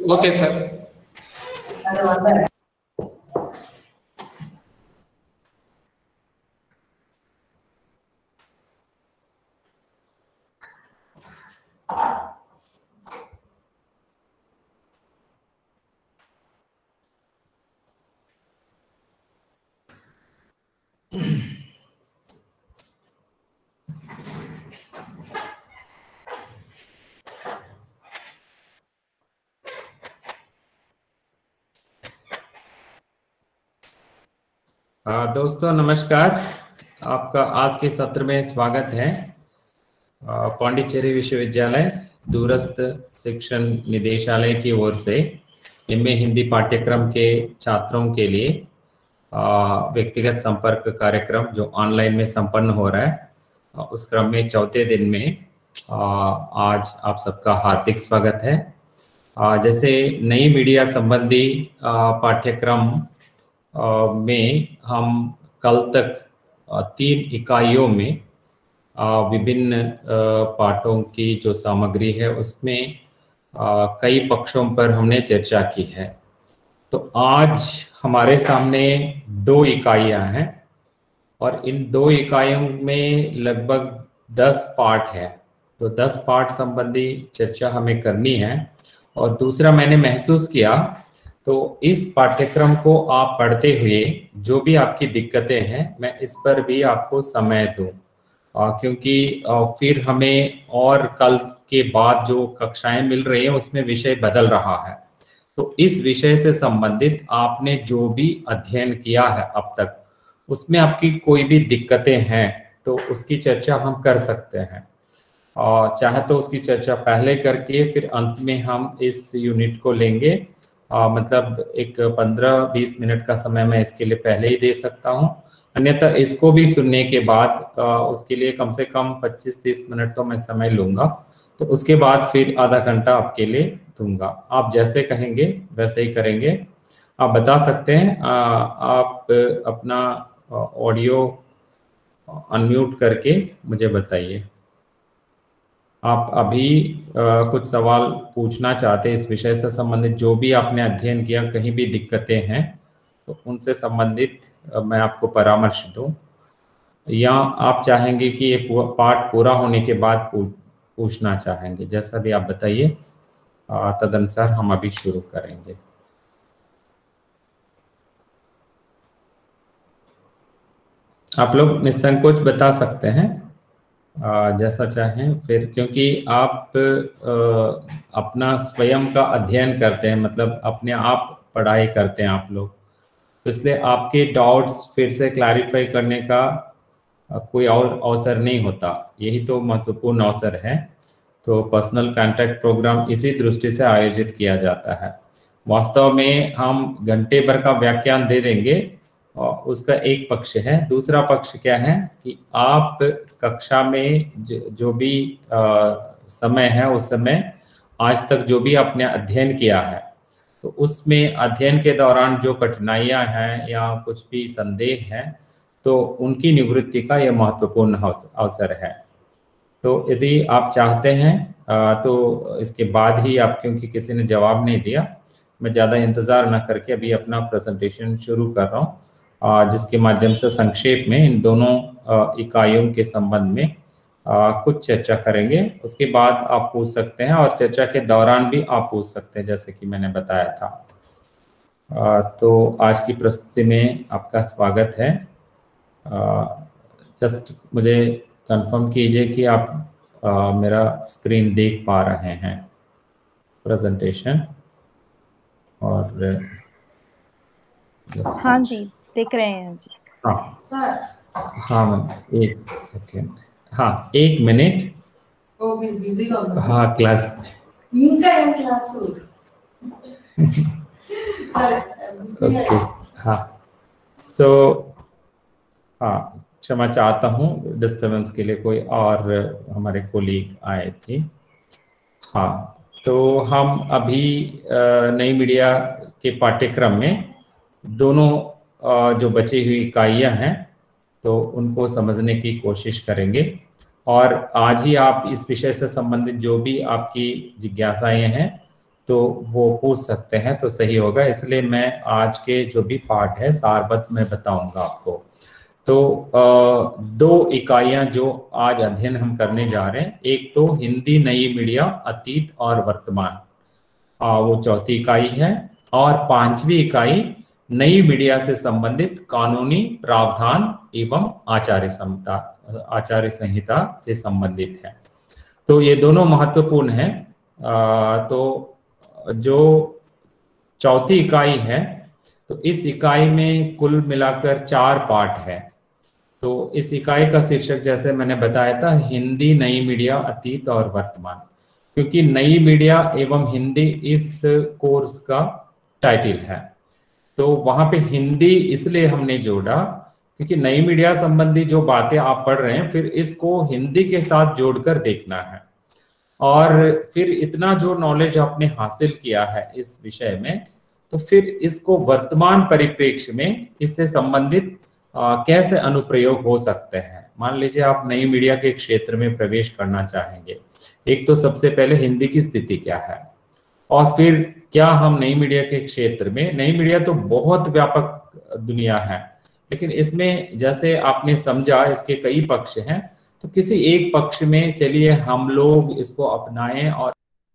Okay sir. दोस्तों नमस्कार, आपका आज के सत्र में स्वागत है। पांडिचेरी विश्वविद्यालय दूरस्थ शिक्षण निदेशालय की ओर से एमए हिंदी पाठ्यक्रम के छात्रों के लिए व्यक्तिगत संपर्क कार्यक्रम जो ऑनलाइन में संपन्न हो रहा है, उस क्रम में चौथे दिन में आज आप सबका हार्दिक स्वागत है। जैसे नई मीडिया संबंधी पाठ्यक्रम में हम कल तक 3 इकाइयों में विभिन्न पाठों की जो सामग्री है उसमें कई पक्षों पर हमने चर्चा की है। तो आज हमारे सामने 2 इकाइयां हैं और इन 2 इकाइयों में लगभग 10 पाठ है। तो 10 पाठ संबंधी चर्चा हमें करनी है। और दूसरा, मैंने महसूस किया तो इस पाठ्यक्रम को आप पढ़ते हुए जो भी आपकी दिक्कतें हैं, मैं इस पर भी आपको समय दूं, क्योंकि फिर हमें और कल के बाद जो कक्षाएं मिल रही हैं उसमें विषय बदल रहा है। तो इस विषय से संबंधित आपने जो भी अध्ययन किया है अब तक, उसमें आपकी कोई भी दिक्कतें हैं तो उसकी चर्चा हम कर सकते हैं। और चाहे तो उसकी चर्चा पहले करके फिर अंत में हम इस यूनिट को लेंगे। मतलब एक 15-20 मिनट का समय मैं इसके लिए पहले ही दे सकता हूं। अन्यथा इसको भी सुनने के बाद उसके लिए कम से कम 25-30 मिनट तो मैं समय लूंगा। तो उसके बाद फिर आधा घंटा आपके लिए दूंगा। आप जैसे कहेंगे वैसे ही करेंगे। आप बता सकते हैं, आप अपना ऑडियो अनम्यूट करके मुझे बताइए। आप अभी कुछ सवाल पूछना चाहते हैं इस विषय से संबंधित, जो भी आपने अध्ययन किया, कहीं भी दिक्कतें हैं तो उनसे संबंधित मैं आपको परामर्श दूं, या आप चाहेंगे कि ये पाठ पूरा होने के बाद पूछना चाहेंगे, जैसा भी आप बताइए, तदनुसार हम अभी शुरू करेंगे। आप लोग निसंकोच बता सकते हैं जैसा चाहें फिर, क्योंकि आप अपना स्वयं का अध्ययन करते हैं, मतलब अपने आप पढ़ाई करते हैं आप लोग, तो इसलिए आपके डाउट्स फिर से क्लैरिफाई करने का कोई और अवसर नहीं होता। यही तो महत्वपूर्ण अवसर है। तो पर्सनल कांटेक्ट प्रोग्राम इसी दृष्टि से आयोजित किया जाता है। वास्तव में हम घंटे भर का व्याख्यान दे देंगे, उसका एक पक्ष है। दूसरा पक्ष क्या है कि आप कक्षा में जो भी समय है, उस समय आज तक जो भी आपने अध्ययन किया है, तो उसमें अध्ययन के दौरान जो कठिनाइयां हैं या कुछ भी संदेह हैं, तो उनकी निवृत्ति का यह महत्वपूर्ण अवसर है। तो यदि आप चाहते हैं तो इसके बाद ही आप, क्योंकि किसी ने जवाब नहीं दिया, मैं ज़्यादा इंतज़ार न करके अभी अपना प्रेजेंटेशन शुरू कर रहा हूँ, जिसके माध्यम से संक्षेप में इन दोनों इकाइयों के संबंध में कुछ चर्चा करेंगे। उसके बाद आप पूछ सकते हैं और चर्चा के दौरान भी आप पूछ सकते हैं, जैसे कि मैंने बताया था। तो आज की प्रस्तुति में आपका स्वागत है। जस्ट मुझे कंफर्म कीजिए कि आप मेरा स्क्रीन देख पा रहे हैं, प्रेजेंटेशन। और हाँ जी, देख रहे हैं। हाँ हाँ मैम, एक सेकेंड, हाँ 1 मिनट। हाँ क्लास ओके, हाँ हाँ क्षमा चाहता हूँ डिस्टर्बेंस के लिए, कोई और हमारे कोलीग आए थे। हाँ, तो हम अभी नई मीडिया के पाठ्यक्रम में दोनों जो बची हुई इकाइयाँ हैं तो उनको समझने की कोशिश करेंगे। और आज ही आप इस विषय से संबंधित जो भी आपकी जिज्ञासाएं हैं तो वो पूछ सकते हैं तो सही होगा। इसलिए मैं आज के जो भी पाठ है सारवत में बताऊंगा आपको। तो दो इकाइयां जो आज अध्ययन हम करने जा रहे हैं, एक तो हिंदी नई मीडिया अतीत और वर्तमान, वो चौथी इकाई है। और पांचवी इकाई नई मीडिया से संबंधित कानूनी प्रावधान एवं आचार्य संहिता से संबंधित है। तो ये दोनों महत्वपूर्ण हैं। तो जो चौथी इकाई है, तो इस इकाई में कुल मिलाकर 4 पाठ है। तो इस इकाई का शीर्षक जैसे मैंने बताया था, हिंदी नई मीडिया अतीत और वर्तमान, क्योंकि नई मीडिया एवं हिंदी इस कोर्स का टाइटल है। तो वहां पे हिंदी इसलिए हमने जोड़ा क्योंकि नई मीडिया संबंधी जो बातें आप पढ़ रहे हैं, फिर इसको हिंदी के साथ जोड़कर देखना है। और फिर इतना जो नॉलेज आपने हासिल किया है इस विषय में, तो फिर इसको वर्तमान परिप्रेक्ष्य में इससे संबंधित कैसे अनुप्रयोग हो सकते हैं। मान लीजिए आप नई मीडिया के क्षेत्र में प्रवेश करना चाहेंगे, एक तो सबसे पहले हिंदी की स्थिति क्या है, और फिर क्या हम नई मीडिया के क्षेत्र में, नई मीडिया तो बहुत व्यापक दुनिया है, लेकिन इसमें जैसे आपने समझा इसके कई पक्ष हैं, तो किसी एक पक्ष में चलिए हम लोग इसको अपनाएं। और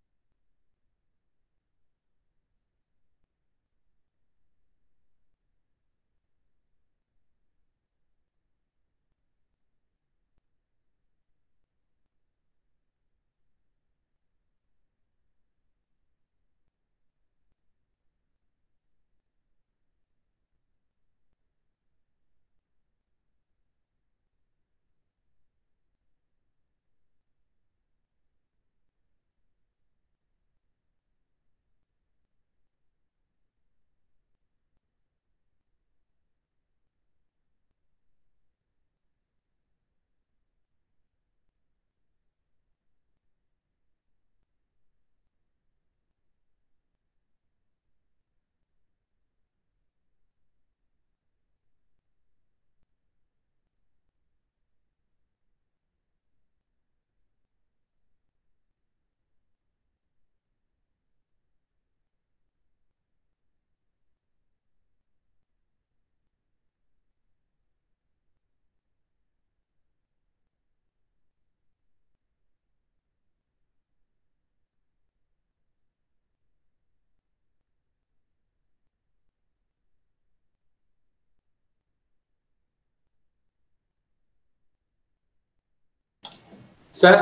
sir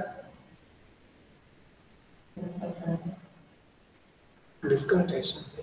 disconnection.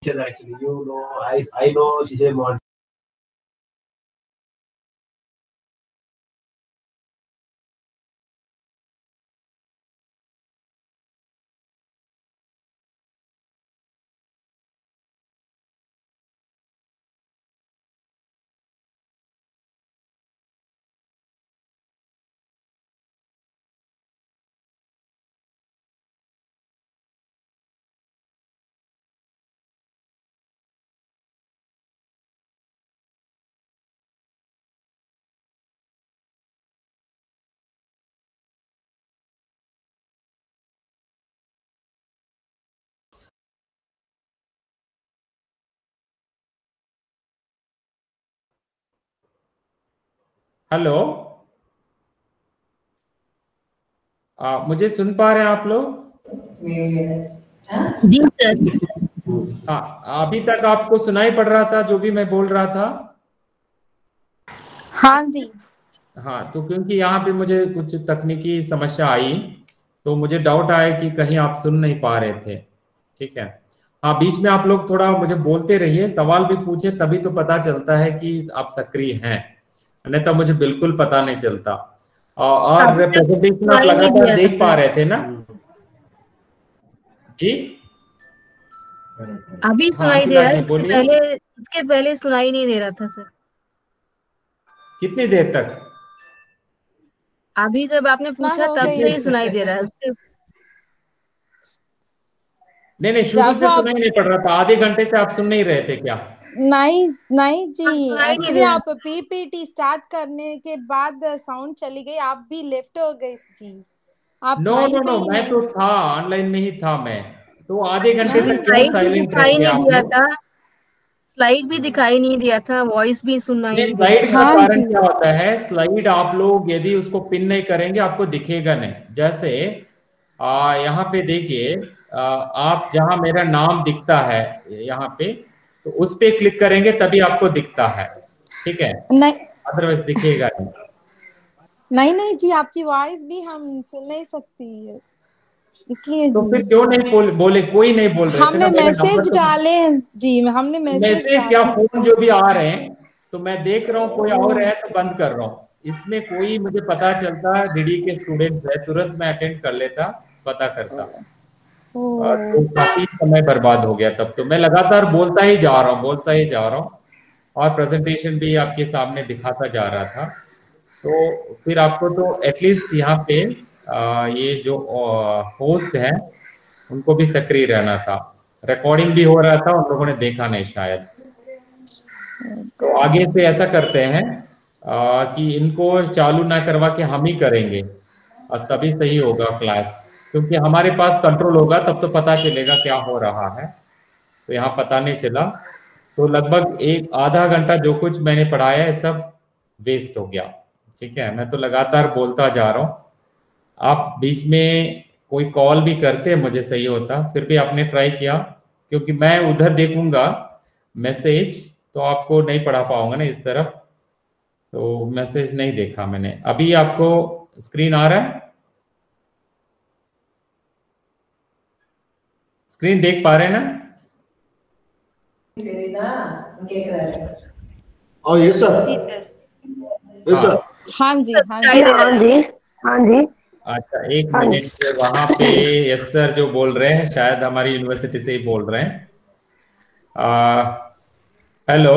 Actually, you know, I know CJ Mod. Hello, मुझे सुन पा रहे हैं आप लोग? जी सर। हाँ, अभी तक आपको सुनाई पड़ रहा था जो भी मैं बोल रहा था? हाँ जी। हाँ, तो क्योंकि यहाँ पे मुझे कुछ तकनीकी समस्या आई, तो मुझे डाउट आया कि कहीं आप सुन नहीं पा रहे थे। ठीक है। हाँ, बीच में आप लोग थोड़ा मुझे बोलते रहिए, सवाल भी पूछे, तभी तो पता चलता है कि आप सक्रिय हैं, नहीं तो मुझे बिल्कुल पता नहीं चलता। और प्रेजेंटेशन आप लगातार देख पा रहे थे ना? जी, अभी सुनाई दे रहा है, इसके पहले सुनाई नहीं दे रहा था सर। कितनी देर तक? अभी जब आपने पूछा तब से ही सुनाई दे रहा है। उसके नहीं, शुरू से सुनाई नहीं पड़ रहा था। आधे घंटे से आप सुन नहीं रहे थे क्या? नहीं जी, एक्चुअली आप पीपीटी स्टार्ट करने के बाद साउंड चली गई, आप भी लेफ्ट हो गए जी। आप नो, मैं तो था, ऑनलाइन में ही था मैं। तो आधे घंटे तक क्यों साइलेंट रह गए आप लोग? स्लाइड भी दिखाई नहीं दिया था, वॉइस भी सुनना ही नहीं। स्लाइड का कारण क्या होता है? स्लाइड आप लोग यदि उसको पिन नहीं करेंगे आपको दिखेगा नहीं। जैसे यहाँ पे देखिए, आप जहां मेरा नाम दिखता है यहाँ पे, तो उस पे क्लिक करेंगे तभी आपको दिखता है। ठीक है, अदरवाइज दिखेगा नहीं जी, आपकी वॉइस भी हम सुन नहीं सकती है, इसलिए तो फिर क्यों नहीं बोले? कोई नहीं बोल रहे थे ना। हमने मैसेज डाले जी, हमने मैसेज क्या फोन जो भी आ रहे हैं, तो मैं देख रहा हूँ कोई और है तो बंद कर रहा हूँ। इसमें कोई मुझे पता चलता डीडी के स्टूडेंट है, तुरंत मैं अटेंड कर लेता, पता करता। तो काफी समय बर्बाद हो गया। तब तो मैं लगातार बोलता ही जा रहा हूँ और प्रेजेंटेशन भी आपके सामने दिखाता जा रहा था। तो फिर आपको तो एटलीस्ट यहाँ पे ये जो होस्ट है उनको भी सक्रिय रहना था। रिकॉर्डिंग भी हो रहा था, उन लोगों ने देखा नहीं शायद। तो आगे से ऐसा करते हैं कि इनको चालू ना करवा के हम ही करेंगे और तभी सही होगा क्लास, क्योंकि हमारे पास कंट्रोल होगा तब तो पता चलेगा क्या हो रहा है। तो यहाँ पता नहीं चला, तो लगभग एक आधा घंटा जो कुछ मैंने पढ़ाया है सब वेस्ट हो गया। ठीक है, मैं तो लगातार बोलता जा रहा हूँ। आप बीच में कोई कॉल भी करते मुझे सही होता, फिर भी आपने ट्राई किया, क्योंकि मैं उधर देखूंगा मैसेज तो आपको नहीं पढ़ा पाऊंगा ना इस तरफ, तो मैसेज नहीं देखा मैंने। अभी आपको स्क्रीन आ रहा है? स्क्रीन देख पा रहे हैं ना? Yes sir, yes sir. हाँ जी। अच्छा, एक मिनट, वहां पे यस सर जो बोल रहे हैं शायद हमारी यूनिवर्सिटी से ही बोल रहे हैं। हेलो,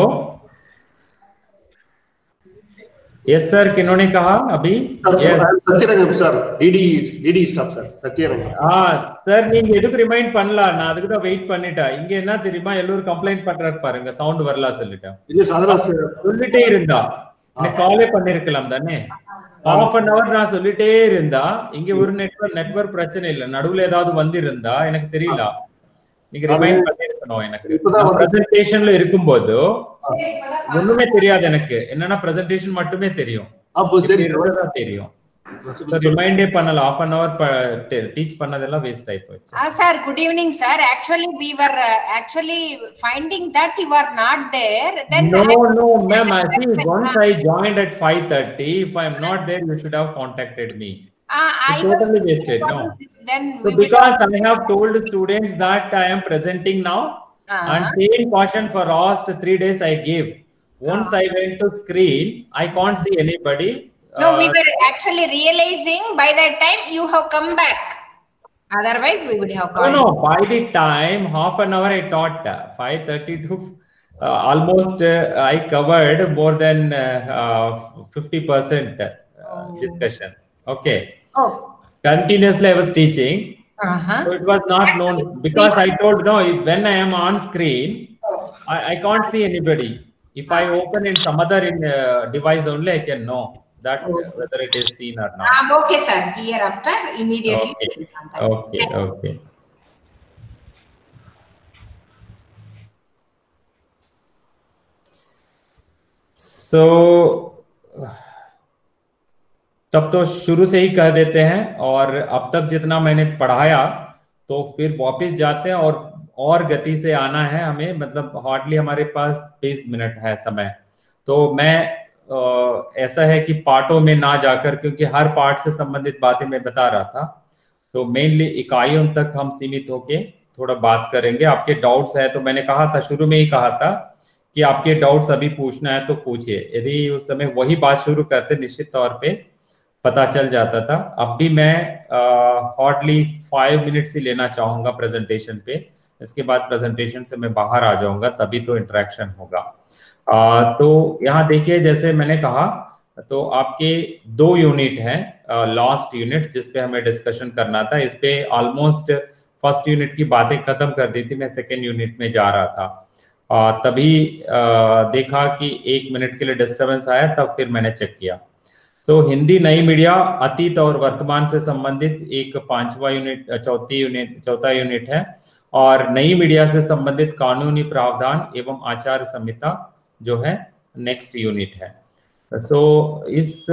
यस सर, किन्होंने कहा अभी? Satyarangam sir, DD staff sir, Satyarangam. Sir நீங்க எதுக்கு ரிமைண்ட் பண்ணலாம்? நான் அதுக்கு தான் வெயிட் பண்ணிட்டேன். இங்க என்ன தெரியுமா, எல்லாரும் கம்ப்ளைண்ட் பண்றாங்க பாருங்க, சவுண்ட் வரல சொல்லிட்டேன். இல்ல சாதனா சார் சொல்லிட்டே இருந்தா எனக்கு காலே பண்ணிருக்கலாம் தானே. half an hour நான் சொல்லிட்டே இருந்தா, இங்க ஒரு நெட்வொர்க் பிரச்சனை இல்ல, நடுவுல ஏதாவது வந்திருந்தா எனக்கு தெரியல. நீங்க ரிமைண்ட் பண்ணிருக்கணும் எனக்கு. பிரசன்டேஷன்ல இருக்கும்போது ஒண்ணுமே தெரியாது எனக்கு, என்னன்னா பிரசன்டேஷன் மட்டுமே தெரியும். அப்போ சரி தெரியும். ரிமைண்டே பண்ணல, half an hour டீச் பண்ணதெல்லாம் வேஸ்ட் ஆயி போச்சு. Sir, good evening sir. Actually we were actually finding that you are not there. Then no ma'am, I think once I joined at 5:30, if I am not there you should have contacted me. I totally wasted, no. Then so because I have told students that I am presenting now, And 10 caution for last 3 days I gave. Once I went to screen, I can't see anybody. No, we were actually realizing by that time you have come back. Otherwise, we would have called. No, by the time half an hour I taught 5:30 to almost I covered more than 50% discussion. Okay. Oh. Continuously I was teaching. So it was not known because I told no, when I am on screen, I can't see anybody. If I open in some other device only, I can know that whether it is seen or not. Okay, sir. Hereafter, immediately. Okay. So तब तो शुरू से ही कह देते हैं और अब तक जितना मैंने पढ़ाया तो फिर वापस जाते हैं और गति से आना है हमें, मतलब हार्डली हमारे पास 20 मिनट है समय। तो मैं ऐसा है कि पार्टों में ना जाकर, क्योंकि हर पार्ट से संबंधित बातें मैं बता रहा था, तो मेनली इकाइयों तक हम सीमित होके थोड़ा बात करेंगे। आपके डाउट्स है तो मैंने कहा था, शुरू में ही कहा था कि आपके डाउट्स अभी पूछना है तो पूछिए। यदि उस समय वही बात शुरू करते निश्चित तौर पे पता चल जाता था। अब भी मैं हार्डली 5 मिनट्स ही लेना चाहूंगा प्रेजेंटेशन पे, इसके बाद प्रेजेंटेशन से मैं बाहर आ जाऊंगा, तभी तो इंटरेक्शन होगा। तो यहाँ देखिए, जैसे मैंने कहा तो आपके 2 यूनिट हैं, लास्ट यूनिट जिस पे हमें डिस्कशन करना था। इस पे ऑलमोस्ट फर्स्ट यूनिट की बातें खत्म कर दी थी, मैं सेकेंड यूनिट में जा रहा था। तभी देखा कि 1 मिनट के लिए डिस्टर्बेंस आया, तब फिर मैंने चेक किया। हिंदी नई मीडिया अतीत और वर्तमान से संबंधित एक 5वां यूनिट, चौथा यूनिट है, और नई मीडिया से संबंधित कानूनी प्रावधान एवं आचार संहिता जो है नेक्स्ट यूनिट है। इस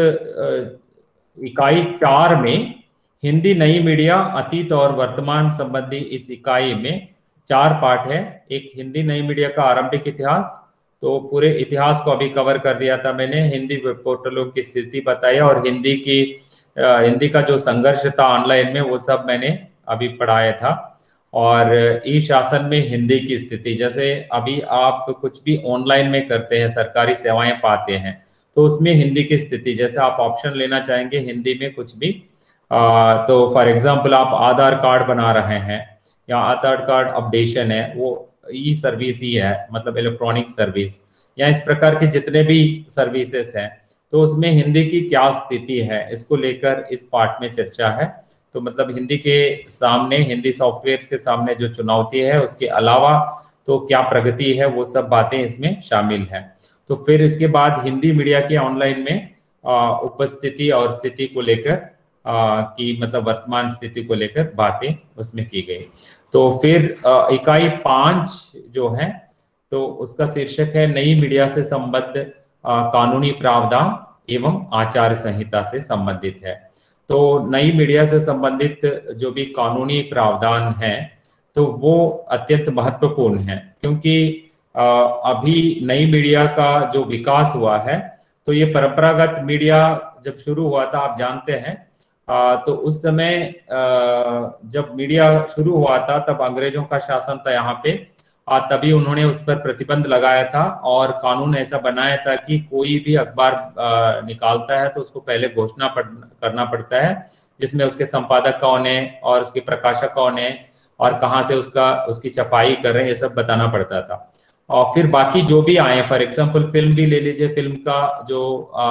इकाई 4 में हिंदी नई मीडिया अतीत और वर्तमान संबंधी इस इकाई में 4 पार्ट है। एक हिंदी नई मीडिया का आरंभिक इतिहास, तो पूरे इतिहास को अभी कवर कर दिया था मैंने, हिंदी वेब पोर्टलों की स्थिति बताई, और हिंदी का जो संघर्ष था ऑनलाइन में वो सब मैंने अभी पढ़ाया था। और ई शासन में हिंदी की स्थिति, जैसे अभी आप कुछ भी ऑनलाइन में करते हैं, सरकारी सेवाएं पाते हैं, तो उसमें हिंदी की स्थिति, जैसे आप ऑप्शन लेना चाहेंगे हिंदी में कुछ भी, तो फॉर एग्जांपल आप आधार कार्ड बना रहे हैं या आधार कार्ड अपडेशन है, वो ई सर्विस ही है, मतलब इलेक्ट्रॉनिक सर्विस, या इस प्रकार के जितने भी सर्विसेज हैं, तो उसमें हिंदी की क्या स्थिति है, इसको लेकर इस पार्ट में चर्चा है। तो मतलब हिंदी के सामने, हिंदी सॉफ्टवेयर के सामने जो चुनौती है, उसके अलावा तो क्या प्रगति है, वो सब बातें इसमें शामिल हैं। तो फिर इसके बाद हिंदी मीडिया के ऑनलाइन में उपस्थिति और स्थिति को लेकर की, मतलब वर्तमान स्थिति को लेकर बातें उसमें की गई। तो फिर इकाई 5 जो है, तो उसका शीर्षक है नई मीडिया से संबद्ध कानूनी प्रावधान एवं आचार संहिता से संबंधित है। तो नई मीडिया से संबंधित जो भी कानूनी प्रावधान है, तो वो अत्यंत महत्वपूर्ण है, क्योंकि अभी नई मीडिया का जो विकास हुआ है, तो ये परंपरागत मीडिया जब शुरू हुआ था, आप जानते हैं, तो उस समय जब मीडिया शुरू हुआ था तब अंग्रेजों का शासन था यहाँ पे, तभी उन्होंने उस पर प्रतिबंध लगाया था और कानून ऐसा बनाया था कि कोई भी अखबार निकालता है तो उसको पहले घोषणा करना पड़ता है, जिसमें उसके संपादक कौन है और उसके प्रकाशक कौन है और कहाँ से उसकी छपाई कर रहे हैं, ये सब बताना पड़ता था। और फिर बाकी जो भी आए, फॉर एग्जाम्पल फिल्म भी ले लीजिए, फिल्म का जो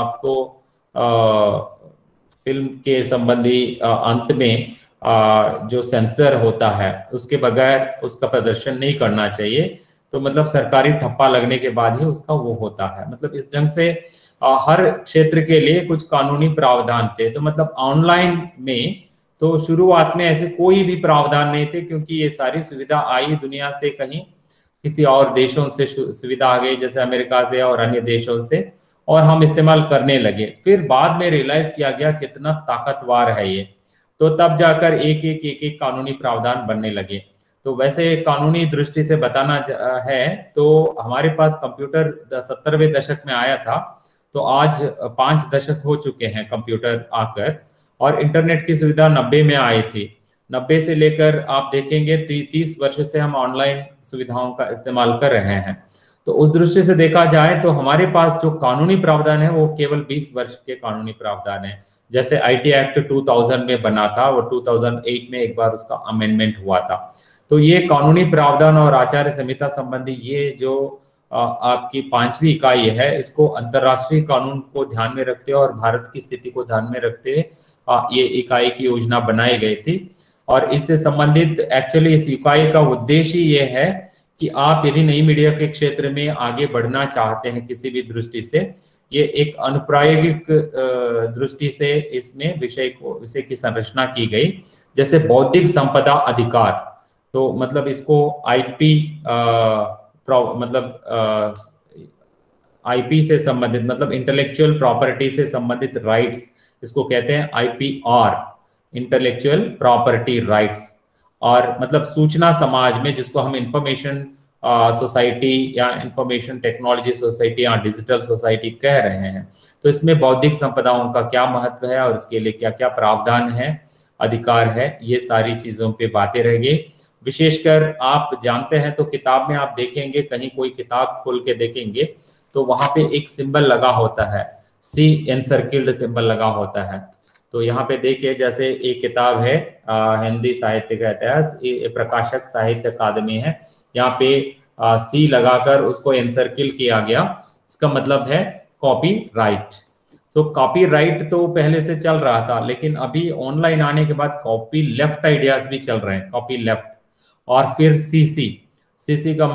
आपको फिल्म के संबंधी अंत में जो सेंसर होता है, उसके बगैर उसका प्रदर्शन नहीं करना चाहिए, तो मतलब सरकारी ठप्पा लगने के बाद ही उसका वो होता है। मतलब इस ढंग से हर क्षेत्र के लिए कुछ कानूनी प्रावधान थे। तो मतलब ऑनलाइन में तो शुरुआत में ऐसे कोई भी प्रावधान नहीं थे, क्योंकि ये सारी सुविधा आई दुनिया से, कहीं किसी और देशों से सुविधा आ गई, जैसे अमेरिका से और अन्य देशों से, और हम इस्तेमाल करने लगे। फिर बाद में रियलाइज किया गया कितना ताकतवर है ये, तो तब जाकर एक कानूनी प्रावधान बनने लगे। तो वैसे कानूनी दृष्टि से बताना है तो हमारे पास कंप्यूटर 70वें दशक में आया था, तो आज 5 दशक हो चुके हैं कंप्यूटर आकर, और इंटरनेट की सुविधा 90 में आई थी। 90 से लेकर आप देखेंगे 30 वर्ष से हम ऑनलाइन सुविधाओं का इस्तेमाल कर रहे हैं। तो उस दृष्टि से देखा जाए तो हमारे पास जो कानूनी प्रावधान है वो केवल 20 वर्ष के कानूनी प्रावधान है। जैसे आईटी एक्ट 2000 में बना था, वो 2008 में एक बार उसका अमेंडमेंट हुआ था। तो ये कानूनी प्रावधान और आचार्य संहिता संबंधी ये जो आपकी 5वीं इकाई है, इसको अंतरराष्ट्रीय कानून को ध्यान में रखते हुए और भारत की स्थिति को ध्यान में रखते हुए ये इकाई की योजना बनाई गई थी। और इससे संबंधित एक्चुअली इस इकाई का उद्देश्य ये है कि आप यदि नई मीडिया के क्षेत्र में आगे बढ़ना चाहते हैं किसी भी दृष्टि से, ये एक अनुप्रायोगिक दृष्टि से इसमें विषय की संरचना की गई। जैसे बौद्धिक संपदा अधिकार, तो मतलब इसको आईपी आईपी से संबंधित, मतलब इंटेलेक्चुअल प्रॉपर्टी से संबंधित राइट्स, इसको कहते हैं आईपीआर, इंटेलेक्चुअल प्रॉपर्टी राइट्स। और मतलब सूचना समाज में, जिसको हम इंफॉर्मेशन सोसाइटी या इंफॉर्मेशन टेक्नोलॉजी सोसाइटी या डिजिटल सोसाइटी कह रहे हैं, तो इसमें बौद्धिक संपदाओं का क्या महत्व है और इसके लिए क्या क्या प्रावधान है, अधिकार है, ये सारी चीजों पे बातें रहेगी। विशेषकर आप जानते हैं तो किताब में आप देखेंगे, कहीं कोई किताब खोल के देखेंगे तो वहां पे एक सिंबल लगा होता है, सी एनसर्किल्ड सिंबल लगा होता है। तो यहाँ पे देखिए, जैसे एक किताब है हिंदी साहित्य का इतिहास, प्रकाशक साहित्य अकादमी है, यहाँ पे सी लगाकर उसको एनसर्किल किया गया। इसका मतलब है कॉपी राइट। तो कॉपी राइट तो पहले से चल रहा था, लेकिन अभी ऑनलाइन आने के बाद कॉपी लेफ्ट आइडियाज भी चल रहे हैं, कॉपी लेफ्ट। और फिर सीसी का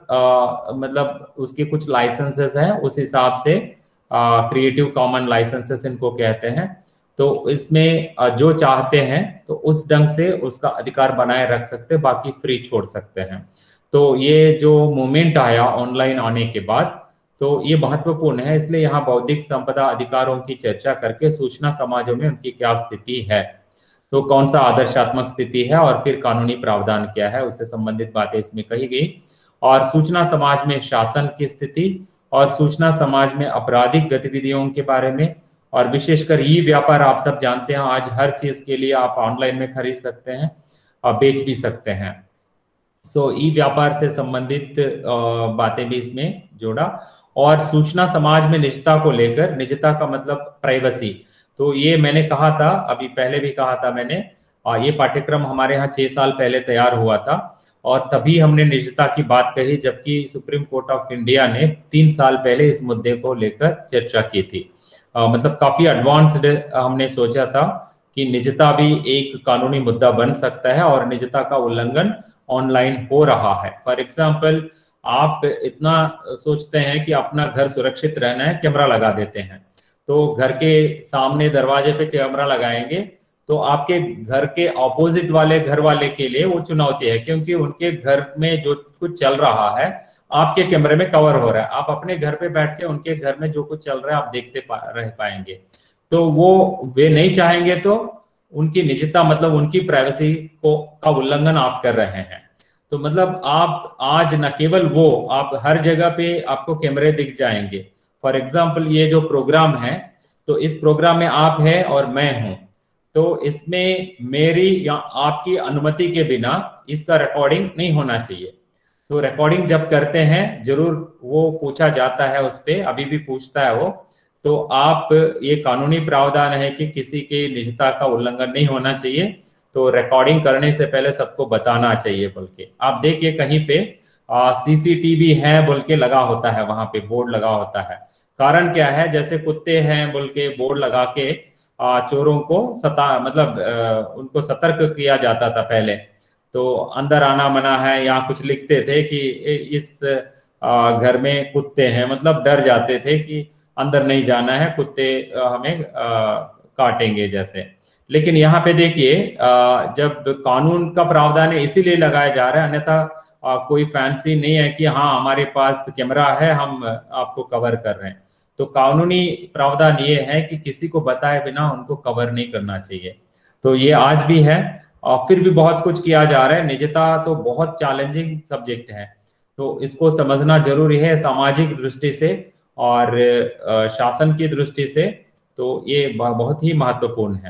मतलब उसके कुछ लाइसेंसेस हैं, उस हिसाब से क्रिएटिव कॉमन लाइसेंसेस इनको कहते हैं। तो इसमें जो चाहते हैं तो उस ढंग से उसका अधिकार बनाए रख सकते हैं, बाकी फ्री छोड़ सकते हैं। तो ये जो मूवमेंट आया ऑनलाइन आने के बाद, तो ये महत्वपूर्ण है। इसलिए यहाँ बौद्धिक संपदा अधिकारों की चर्चा करके सूचना समाजों में उनकी क्या स्थिति है, तो कौन सा आदर्शात्मक स्थिति है और फिर कानूनी प्रावधान क्या है, उससे संबंधित बातें इसमें कही गई। और सूचना समाज में शासन की स्थिति और सूचना समाज में आपराधिक गतिविधियों के बारे में, और विशेषकर ई व्यापार, आप सब जानते हैं आज हर चीज के लिए आप ऑनलाइन में खरीद सकते हैं और बेच भी सकते हैं। सो ई व्यापार से संबंधित बातें भी इसमें जोड़ा। और सूचना समाज में निजता को लेकर, निजता का मतलब प्राइवेसी, तो ये मैंने कहा था, अभी पहले भी कहा था मैंने, ये पाठ्यक्रम हमारे यहाँ 6 साल पहले तैयार हुआ था और तभी हमने निजता की बात कही, जबकि सुप्रीम कोर्ट ऑफ इंडिया ने 3 साल पहले इस मुद्दे को लेकर चर्चा की थी। मतलब काफी एडवांस्ड हमने सोचा था कि निजता भी एक कानूनी मुद्दा बन सकता है और निजता का उल्लंघन ऑनलाइन हो रहा है। फॉर एग्जाम्पल, आप इतना सोचते हैं कि अपना घर सुरक्षित रहना है, कैमरा लगा देते हैं, तो घर के सामने दरवाजे पे कैमरा लगाएंगे तो आपके घर के ऑपोजिट वाले घर वाले के लिए वो चुनौती है, क्योंकि उनके घर में जो कुछ चल रहा है आपके कैमरे में कवर हो रहा है। आप अपने घर पे बैठ के उनके घर में जो कुछ चल रहा है आप देखते रह पाएंगे, तो वो वे नहीं चाहेंगे, तो उनकी निजता मतलब उनकी प्राइवेसी का उल्लंघन आप कर रहे हैं। तो मतलब आप आज न केवल वो, आप हर जगह पे आपको कैमरे दिख जाएंगे। फॉर एग्जाम्पल, ये जो प्रोग्राम है, तो इस प्रोग्राम में आप है और मैं हूं, तो इसमें मेरी या आपकी अनुमति के बिना इसका रिकॉर्डिंग नहीं होना चाहिए। तो रिकॉर्डिंग जब करते हैं जरूर वो पूछा जाता है, उस पर अभी भी पूछता है वो, तो आप, ये कानूनी प्रावधान है कि किसी की निजता का उल्लंघन नहीं होना चाहिए, तो रिकॉर्डिंग करने से पहले सबको बताना चाहिए। बल्कि आप देखिए कहीं पे सीसीटीवी है बोल के लगा होता है, वहां पे बोर्ड लगा होता है। कारण क्या है, जैसे कुत्ते हैं बोल के बोर्ड लगा के चोरों को उनको सतर्क किया जाता था पहले, तो अंदर आना मना है, या कुछ लिखते थे कि इस घर में कुत्ते हैं, मतलब डर जाते थे कि अंदर नहीं जाना है, कुत्ते हमें काटेंगे जैसे। लेकिन यहाँ पे देखिए, जब कानून का प्रावधान है इसीलिए लगाया जा रहा है, अन्यथा कोई फैंसी नहीं है कि हाँ हमारे पास कैमरा है हम आपको कवर कर रहे हैं। तो कानूनी प्रावधान ये है कि किसी को बताए बिना उनको कवर नहीं करना चाहिए। तो ये आज भी है और फिर भी बहुत कुछ किया जा रहा है। निजता तो बहुत चैलेंजिंग सब्जेक्ट है, तो इसको समझना जरूरी है सामाजिक दृष्टि से और शासन की दृष्टि से, तो ये बहुत ही महत्वपूर्ण है।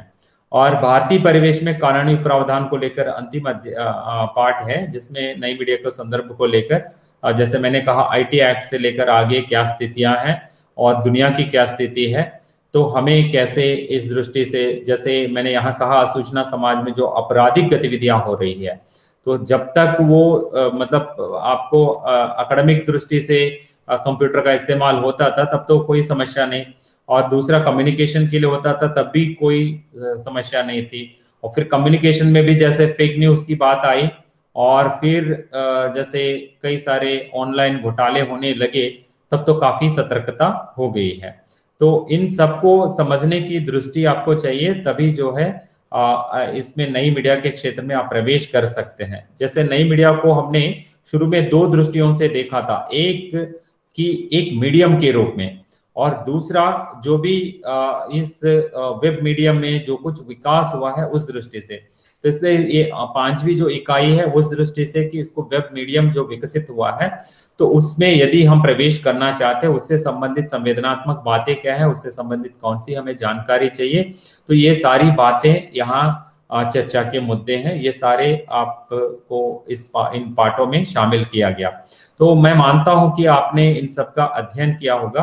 और भारतीय परिवेश में कानूनी प्रावधान को लेकर अंतिम पार्ट है, जिसमें नई मीडिया के संदर्भ को लेकर जैसे मैंने कहा IT एक्ट से लेकर आगे क्या स्थितियां हैं और दुनिया की क्या स्थिति है, तो हमें कैसे इस दृष्टि से, जैसे मैंने यहाँ कहा सूचना समाज में जो आपराधिक गतिविधियां हो रही है, तो जब तक वो मतलब आपको एकेडमिक दृष्टि से कंप्यूटर का इस्तेमाल होता था तब तो कोई समस्या नहीं, और दूसरा कम्युनिकेशन के लिए होता था तब भी कोई समस्या नहीं थी, और फिर कम्युनिकेशन में भी जैसे फेक न्यूज की बात आई और फिर जैसे कई सारे ऑनलाइन घोटाले होने लगे तब तो काफी सतर्कता हो गई है। तो इन सबको समझने की दृष्टि आपको चाहिए, तभी जो है इसमें नई मीडिया के क्षेत्र में आप प्रवेश कर सकते हैं। जैसे नई मीडिया को हमने शुरू में दो दृष्टियों से देखा था, एक कि एक मीडियम के रूप में, और दूसरा जो भी इस वेब मीडियम में जो कुछ विकास हुआ है उस दृष्टि से। तो इसलिए ये पांचवी जो इकाई है उस दृष्टि से कि इसको वेब मीडियम जो विकसित हुआ है तो उसमें यदि हम प्रवेश करना चाहते हैं, उससे संबंधित संवेदनात्मक बातें क्या है, उससे संबंधित कौन सी हमें जानकारी चाहिए, तो ये सारी बातें यहाँ चर्चा के मुद्दे हैं, ये सारे आपको इन पाठों में शामिल किया गया। तो मैं मानता हूं कि आपने इन सब का अध्ययन किया होगा,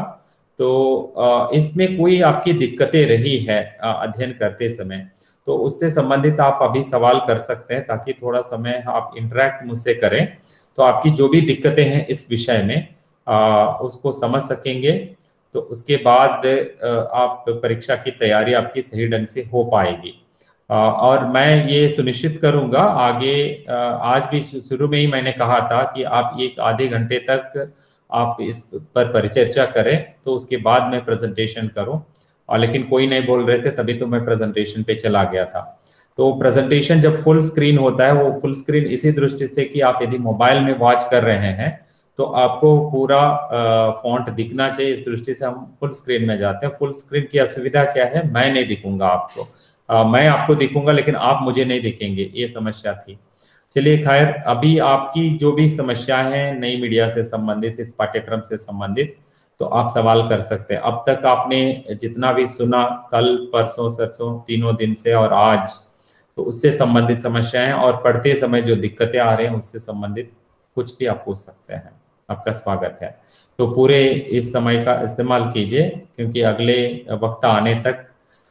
तो इसमें कोई आपकी दिक्कतें रही है अध्ययन करते समय तो उससे संबंधित आप अभी सवाल कर सकते हैं, ताकि थोड़ा समय आप इंटरेक्ट मुझसे करें, तो आपकी जो भी दिक्कतें हैं इस विषय में उसको समझ सकेंगे, तो उसके बाद आप परीक्षा की तैयारी आपकी सही ढंग से हो पाएगी। और मैं ये सुनिश्चित करूंगा आगे, आज भी शुरू में ही मैंने कहा था कि आप एक आधे घंटे तक आप इस पर परिचर्चा करें, तो उसके बाद मैं प्रेजेंटेशन करूं, और लेकिन कोई नहीं बोल रहे थे तभी तो मैं प्रेजेंटेशन पे चला गया था। तो प्रेजेंटेशन जब फुल स्क्रीन होता है, वो फुल स्क्रीन इसी दृष्टि से कि आप यदि मोबाइल में वॉच कर रहे हैं तो आपको पूरा फॉन्ट दिखना चाहिए, इस दृष्टि से हम फुल स्क्रीन में जाते हैं। फुल स्क्रीन की असुविधा क्या है, मैं नहीं दिखूंगा आपको, मैं आपको दिखूंगा लेकिन आप मुझे नहीं दिखेंगे, ये समस्या थी। चलिए खैर, अभी आपकी जो भी समस्या है नई मीडिया से संबंधित, इस पाठ्यक्रम से संबंधित, तो आप सवाल कर सकते हैं। अब तक आपने जितना भी सुना कल परसों सरसों तीनों दिन से और आज, तो उससे संबंधित समस्याएं और पढ़ते समय जो दिक्कतें आ रहे हैं उससे संबंधित कुछ भी आप पूछ सकते हैं। आपका स्वागत है। तो पूरे इस समय का इस्तेमाल कीजिए, क्योंकि अगले वक्त आने तक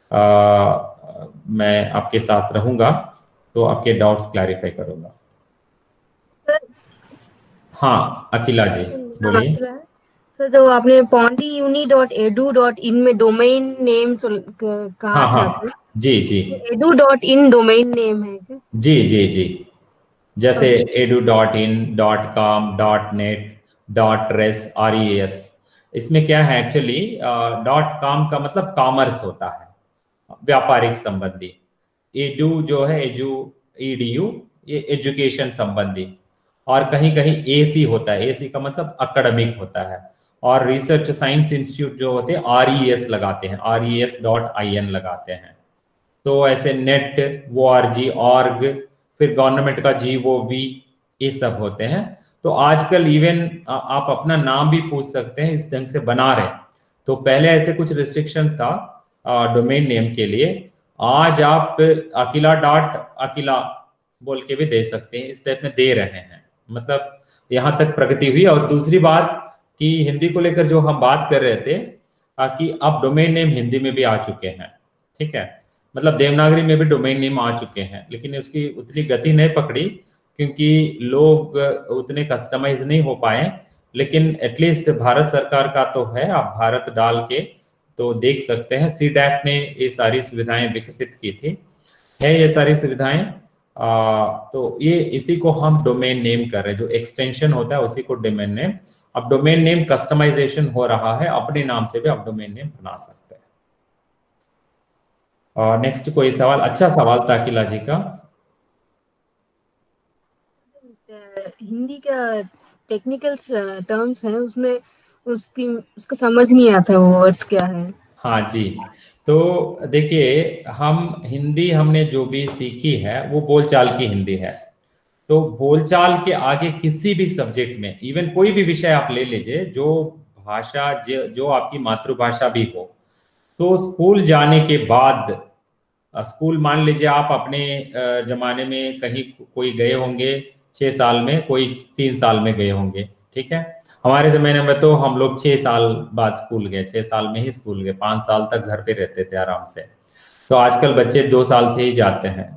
मैं आपके साथ रहूंगा, तो आपके डाउट्स क्लैरिफाई करूंगा। हाँ अखिला जी बोलिए। सर, जो आपने pondiuni.edu.in में डोमेन नेम कहा था, जी जी, edu.in डोमेन नेम है क्या? जी जी जी, जैसे edu.in, .com, .net, .res, .res, इसमें क्या है एक्चुअली, .com का मतलब कॉमर्स होता है, व्यापारिक संबंधी। edu जो है edu ये एजुकेशन संबंधी, और कहीं कहीं AC होता है, AC का मतलब एकेडमिक होता है, और रिसर्च साइंस इंस्टीट्यूट जो होते हैं RES लगाते हैं, res.in लगाते हैं। तो ऐसे नेट, org, org, फिर गवर्नमेंट का GOV, ये सब होते हैं। तो आजकल इवन आप अपना नाम भी पूछ सकते हैं, इस ढंग से बना रहे। तो पहले ऐसे कुछ रिस्ट्रिक्शन था डोमेन नेम के लिए, आज आप अकिला बोल के भी दे सकते हैं, इस टाइप में दे रहे हैं, मतलब यहाँ तक प्रगति हुई। और दूसरी बात कि हिंदी को लेकर जो हम बात कर रहे थे कि अब डोमेन नेम हिंदी में भी आ चुके हैं, ठीक है, मतलब देवनागरी में भी डोमेन नेम आ चुके हैं, लेकिन उसकी उतनी गति नहीं पकड़ी क्योंकि लोग उतने कस्टमाइज नहीं हो पाए। लेकिन एटलीस्ट भारत सरकार का तो है, आप भारत डाल के तो देख सकते हैं। CDAC ने ये सारी सुविधाएं विकसित की थी, है ये सारी सुविधाएं। तो ये इसी को हम डोमेन नेम कर रहे हैं, जो एक्सटेंशन होता है उसी को डोमेन नेम। अब डोमेन नेम कस्टमाइजेशन हो रहा है, अपने नाम से भी आप डोमेन नेम बना सकते हैं। और नेक्स्ट कोई सवाल? अच्छा सवाल था अखिला जी का। हिंदी का टेक्निकल टर्म्स है, उसमें उसका समझ नहीं आता वो वर्ड्स क्या है। हाँ जी, तो देखिए, हम हिंदी हमने जो भी सीखी है वो बोलचाल की हिंदी है। तो बोलचाल के आगे किसी भी सब्जेक्ट में, इवन कोई भी विषय आप ले लीजिए, जो भाषा जो आपकी मातृभाषा भी हो, तो स्कूल जाने के बाद स्कूल मान लीजिए आप अपने जमाने में कहीं कोई गए होंगे 6 साल में, कोई 3 साल में गए होंगे, ठीक है। हमारे जमाने में तो हम लोग 6 साल बाद स्कूल गए, 6 साल में ही स्कूल गए, 5 साल तक घर पे रहते थे आराम से। तो आजकल बच्चे 2 साल से ही जाते हैं।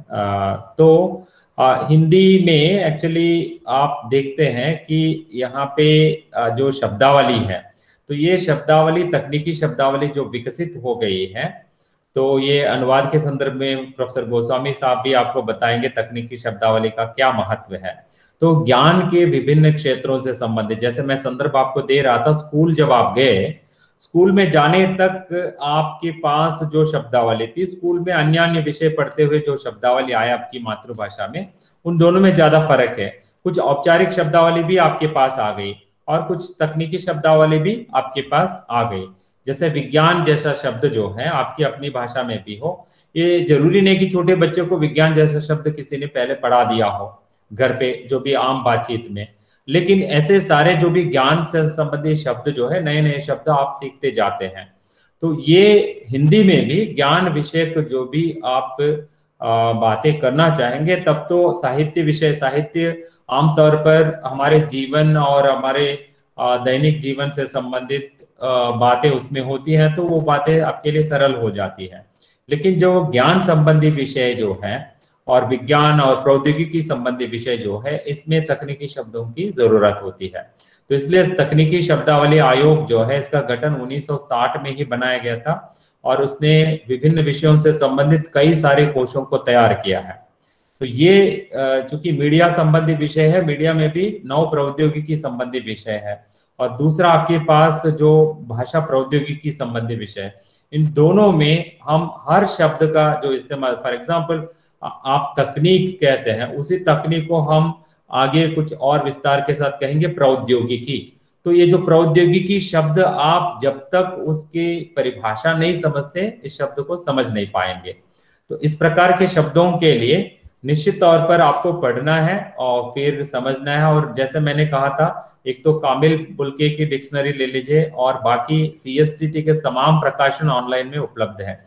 तो हिंदी में एक्चुअली आप देखते हैं कि यहाँ पे जो शब्दावली है, तो ये शब्दावली, तकनीकी शब्दावली जो विकसित हो गई है, तो ये अनुवाद के संदर्भ में प्रोफेसर गोस्वामी साहब भी आपको बताएंगे तकनीकी शब्दावली का क्या महत्व है। तो ज्ञान के विभिन्न क्षेत्रों से संबंधित, जैसे मैं संदर्भ आपको दे रहा था, स्कूल जब आप गए, स्कूल में जाने तक आपके पास जो शब्दावली थी, स्कूल में अन्य अन्य विषय पढ़ते हुए जो शब्दावली आया आपकी मातृभाषा में, उन दोनों में ज्यादा फर्क है। कुछ औपचारिक शब्दावली भी आपके पास आ गई और कुछ तकनीकी शब्दावली भी आपके पास आ गई। जैसे विज्ञान जैसा शब्द जो है आपकी अपनी भाषा में भी हो, ये जरूरी नहीं कि छोटे बच्चों को विज्ञान जैसा शब्द किसी ने पहले पढ़ा दिया हो घर पे, जो भी आम बातचीत में, लेकिन ऐसे सारे जो भी ज्ञान से संबंधित शब्द जो है, नए नए शब्द आप सीखते जाते हैं। तो ये हिंदी में भी ज्ञान विषय जो भी आप बातें करना चाहेंगे, तब तो साहित्य विषय, साहित्य आमतौर पर हमारे जीवन और हमारे दैनिक जीवन से संबंधित बातें उसमें होती हैं, तो वो बातें आपके लिए सरल हो जाती है। लेकिन जो ज्ञान संबंधी विषय जो है और विज्ञान और प्रौद्योगिकी संबंधी विषय जो है, इसमें तकनीकी शब्दों की जरूरत होती है। तो इसलिए तकनीकी शब्दावली आयोग जो है, इसका गठन 1960 में ही बनाया गया था और उसने विभिन्न विषयों से संबंधित कई सारे कोशों को तैयार किया है। तो ये चूंकि मीडिया संबंधी विषय है, मीडिया में भी नव प्रौद्योगिकी संबंधी विषय है, और दूसरा आपके पास जो भाषा प्रौद्योगिकी संबंधी विषय, इन दोनों में हम हर शब्द का जो इस्तेमाल, फॉर एग्जाम्पल आप तकनीक कहते हैं, उसी तकनीक को हम आगे कुछ और विस्तार के साथ कहेंगे प्रौद्योगिकी। तो ये जो प्रौद्योगिकी शब्द, आप जब तक उसकी परिभाषा नहीं समझते, इस शब्द को समझ नहीं पाएंगे। तो इस प्रकार के शब्दों के लिए निश्चित तौर पर आपको पढ़ना है और फिर समझना है। और जैसे मैंने कहा था, एक तो कामिल बुल्के की डिक्शनरी ले लीजिए, और बाकी CSTT के तमाम प्रकाशन ऑनलाइन में उपलब्ध है।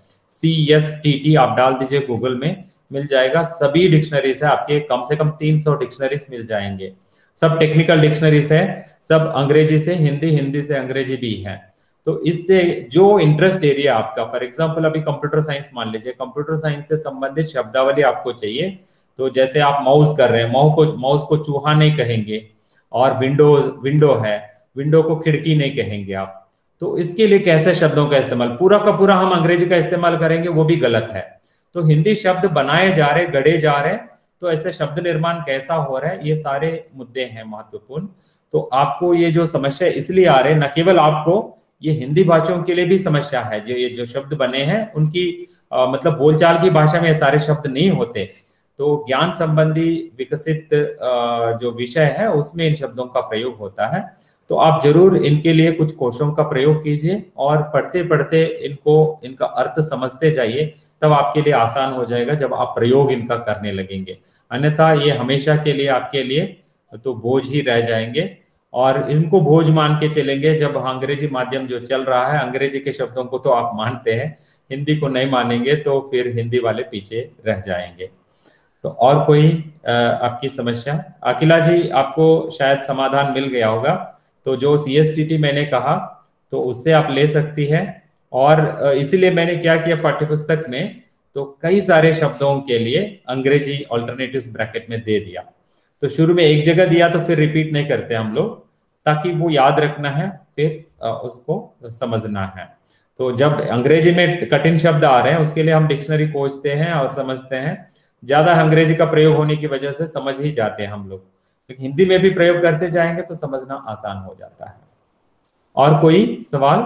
CSTT आप डाल दीजिए गूगल में, मिल जाएगा। सभी डिक्शनरीज है आपके, कम से कम 300 डिक्शनरीज मिल जाएंगे। सब टेक्निकल डिक्शनरीज है, सब अंग्रेजी से हिंदी, हिंदी से अंग्रेजी भी है। तो इससे जो इंटरेस्ट एरिया आपका, फॉर एग्जांपल अभी कंप्यूटर साइंस मान लीजिए, कंप्यूटर साइंस से संबंधित शब्दावली आपको चाहिए, तो जैसे आप माउस कर रहे हैं, माउस को चूहा नहीं कहेंगे, और विंडो है, विंडो को खिड़की नहीं कहेंगे आप। तो इसके लिए कैसे शब्दों का इस्तेमाल, पूरा का पूरा हम अंग्रेजी का इस्तेमाल करेंगे, वो भी गलत है। तो हिंदी शब्द बनाए जा रहे, गढ़े जा रहे, तो ऐसे शब्द निर्माण कैसा हो रहा है, ये सारे मुद्दे हैं महत्वपूर्ण। तो आपको ये जो समस्या इसलिए आ रहे, न केवल आपको, ये हिंदी भाषाओं के लिए भी समस्या है। जो ये जो शब्द बने हैं, उनकी मतलब बोलचाल की भाषा में ये सारे शब्द नहीं होते। तो ज्ञान संबंधी विकसित जो विषय है, उसमें इन शब्दों का प्रयोग होता है। तो आप जरूर इनके लिए कुछ कोशों का प्रयोग कीजिए, और पढ़ते पढ़ते इनका अर्थ समझते जाइए, तब आपके लिए आसान हो जाएगा जब आप प्रयोग इनका करने लगेंगे। अन्यथा ये हमेशा के लिए आपके लिए तो बोझ ही रह जाएंगे, और इनको बोझ मान के चलेंगे। जब अंग्रेजी माध्यम जो चल रहा है, अंग्रेजी के शब्दों को तो आप मानते हैं, हिंदी को नहीं मानेंगे, तो फिर हिंदी वाले पीछे रह जाएंगे। तो और कोई आपकी समस्या? अखिला जी, आपको शायद समाधान मिल गया होगा। तो जो CSTT मैंने कहा, तो उससे आप ले सकती है। और इसीलिए मैंने क्या किया, पाठ्यपुस्तक में तो कई सारे शब्दों के लिए अंग्रेजी ऑल्टरनेटिव्स ब्रैकेट में दे दिया। तो शुरू में एक जगह दिया, तो फिर रिपीट नहीं करते हम लोग, ताकि वो याद रखना है, फिर उसको समझना है। तो जब अंग्रेजी में कठिन शब्द आ रहे हैं, उसके लिए हम डिक्शनरी खोजते हैं और समझते हैं। ज्यादा अंग्रेजी का प्रयोग होने की वजह से समझ ही जाते हैं हम लोग, लेकिन हिंदी में भी प्रयोग करते जाएंगे तो समझना आसान हो जाता है। और कोई सवाल?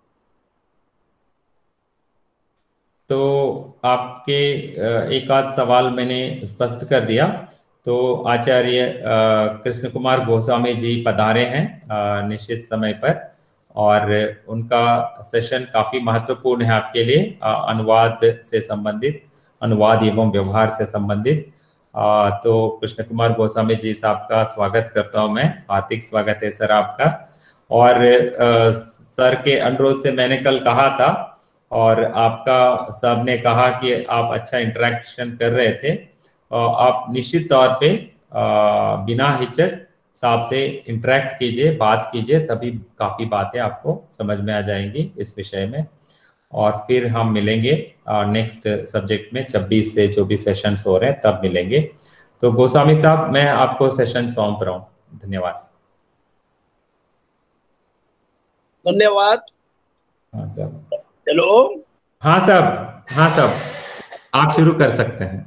तो आपके एक आध सवाल मैंने स्पष्ट कर दिया। तो आचार्य कृष्ण कुमार गोस्वामी जी पधारे हैं निश्चित समय पर, और उनका सेशन काफी महत्वपूर्ण है आपके लिए, अनुवाद से संबंधित, अनुवाद एवं व्यवहार से संबंधित। तो कृष्ण कुमार गोस्वामी जी साहब का स्वागत करता हूं मैं, हार्दिक स्वागत है सर आपका। और सर के अनुरोध से मैंने कल कहा था और आपका सब ने कहा कि आप अच्छा इंटरेक्शन कर रहे थे, और आप निश्चित तौर पे बिना हिचक साहब से इंटरेक्ट कीजिए, बात कीजिए, तभी काफ़ी बातें आपको समझ में आ जाएंगी इस विषय में। और फिर हम मिलेंगे नेक्स्ट सब्जेक्ट में, 26 से जो भी सेशंस हो रहे हैं तब मिलेंगे। तो गोस्वामी साहब, मैं आपको सेशन सौंप रहा हूँ। धन्यवाद। धन्यवाद। हाँ साहब। हेलो। हाँ साहब, हाँ साहब, आप शुरू कर सकते हैं।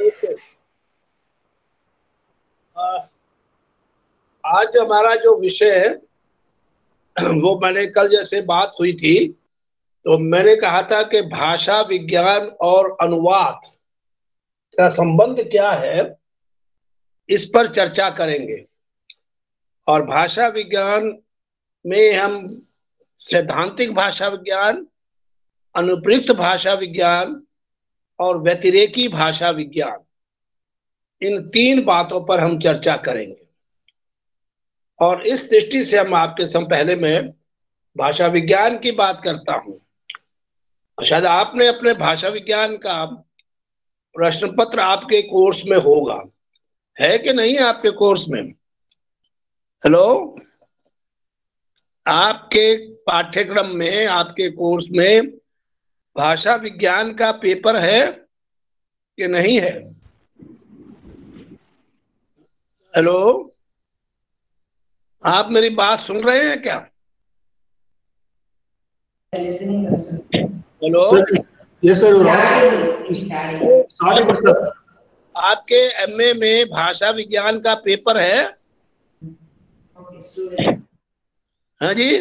आज हमारा जो विषय है वो, मैंने कल जैसे बात हुई थी तो मैंने कहा था कि भाषा विज्ञान और अनुवाद का संबंध क्या है, इस पर चर्चा करेंगे। और भाषा विज्ञान में हम सैद्धांतिक भाषा विज्ञान, अनुप्रयुक्त भाषा विज्ञान और व्यतिरेकी भाषा विज्ञान, इन 3 बातों पर हम चर्चा करेंगे। और इस दृष्टि से हम आपके पहले मैं भाषा विज्ञान की बात करता हूं। शायद आपने अपने भाषा विज्ञान का प्रश्न पत्र आपके कोर्स में होगा, है कि नहीं आपके कोर्स में? हेलो, आपके पाठ्यक्रम में, आपके कोर्स में भाषा विज्ञान का पेपर है कि नहीं है? हेलो, आप मेरी बात सुन रहे हैं क्या? Hello sir, yes sir, sir आपके एमए में भाषा विज्ञान का पेपर है? हाँ जी।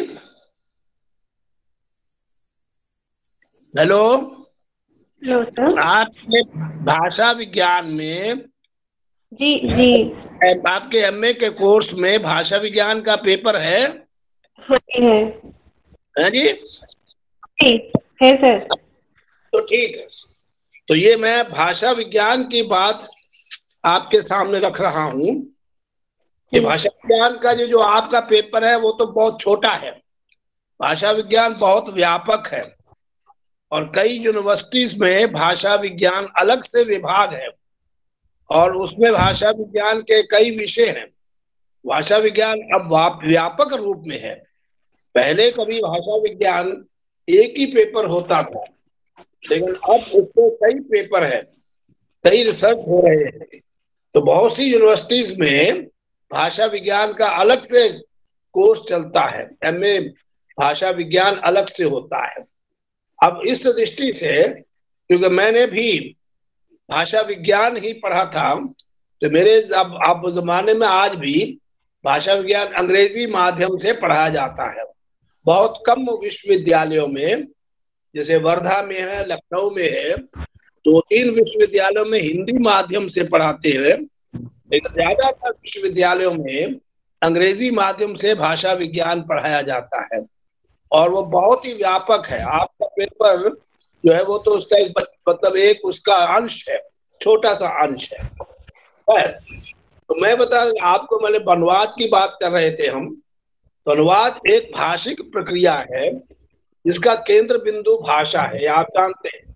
Hello, hello sir. आपके भाषा विज्ञान में, जी जी, आपके एमए के कोर्स में भाषा विज्ञान का पेपर है? हाँ जी है। हाँ जी, है सर। तो ठीक है। तो ये मैं भाषा विज्ञान की बात आपके सामने रख रहा हूं कि भाषा विज्ञान का जो आपका पेपर है वो तो बहुत छोटा है। भाषा विज्ञान बहुत व्यापक है और कई यूनिवर्सिटीज में भाषा विज्ञान अलग से विभाग है और उसमें भाषा विज्ञान के कई विषय हैं। भाषा विज्ञान अब व्यापक रूप में है। पहले कभी भाषा विज्ञान एक ही पेपर होता था, लेकिन अब उसमें कई पेपर है, कई रिसर्च हो रहे हैं। तो बहुत सी यूनिवर्सिटीज में भाषा विज्ञान का अलग से कोर्स चलता है, एमए भाषा विज्ञान अलग से होता है। अब इस दृष्टि से, क्योंकि मैंने भी भाषा विज्ञान ही पढ़ा था, तो मेरे अब जमाने में आज भी भाषा विज्ञान अंग्रेजी माध्यम से पढ़ाया जाता है। बहुत कम विश्वविद्यालयों में, जैसे वर्धा में है, लखनऊ में है, 2-3 विश्वविद्यालयों में हिंदी माध्यम से पढ़ाते हैं, लेकिन ज्यादातर विश्वविद्यालयों में अंग्रेजी माध्यम से भाषा विज्ञान पढ़ाया जाता है और वो बहुत ही व्यापक है। आपका पेपर जो है वो तो उसका मतलब एक उसका अंश है, छोटा सा अंश है। तो मैं बता आपको, मैंने अनुवाद की बात कर रहे थे हम, तो अनुवाद एक भाषिक प्रक्रिया है जिसका केंद्र बिंदु भाषा है, आप जानते हैं।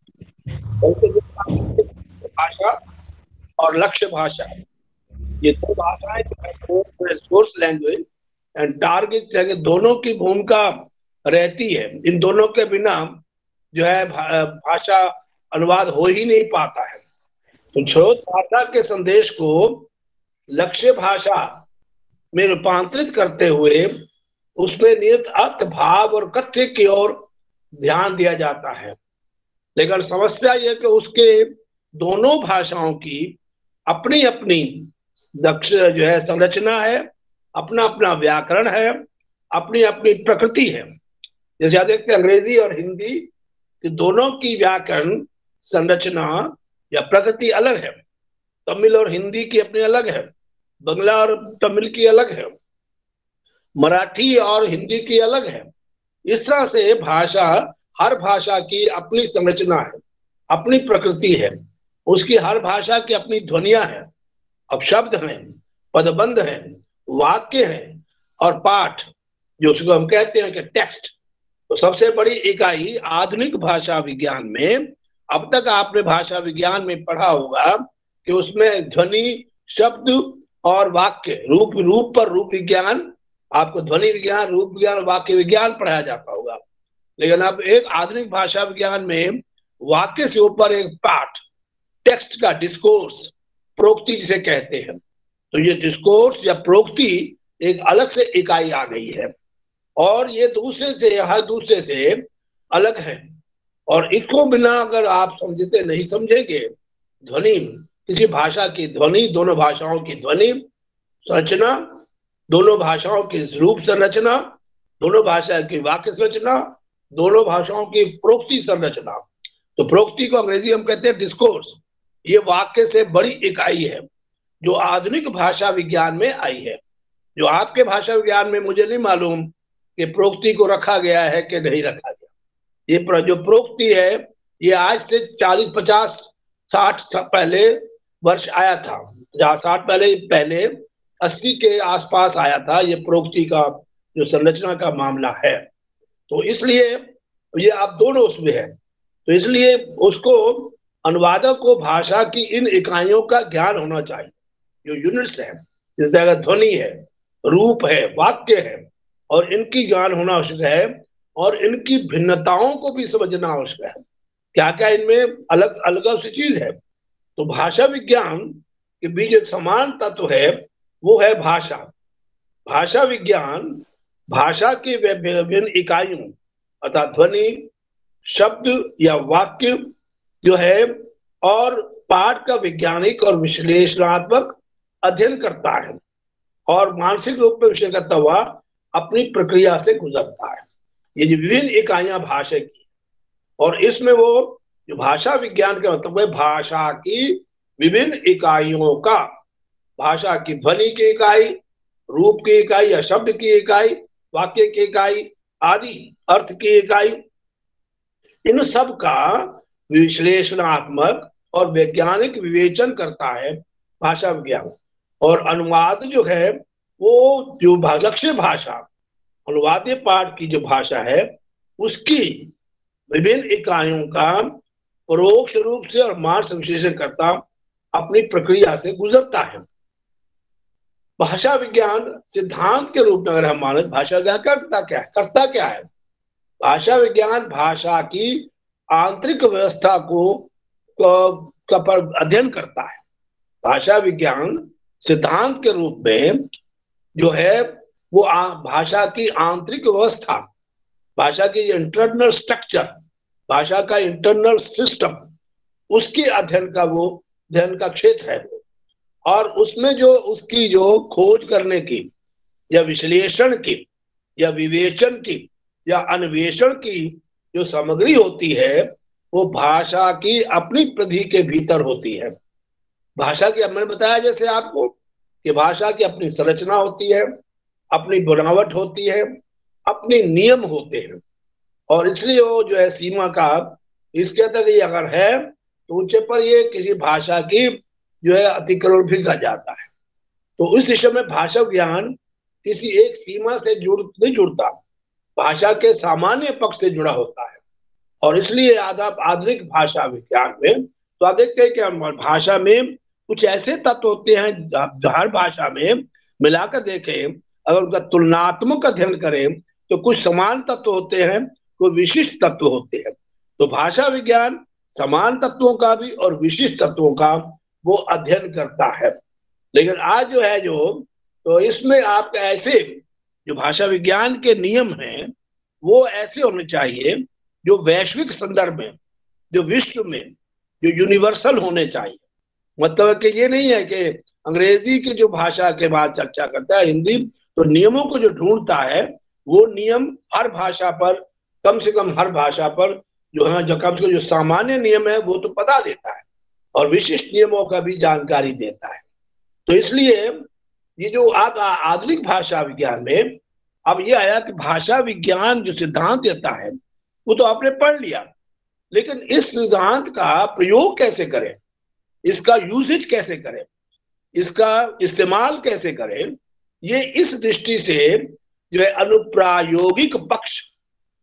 भाषा और लक्ष्य भाषा, ये 2 भाषाएं, source language and target language, दोनों की भूमिका रहती है। इन दोनों के बिना जो है भाषा अनुवाद हो ही नहीं पाता है। तो स्रोत भाषा के संदेश को लक्ष्य भाषा में रूपांतरित करते हुए उसमें निहित अर्थ, भाव और कथ्य की ओर ध्यान दिया जाता है। लेकिन समस्या यह कि उसके दोनों भाषाओं की अपनी अपनी जो है संरचना है, अपना अपना व्याकरण है, अपनी अपनी प्रकृति है। जैसे आप देखते हैं अंग्रेजी और हिंदी कि दोनों की व्याकरण संरचना या प्रकृति अलग है। तमिल और हिंदी की अपनी अलग है, बंगला और तमिल की अलग है, मराठी और हिंदी की अलग है। इस तरह से भाषा, हर भाषा की अपनी संरचना है, अपनी प्रकृति है, उसकी हर भाषा की अपनी ध्वनियां हैं। अब शब्द हैं, पदबंध हैं, वाक्य हैं और पाठ, जो उसको हम कहते हैं कि टेक्स्ट, तो सबसे बड़ी इकाई आधुनिक भाषा विज्ञान में, अब तक आपने भाषा विज्ञान में पढ़ा होगा कि उसमें ध्वनि, शब्द और वाक्य, रूप पर रूप विज्ञान, आपको ध्वनि विज्ञान, रूप विज्ञान और वाक्य विज्ञान पढ़ाया जाता होगा। लेकिन अब एक आधुनिक भाषा विज्ञान में वाक्य से ऊपर एक पाठ, टेक्स्ट का डिस्कोर्स, प्रोक्ति जिसे कहते हैं, तो ये डिस्कोर्स या प्रोक्ति एक अलग से इकाई आ गई है और ये हर दूसरे से अलग है। और इसको बिना अगर आप समझते नहीं समझेंगे, ध्वनि, किसी भाषा की ध्वनि, दोनों भाषाओं की ध्वनि संरचना, दोनों भाषाओं की रूप संरचना, दोनों भाषा की वाक्य संरचना, दोनों भाषाओं की प्रोक्ति संरचना, तो प्रोक्ति को अंग्रेजी हम कहते हैं डिस्कोर्स, ये वाक्य से बड़ी इकाई है जो आधुनिक भाषा विज्ञान में आई है। जो आपके भाषा विज्ञान में मुझे नहीं मालूम कि प्रोक्ति को रखा गया है कि नहीं रखा गया। ये जो प्रोक्ति है ये आज से 40, 50, 60 पहले वर्ष आया था, 60 पहले 80 के आसपास आया था ये प्रोक्ति का जो संरचना का मामला है। तो इसलिए ये आप दोनों उसमें है, तो इसलिए उसको अनुवादक को भाषा की इन इकाइयों का ज्ञान होना चाहिए, जो यूनिट्स है, जिस जगह ध्वनि है, रूप है, वाक्य है, और इनकी ज्ञान होना आवश्यक है और इनकी भिन्नताओं को भी समझना आवश्यक है, क्या क्या इनमें अलग अलग सी चीज है। तो भाषा विज्ञान के बीच एक समान तत्व है, वो है भाषा। भाषा विज्ञान भाषा की विभिन्न इकाइयों अर्थात ध्वनि, शब्द या वाक्य जो है और पाठ का वैज्ञानिक और विश्लेषणात्मक अध्ययन करता है और मानसिक रूप में विश्लेषण करता हुआ अपनी प्रक्रिया से गुजरता है। ये जो विभिन्न इकाइयां भाषा की, और इसमें वो जो भाषा विज्ञान का मतलब है भाषा की विभिन्न इकाइयों का, भाषा की ध्वनि की इकाई, रूप की इकाई या शब्द की इकाई, वाक्य की इकाई आदि, अर्थ की इकाई, इन सब का विश्लेषणात्मक और वैज्ञानिक विवेचन करता है भाषा विज्ञान। और अनुवाद जो है वो जो लक्ष्य भाषा, अनुवाद्य पाठ की जो भाषा है उसकी विभिन्न इकाइयों का परोक्ष रूप से और मानस विश्लेषण करता अपनी प्रक्रिया से गुजरता है। भाषा विज्ञान सिद्धांत के रूप में अगर हम माने, भाषा विज्ञान करता क्या है? भाषा विज्ञान भाषा की आंतरिक व्यवस्था का पर अध्ययन करता है। भाषा विज्ञान सिद्धांत के रूप में जो है वो भाषा की आंतरिक व्यवस्था, भाषा की इंटरनल स्ट्रक्चर, भाषा का इंटरनल सिस्टम, उसके अध्ययन का क्षेत्र है। और उसमें जो उसकी जो खोज करने की या विश्लेषण की या विवेचन की या अन्वेषण की जो सामग्री होती है वो भाषा की अपनी परिधि के भीतर होती है। भाषा की, मैंने बताया जैसे आपको कि भाषा की अपनी संरचना होती है, अपनी बनावट होती है, अपने नियम होते हैं, और इसलिए वो जो है सीमा का इसके अंदर ये अगर है तो ऊंचे पर ये किसी भाषा की जो है अतिक्रमण भी कर जाता है। तो इस विषय में भाषा ज्ञान किसी एक सीमा से नहीं जुड़ता, भाषा के सामान्य पक्ष से जुड़ा होता है। और इसलिए आधुनिक भाषा विज्ञान में तो आप देखते हैं कि भाषा में कुछ ऐसे तत्व होते हैं, हर भाषा में मिलाकर देखें, अगर उनका तुलनात्मक अध्ययन करें तो कुछ समान तत्व होते हैं, कुछ विशिष्ट तत्व होते हैं। तो भाषा विज्ञान समान तत्वों का भी और विशिष्ट तत्वों का वो अध्ययन करता है। लेकिन आज जो है तो इसमें आपका ऐसे जो भाषा विज्ञान के नियम हैं वो ऐसे होने चाहिए जो वैश्विक संदर्भ में, जो विश्व में, जो यूनिवर्सल होने चाहिए। मतलब कि ये नहीं है कि अंग्रेजी की जो भाषा के बाद चर्चा करता है हिंदी, तो नियमों को जो ढूंढता है वो नियम हर भाषा पर, कम से कम हर भाषा पर जो है, जो कम से कम जो सामान्य नियम है वो तो पता देता है और विशिष्ट नियमों का भी जानकारी देता है। तो इसलिए ये जो आधुनिक भाषा विज्ञान में अब ये आया कि भाषा विज्ञान जो सिद्धांत देता है वो तो आपने पढ़ लिया, लेकिन इस सिद्धांत का प्रयोग कैसे करें, इसका यूजेज कैसे करें, इसका इस्तेमाल कैसे करें, ये इस दृष्टि से जो है अनुप्रायोगिक पक्ष,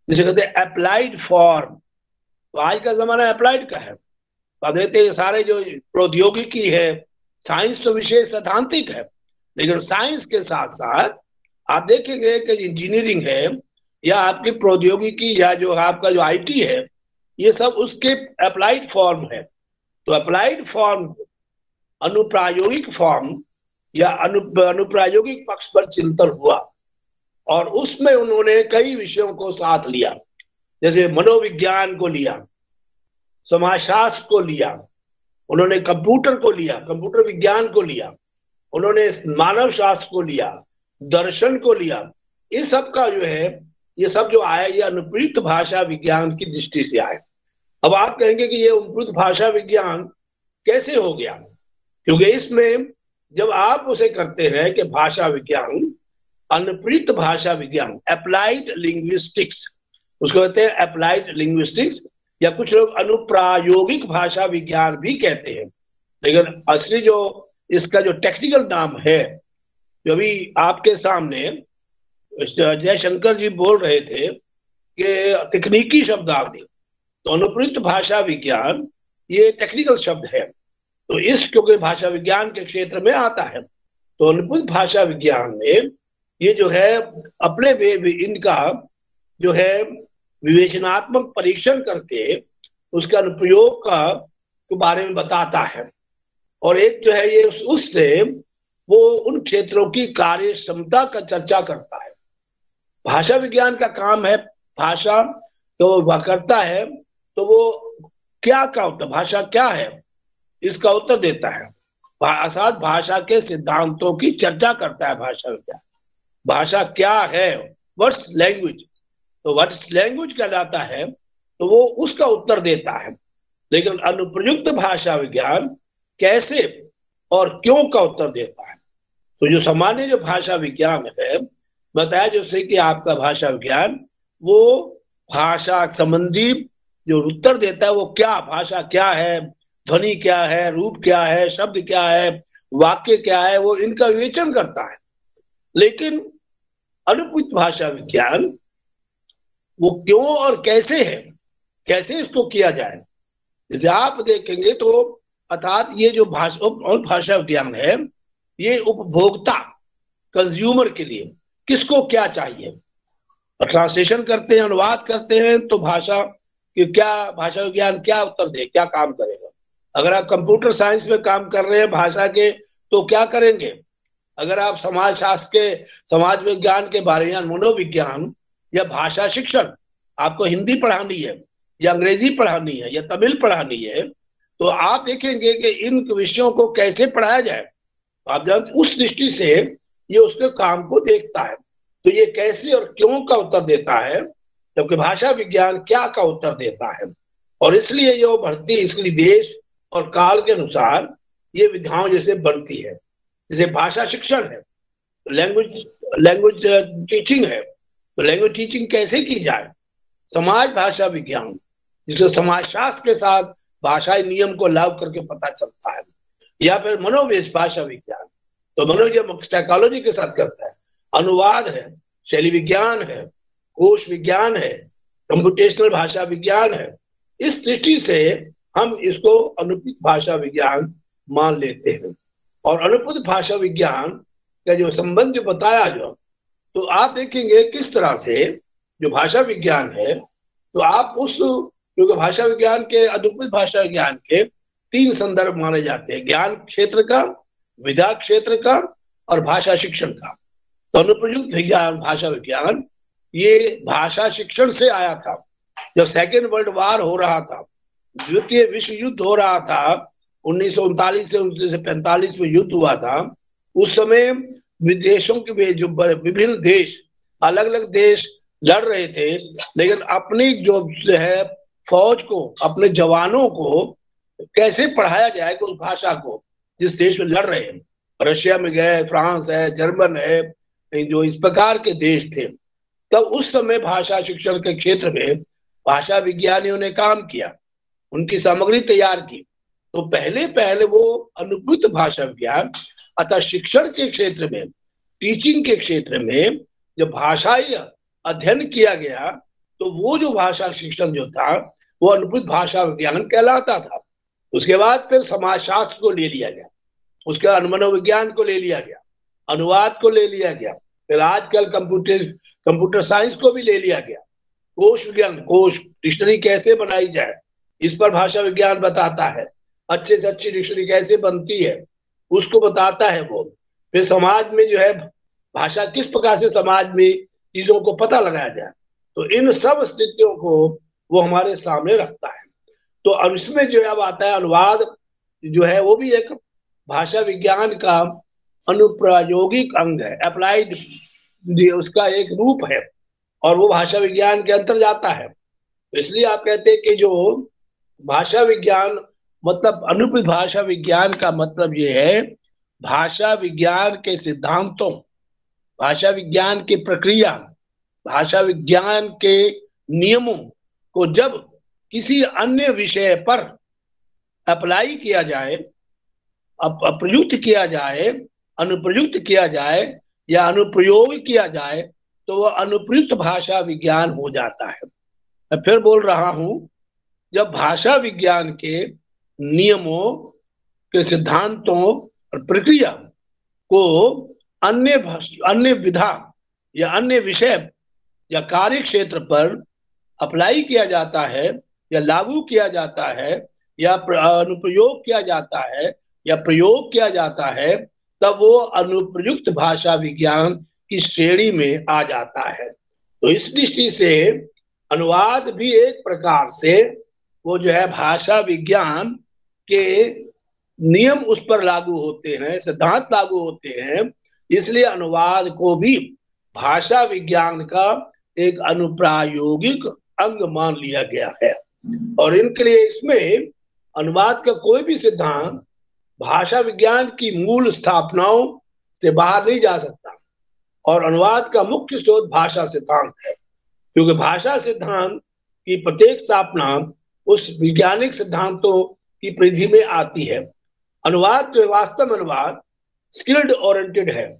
जिसे कहते हैं अप्लाइड फॉर्म। तो आज का जमाना अप्लाइड का है। आप देखते हैं सारे जो प्रौद्योगिकी है, साइंस तो विशेष सैद्धांतिक है, लेकिन साइंस के साथ साथ आप देखेंगे कि इंजीनियरिंग है या आपकी प्रौद्योगिकी या जो आपका जो आईटी है, ये सब उसके अप्लाइड फॉर्म है। तो अप्लाइड फॉर्म अनुप्रायोगिक फॉर्म या अनुप्रायोगिक पक्ष पर चिंतन हुआ और उसमें उन्होंने कई विषयों को साथ लिया, जैसे मनोविज्ञान को लिया, समाजशास्त्र को लिया, उन्होंने कंप्यूटर को लिया, कंप्यूटर विज्ञान को लिया, उन्होंने मानव शास्त्र को लिया, दर्शन को लिया। ये सब का जो है, ये सब जो आया ये अनुप्रयुक्त भाषा विज्ञान की दृष्टि से आए। अब आप कहेंगे कि ये अनुप्रयुक्त भाषा विज्ञान कैसे हो गया, क्योंकि इसमें जब आप उसे करते हैं कि भाषा विज्ञान, अनुप्रयुक्त भाषा विज्ञान, अप्लाइड लिंग्विस्टिक्स, उसको कहते हैं अप्लाइड लिंग्विस्टिक्स, या कुछ लोग अनुप्रायोगिक भाषा विज्ञान भी कहते हैं। लेकिन असली जो इसका जो टेक्निकल नाम है, जो अभी आपके सामने जयशंकर जी बोल रहे थे कि तकनीकी शब्दावली, तो अनुप्रयुक्त भाषा विज्ञान ये टेक्निकल शब्द है। तो इस क्योंकि भाषा विज्ञान के क्षेत्र में आता है, तो अनुप्रयुक्त भाषा विज्ञान में ये जो है अपने इनका जो है विवेचनात्मक परीक्षण करके उसका अनुप्रयोग का के बारे में बताता है। और एक जो है ये उससे वो उन क्षेत्रों की कार्य क्षमता का चर्चा करता है। भाषा विज्ञान का काम है भाषा तो वो करता है, तो वो क्या का उत्तर, भाषा क्या है इसका उत्तर देता है, अर्थात भाषा के सिद्धांतों की चर्चा करता है। भाषा विज्ञान भाषा क्या है, व्हाट्स लैंग्वेज, तो व्हाट्स लैंग्वेज कहलाता है, तो वो उसका उत्तर देता है। लेकिन अनुप्रयुक्त भाषा विज्ञान कैसे और क्यों का उत्तर देता है। तो जो सामान्य जो भाषा विज्ञान है, बताया जैसे कि आपका भाषा विज्ञान वो भाषा संबंधी जो उत्तर देता है, वो क्या भाषा क्या है, ध्वनि क्या है, रूप क्या है, शब्द क्या है, वाक्य क्या है, वो इनका विवेचन करता है। लेकिन अनुप्रयुक्त भाषा विज्ञान वो क्यों और कैसे है, कैसे इसको किया जाए। जैसे आप देखेंगे तो अर्थात ये जो भाषा विज्ञान है, ये उपभोक्ता कंज्यूमर के लिए किसको क्या चाहिए, ट्रांसलेशन करते हैं, अनुवाद करते हैं, तो भाषा कि क्या भाषा विज्ञान क्या उत्तर दे, क्या काम करेगा। अगर आप कंप्यूटर साइंस में काम कर रहे हैं भाषा के, तो क्या करेंगे। अगर आप समाज शास्त्र के, समाज विज्ञान के बारे में, मनोविज्ञान या भाषा शिक्षण, आपको हिंदी पढ़ानी है या अंग्रेजी पढ़ानी है या तमिल पढ़ानी है, तो आप देखेंगे कि इन विषयों को कैसे पढ़ाया जाए। आप जानते उस दृष्टि से ये उसके काम को देखता है। तो ये कैसे और क्यों का उत्तर देता है, जबकि भाषा विज्ञान क्या का उत्तर देता है। और इसलिए ये बढ़ती, इसलिए देश और काल के अनुसार ये विधाओं जैसे बनती है। जैसे भाषा शिक्षण है, लैंग्वेज टीचिंग है, तो लैंग्वेज टीचिंग कैसे की जाए। समाज भाषा विज्ञान, जिसको समाजशास्त्र के साथ भाषाई नियम को लागू करके पता चलता है। या फिर मनोवेश भाषा विज्ञान, तो मनोविज्ञान साइकोलॉजी के साथ करता है। अनुवाद है, शैली विज्ञान है, कोश विज्ञान है, कंप्यूटेशनल भाषा विज्ञान है। इस दृष्टि से हम इसको अनुप्रयुक्त भाषा विज्ञान मान लेते हैं। और अनुप्रयुक्त भाषा विज्ञान का जो संबंध जो बताया जो, तो आप देखेंगे किस तरह से जो भाषा विज्ञान है, तो आप उस क्योंकि भाषा विज्ञान के, अनुप्रयुक्त भाषा विज्ञान के 3 संदर्भ माने जाते हैं, ज्ञान क्षेत्र का, विधा क्षेत्र का और भाषा शिक्षण का। तो अनुप्रयुक्त विज्ञान भाषा विज्ञान ये भाषा शिक्षण से आया था। जब सेकेंड वर्ल्ड वार हो रहा था, द्वितीय विश्व युद्ध हो रहा था, 1939 से 1945 में युद्ध हुआ था, उस समय विदेशों के जो विभिन्न देश, अलग अलग देश लड़ रहे थे, लेकिन अपनी जो है फौज को, अपने जवानों को कैसे पढ़ाया जाए उस भाषा को जिस देश में लड़ रहे हैं। रशिया में गए, फ्रांस है, जर्मन है, जो इस प्रकार के देश थे। तब उस समय भाषा शिक्षण के क्षेत्र में भाषा विज्ञानियों ने काम किया, उनकी सामग्री तैयार की। तो पहले वो अनुप्रयुक्त भाषा विज्ञान अतः शिक्षण के क्षेत्र में, टीचिंग के क्षेत्र में जब भाषाई अध्ययन किया गया, तो वो जो भाषा शिक्षण जो था वो अनुभूत भाषा विज्ञान कहलाता था। उसके बाद फिर समाजशास्त्र को ले लिया गया, उसके बाद मनोविज्ञान को ले लिया गया, अनुवाद को ले लिया गया, फिर आजकल कंप्यूटर साइंस को भी ले लिया गया। कोश विज्ञान, कोश डिक्शनरी कैसे बनाई जाए इस पर भाषा विज्ञान बताता है, अच्छे से अच्छी डिक्शनरी कैसे बनती है उसको बताता है वो। फिर समाज में जो है भाषा किस प्रकार से समाज में चीजों को पता लगाया जाए, तो इन सब स्थितियों को वो हमारे सामने रखता है। तो अब इसमें जो है अब आता है अनुवाद, जो है वो भी एक भाषा विज्ञान का अनुप्रायोगिक अंग है, अप्लाइड उसका एक रूप है और वो भाषा विज्ञान के अंतर जाता है। इसलिए आप कहते हैं कि जो भाषा विज्ञान मतलब अनुप्रिय भाषा विज्ञान का मतलब ये है भाषा विज्ञान के सिद्धांतों, भाषा विज्ञान की प्रक्रिया, भाषा विज्ञान के नियमों को जब किसी अन्य विषय पर अप्लाई किया जाए, प्रयुक्त किया जाए, अनुप्रयुक्त किया जाए या अनुप्रयोग किया जाए तो वह अनुप्रयुक्त भाषा विज्ञान हो जाता है। मैं फिर बोल रहा हूं, जब भाषा विज्ञान के नियमों के सिद्धांतों और प्रक्रिया को अन्य विधा या अन्य विषय या कार्य क्षेत्र पर अप्लाई किया जाता है या लागू किया जाता है या अनुप्रयोग किया जाता है या प्रयोग किया जाता है, तब वो अनुप्रयुक्त भाषा विज्ञान की श्रेणी में आ जाता है। तो इस दृष्टि से अनुवाद भी एक प्रकार से वो जो है भाषा विज्ञान के नियम उस पर लागू होते हैं, सिद्धांत लागू होते हैं, इसलिए अनुवाद को भी भाषा विज्ञान का एक अनुप्रायोगिक अंग मान लिया गया है। और इनके लिए इसमें अनुवाद का कोई भी सिद्धांत भाषा विज्ञान की मूल स्थापनाओं से बाहर नहीं जा सकता और अनुवाद का मुख्य स्रोत भाषा सिद्धांत है, क्योंकि भाषा सिद्धांत की प्रत्येक स्थापना उस वैज्ञानिक सिद्धांतों की परिधि में आती है। अनुवाद जो वास्तव में अनुवाद स्किल्ड ओरिएंटेड है,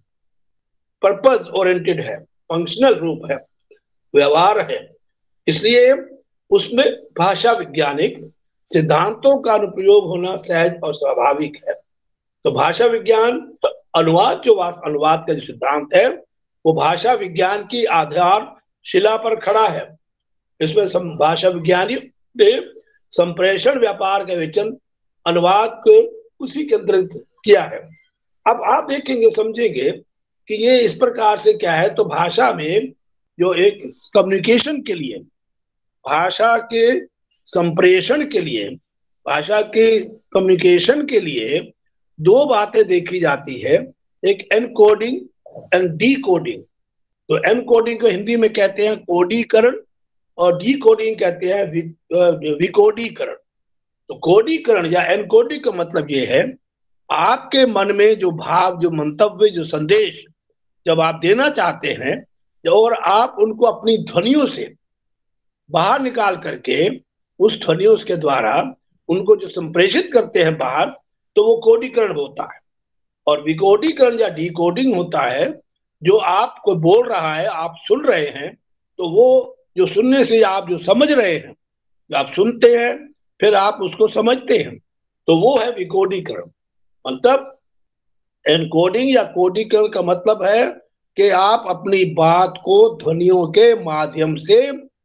पर्पस ओरिएंटेड है, फंक्शनल रूप है, व्यवहार है, इसलिए उसमें भाषा वैज्ञानिक सिद्धांतों का अनुप्रयोग होना सहज और स्वाभाविक है। तो भाषा विज्ञान अनुवाद अनुवाद का जो सिद्धांत है वो भाषा विज्ञान की आधारशिला पर खड़ा है। इसमें भाषा विज्ञानी ने संप्रेषण व्यापार का विचलन अनुवाद को उसी के अंतर्गत किया है। अब आप देखेंगे, समझेंगे कि ये इस प्रकार से क्या है। तो भाषा में जो एक कम्युनिकेशन के लिए, भाषा के संप्रेषण के लिए, भाषा के कम्युनिकेशन के लिए दो बातें देखी जाती है, एक एनकोडिंग एंड डीकोडिंग। तो एनकोडिंग को हिंदी में कहते हैं कोडीकरण और डीकोडिंग कहते हैं विकोडीकरण। तो कोडीकरण या एनकोडिंग का मतलब ये है आपके मन में जो भाव, जो मंतव्य, जो संदेश जब आप देना चाहते हैं और आप उनको अपनी ध्वनियों से बाहर निकाल करके उस ध्वनियों के द्वारा उनको जो संप्रेषित करते हैं बाहर, तो वो कोडीकरण होता है। और विकोडीकरण या डीकोडिंग होता है जो आपको बोल रहा है, आप सुन रहे हैं, तो वो जो सुनने से आप जो समझ रहे हैं, जो आप सुनते हैं फिर आप उसको समझते हैं, तो वो है विकोडीकरण। मतलब एनकोडिंग या कोडीकरण का मतलब है कि आप अपनी बात को ध्वनियों के माध्यम से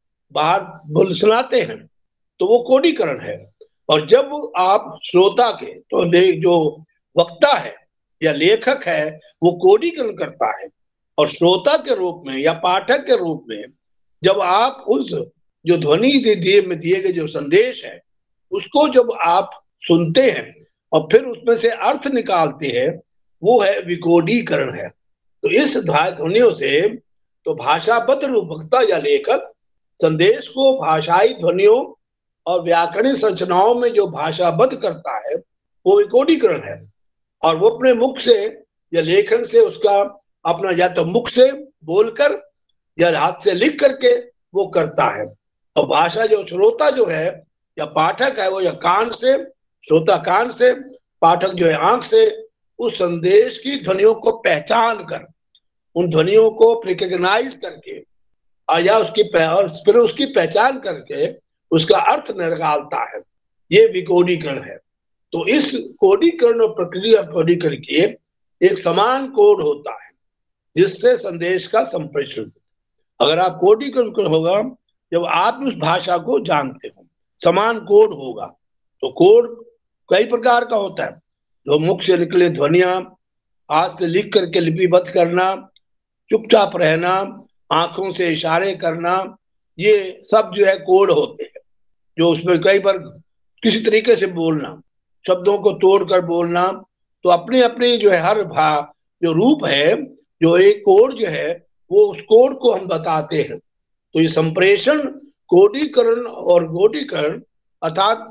बाहर सुनाते हैं, तो वो कोडीकरण है। और जब आप श्रोता के, तो जो वक्ता है या लेखक है वो कोडीकरण करता है, और श्रोता के रूप में या पाठक के रूप में जब आप उस जो ध्वनि दिए गए जो संदेश है उसको जब आप सुनते हैं और फिर उसमें से अर्थ निकालते हैं, वो है विकोडीकरण है। तो इस ध्वनियों से तो भाषाबद्ध रूप वक्ता या लेखक संदेश को भाषाई ध्वनियों और व्याकरणिक संरचनाओं में जो भाषाबद्ध करता है वो विकोडीकरण है। और वो अपने मुख से या लेखन से उसका अपना या तो मुख से बोलकर या हाथ से लिख करके वो करता है। और भाषा जो श्रोता जो है या पाठक है वो या कान से, श्रोता कान से, पाठक जो है आंख से उस संदेश की ध्वनियों को पहचान कर, उन ध्वनियों को रिकॉग्नाइज करके या और फिर उसकी पहचान करके उसका अर्थ निकालता है, ये विकोडीकरण है। तो इस कोडीकरण और प्रक्रिया कोडीकरण के एक समान कोड होता है जिससे संदेश का संप्रेषण। अगर आप कोडीकरण होगा जब आप उस भाषा को जानते हो, समान कोड होगा। तो कोड कई प्रकार का होता है, जो मुख से निकले ध्वनियां, हाथ से लिख करके लिपिबद्ध करना, चुपचाप रहना, आंखों से इशारे करना, ये सब जो है कोड होते हैं। जो उसमें कई बार किसी तरीके से बोलना, शब्दों को तोड़कर बोलना, तो अपने अपने जो है हर जो रूप है, जो एक कोड जो है वो उस कोड को हम बताते हैं। तो ये संप्रेषण, कोडीकरण और गोडीकरण अर्थात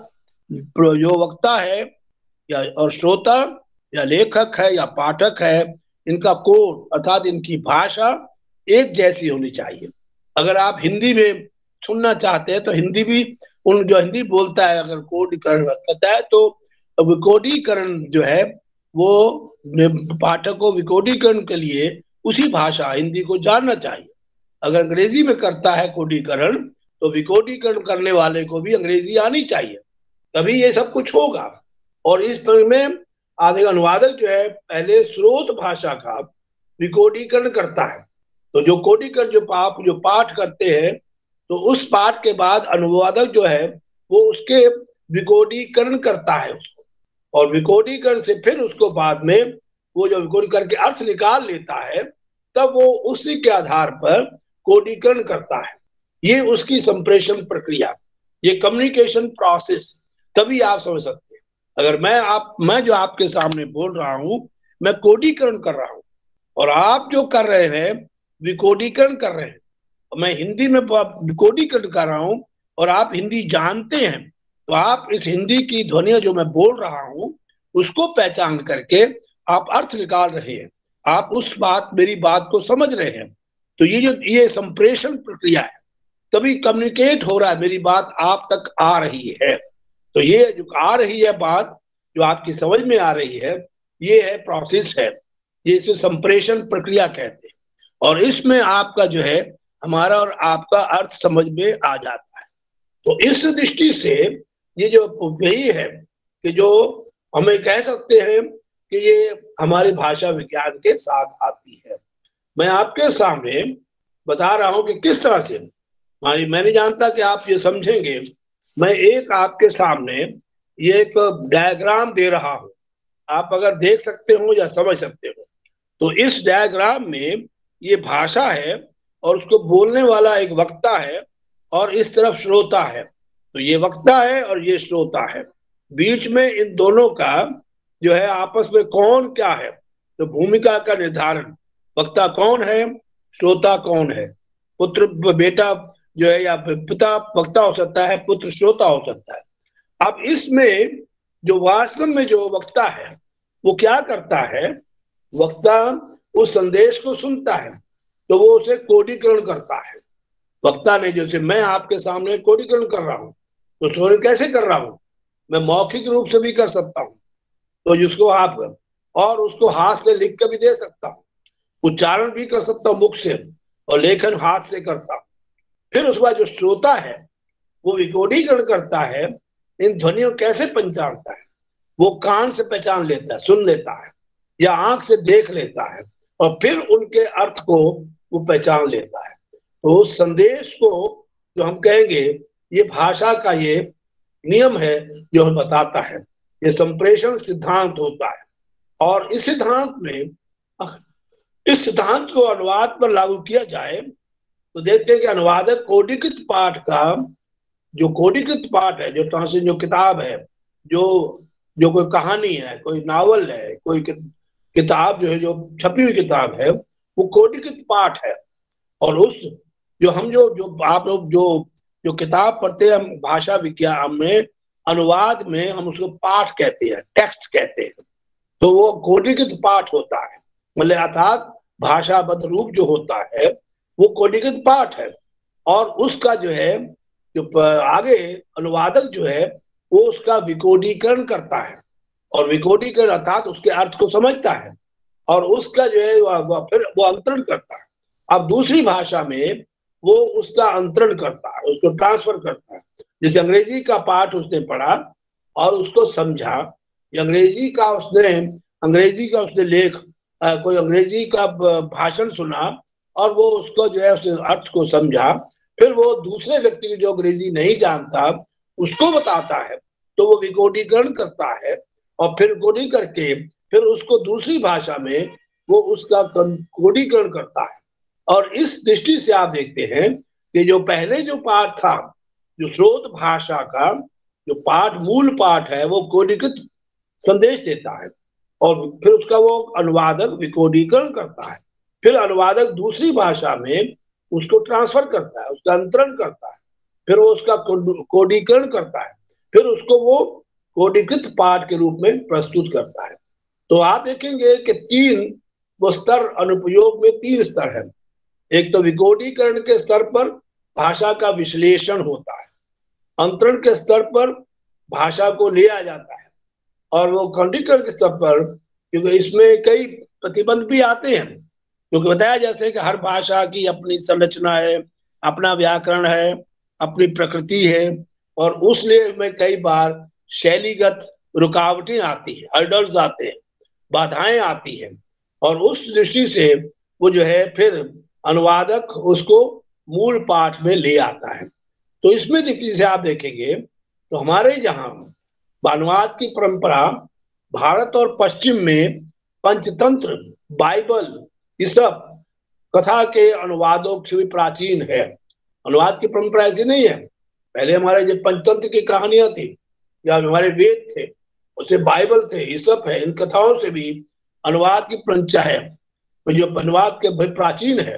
जो वक्ता है या और श्रोता या लेखक है या पाठक है, इनका कोड अर्थात इनकी भाषा एक जैसी होनी चाहिए। अगर आप हिंदी में सुनना चाहते हैं तो हिंदी भी उन जो हिंदी बोलता है अगर कोडीकरण करता है तो विकोडीकरण जो है वो पाठक को विकोडीकरण के लिए उसी भाषा हिंदी को जानना चाहिए। अगर अंग्रेजी में करता है कोडीकरण तो विकोडीकरण करने वाले को भी अंग्रेजी आनी चाहिए, तभी ये सब कुछ होगा। और इस पर में आधे अनुवादक जो है पहले स्रोत भाषा का विकोडीकरण करता है। तो जो कोडीकरण जो पाठ करते हैं तो उस पाठ के बाद अनुवादक जो है वो उसके विकोडीकरण करता है उसको, और विकोडीकरण से फिर उसको बाद में वो जो विकोडीकरण के अर्थ निकाल लेता है तब वो उसी के आधार पर कोडीकरण करता है। ये उसकी संप्रेषण प्रक्रिया, ये कम्युनिकेशन प्रोसेस, तभी आप समझ सकते हैं। अगर मैं जो आपके सामने बोल रहा हूं, मैं कोडीकरण कर रहा हूं और आप जो कर रहे हैं विकोडीकरण कर रहे हैं। मैं हिंदी में विकोडीकरण कर रहा हूं और आप हिंदी जानते हैं, तो आप इस हिंदी की ध्वनियां जो मैं बोल रहा हूं उसको पहचान करके आप अर्थ निकाल रहे हैं, आप मेरी बात को समझ रहे हैं। तो ये संप्रेषण प्रक्रिया है, तभी कम्युनिकेट हो रहा है, मेरी बात आप तक आ रही है। तो ये जो आ रही है बात, जो आपकी समझ में आ रही है, ये है प्रोसेस है, ये इसको संप्रेषण प्रक्रिया कहते हैं। और इसमें आपका जो है हमारा और आपका अर्थ समझ में आ जाता है। तो इस दृष्टि से ये जो यही है कि जो हमें कह सकते हैं कि ये हमारी भाषा विज्ञान के साथ आती है। मैं आपके सामने बता रहा हूं कि किस तरह से, मैं नहीं जानता कि आप ये समझेंगे। मैं एक आपके सामने ये एक डायग्राम दे रहा हूं, आप अगर देख सकते हो या समझ सकते हो। तो इस डायग्राम में ये भाषा है और उसको बोलने वाला एक वक्ता है और इस तरफ श्रोता है। तो ये वक्ता है और ये श्रोता है, बीच में इन दोनों का जो है आपस में कौन क्या है, तो भूमिका का निर्धारण, वक्ता कौन है, श्रोता कौन है। पुत्र बेटा जो है या पिता वक्ता हो सकता है, पुत्र श्रोता हो सकता है। अब इसमें जो वास्तव में जो वक्ता है वो क्या करता है, वक्ता उस संदेश को सुनता है तो वो उसे कोडीकरण करता है। वक्ता ने, जैसे मैं आपके सामने कोडीकरण कर रहा हूं, तो स्वयं कैसे कर रहा हूं, मैं मौखिक रूप से भी कर सकता हूं, तो जिसको आप, और उसको हाथ से लिख कर भी दे सकता हूं, उच्चारण भी कर सकता हूं मुख से, और लेखन हाथ से करता हूं। फिर उसके बाद जो श्रोता है वो विकोडीकरण करता है, इन ध्वनियों कैसे पहचानता है, वो कान से पहचान लेता है, सुन लेता है, या आंख से देख लेता है, और फिर उनके अर्थ को वो पहचान लेता है। तो उस संदेश को जो हम कहेंगे, ये भाषा का ये नियम है जो हमें बताता है, ये संप्रेषण सिद्धांत होता है। और इस सिद्धांत में, इस सिद्धांत को अनुवाद पर लागू किया जाए तो देखते हैं कि अनुवादक कोडीकृत पाठ का, जो कोडीकृत पाठ है, जो ट्रांसलेशन, जो किताब है, जो कोई कहानी है, कोई नावल है, कोई किताब जो है, जो छपी हुई किताब है, वो कोडीकृत पाठ है। और उस जो हम जो आप लोग जो किताब पढ़ते हैं भाषा विज्ञान में, अनुवाद में हम उसको पाठ कहते हैं, टेक्स्ट कहते हैं। तो वो कोडीकृत पाठ होता है, मतलब अर्थात भाषाबद्ध रूप जो होता है वो कोडीकृत पाठ है। और उसका जो है, जो आगे अनुवादक जो है वो उसका विकोडीकरण करता है, और विकोडीकरण अर्थात उसके अर्थ को समझता है, और उसका जो है फिर वो अंतरण करता है। अब दूसरी भाषा में वो उसका अंतरण करता है, उसको ट्रांसफर करता है। जैसे अंग्रेजी का पाठ उसने पढ़ा और उसको समझा, अंग्रेजी का उसने लेख कोई अंग्रेजी का भाषण सुना और वो उसको जो है उसने अर्थ को समझा, फिर वो दूसरे व्यक्ति को जो अंग्रेजी नहीं जानता उसको बताता है, तो वो विकोडीकरण करता है और फिर कोडिंग करके फिर उसको दूसरी भाषा में वो उसका कोडीकरण करता है। और इस दृष्टि से आप देखते हैं कि जो पहले जो पाठ था, जो स्रोत भाषा का जो पाठ, मूल पाठ है, वो कोडीकृत संदेश देता है और फिर उसका वो अनुवादक विकोडीकरण करता है, फिर अनुवादक दूसरी भाषा में उसको ट्रांसफर करता है, उसका अंतरण करता है, फिर वो उसका कोडीकरण करता है, फिर उसको वो कोडीकृत पाठ के रूप में प्रस्तुत करता है। तो आप देखेंगे कि तीन वो स्तर, अनुपयोग में तीन स्तर है। एक तो विकोडीकरण के स्तर पर भाषा का विश्लेषण होता है, अंतरण के स्तर पर भाषा को लिया जाता है, और वो कोडीकरण के स्तर पर, क्योंकि इसमें कई प्रतिबंध भी आते हैं, क्योंकि बताया जैसे कि हर भाषा की अपनी संरचना है, अपना व्याकरण है, अपनी प्रकृति है, और उसलिए में कई बार शैलीगत रुकावटें आती हैं, हर्डल्स आते हैं, बाधाएं आती हैं, और उस दृष्टि से वो जो है फिर अनुवादक उसको मूल पाठ में ले आता है। तो इसमें दृष्टि से आप देखेंगे तो हमारे यहाँ अनुवाद की परंपरा भारत और पश्चिम में पंचतंत्र, बाइबल, ये सब कथा के अनुवादों से भी प्राचीन है। अनुवाद की परंपरा ऐसी नहीं है। पहले हमारे जो पंचतंत्र की कहानियां थी या हमारे वेद थे, उससे बाइबल थे, ये सब है, इन कथाओं से भी अनुवाद की परंपरा है, जो अनुवाद के भाई प्राचीन है।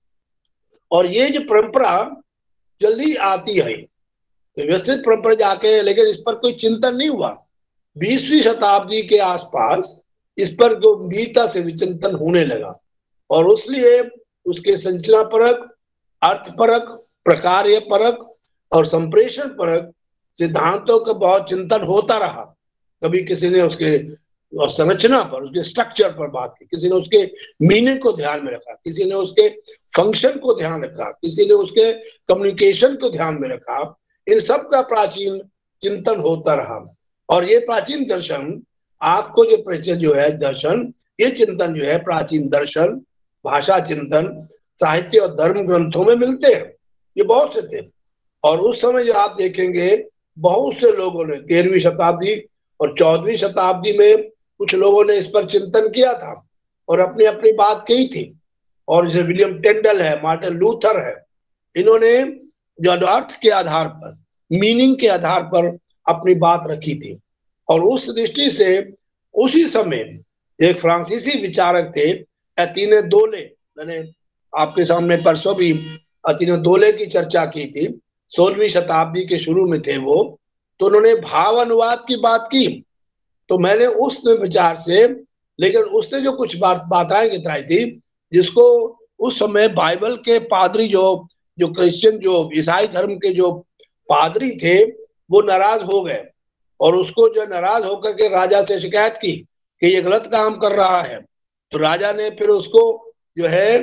और ये जो परंपरा जल्दी आती है, तो व्यवस्थित परंपरा जाके, लेकिन इस पर कोई चिंतन नहीं हुआ। 20वीं शताब्दी के आसपास इस पर गंभीरता से विचिंतन होने लगा, और इसलिए उसके संरचना परक, अर्थ परक, प्रकार्य परक और संप्रेषण परक सिद्धांतों का बहुत चिंतन होता रहा। कभी किसी ने उसके संरचना पर, उसके स्ट्रक्चर पर बात की, किसी ने उसके मीनिंग को ध्यान में रखा, किसी ने उसके फंक्शन को ध्यान रखा, किसी ने उसके कम्युनिकेशन को ध्यान में रखा। इन सब का प्राचीन चिंतन होता रहा, और ये प्राचीन दर्शन आपको जो परिचय जो है दर्शन, ये चिंतन जो है प्राचीन दर्शन, भाषा चिंतन, साहित्य और धर्म ग्रंथों में मिलते हैं। ये बहुत से थे, और उस समय जो आप देखेंगे बहुत से लोगों ने 13वीं शताब्दी और 14वीं शताब्दी में कुछ लोगों ने इस पर चिंतन किया था और अपनी अपनी बात कही थी। और जैसे विलियम टेंडल है, मार्टिन लूथर है, इन्होंने जो अर्थ के आधार पर, मीनिंग के आधार पर अपनी बात रखी थी। और उस दृष्टि से उसी समय एक फ्रांसीसी विचारक थे एतिने दोले, मैंने आपके सामने परसों भी एतिने दोले की चर्चा की थी, 16वीं शताब्दी के शुरू में थे वो। तो उन्होंने भाव अनुवाद की बात की, तो मैंने उस विचार से, लेकिन उसने जो कुछ बातें बताई थी जिसको उस समय बाइबल के पादरी, जो क्रिश्चियन, जो ईसाई धर्म के जो पादरी थे, वो नाराज हो गए, और उसको जो नाराज होकर के राजा से शिकायत की कि ये गलत काम कर रहा है। तो राजा ने फिर उसको जो है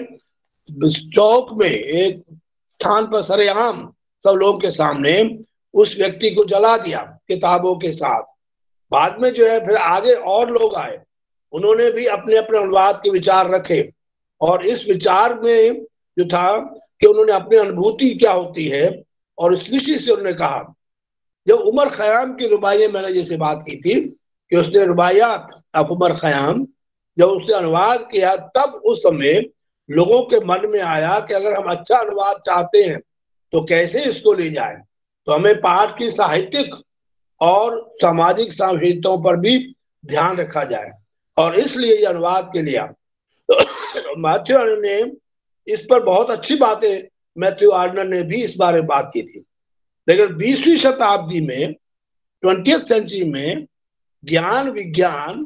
चौक में एक स्थान पर सरेआम सब लोगों के सामने उस व्यक्ति को जला दिया किताबों के साथ। बाद में जो है फिर आगे और लोग आए, उन्होंने भी अपने अपने अनुवाद के विचार रखे, और इस विचार में जो था कि उन्होंने अपनी अनुभूति क्या होती है, और इस दृष्टि से उन्होंने कहा, जब उमर खयाम की रुबाइयां, मैंने जैसे बात की थी कि उसने रुबायात ऑफ उमर खयाम जब उसने अनुवाद किया, तब उस समय लोगों के मन में आया कि अगर हम अच्छा अनुवाद चाहते हैं तो कैसे इसको ले जाएं, तो हमें पाठ की साहित्यिक और सामाजिक सामयिकताओं पर भी ध्यान रखा जाए। और इसलिए ये अनुवाद के लिए मैथ्यू आर्नर ने इस पर बहुत अच्छी बातें, मैथ्यू आर्नर ने भी इस बारे में बात की थी। लेकिन 20वीं शताब्दी में, 20th सेंचुरी में ज्ञान विज्ञान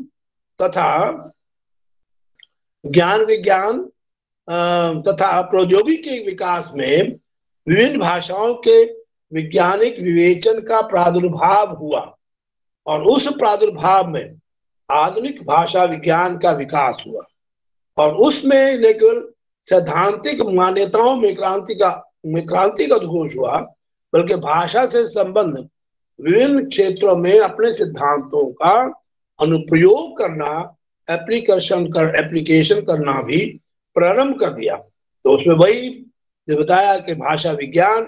तथा प्रौद्योगिकी के विकास में विभिन्न भाषाओं के वैज्ञानिक विवेचन का प्रादुर्भाव हुआ, और उस प्रादुर्भाव में आधुनिक भाषा विज्ञान का विकास हुआ, और उसमें न केवल सैद्धांतिक मान्यताओं में क्रांति का में क्रांतिगत घोष हुआ, बल्कि भाषा से संबंध विभिन्न क्षेत्रों में अपने सिद्धांतों का अनुप्रयोग करना, एप्लीकेशन करना भी प्रारंभ कर दिया। तो उसमें वही जो बताया कि भाषा विज्ञान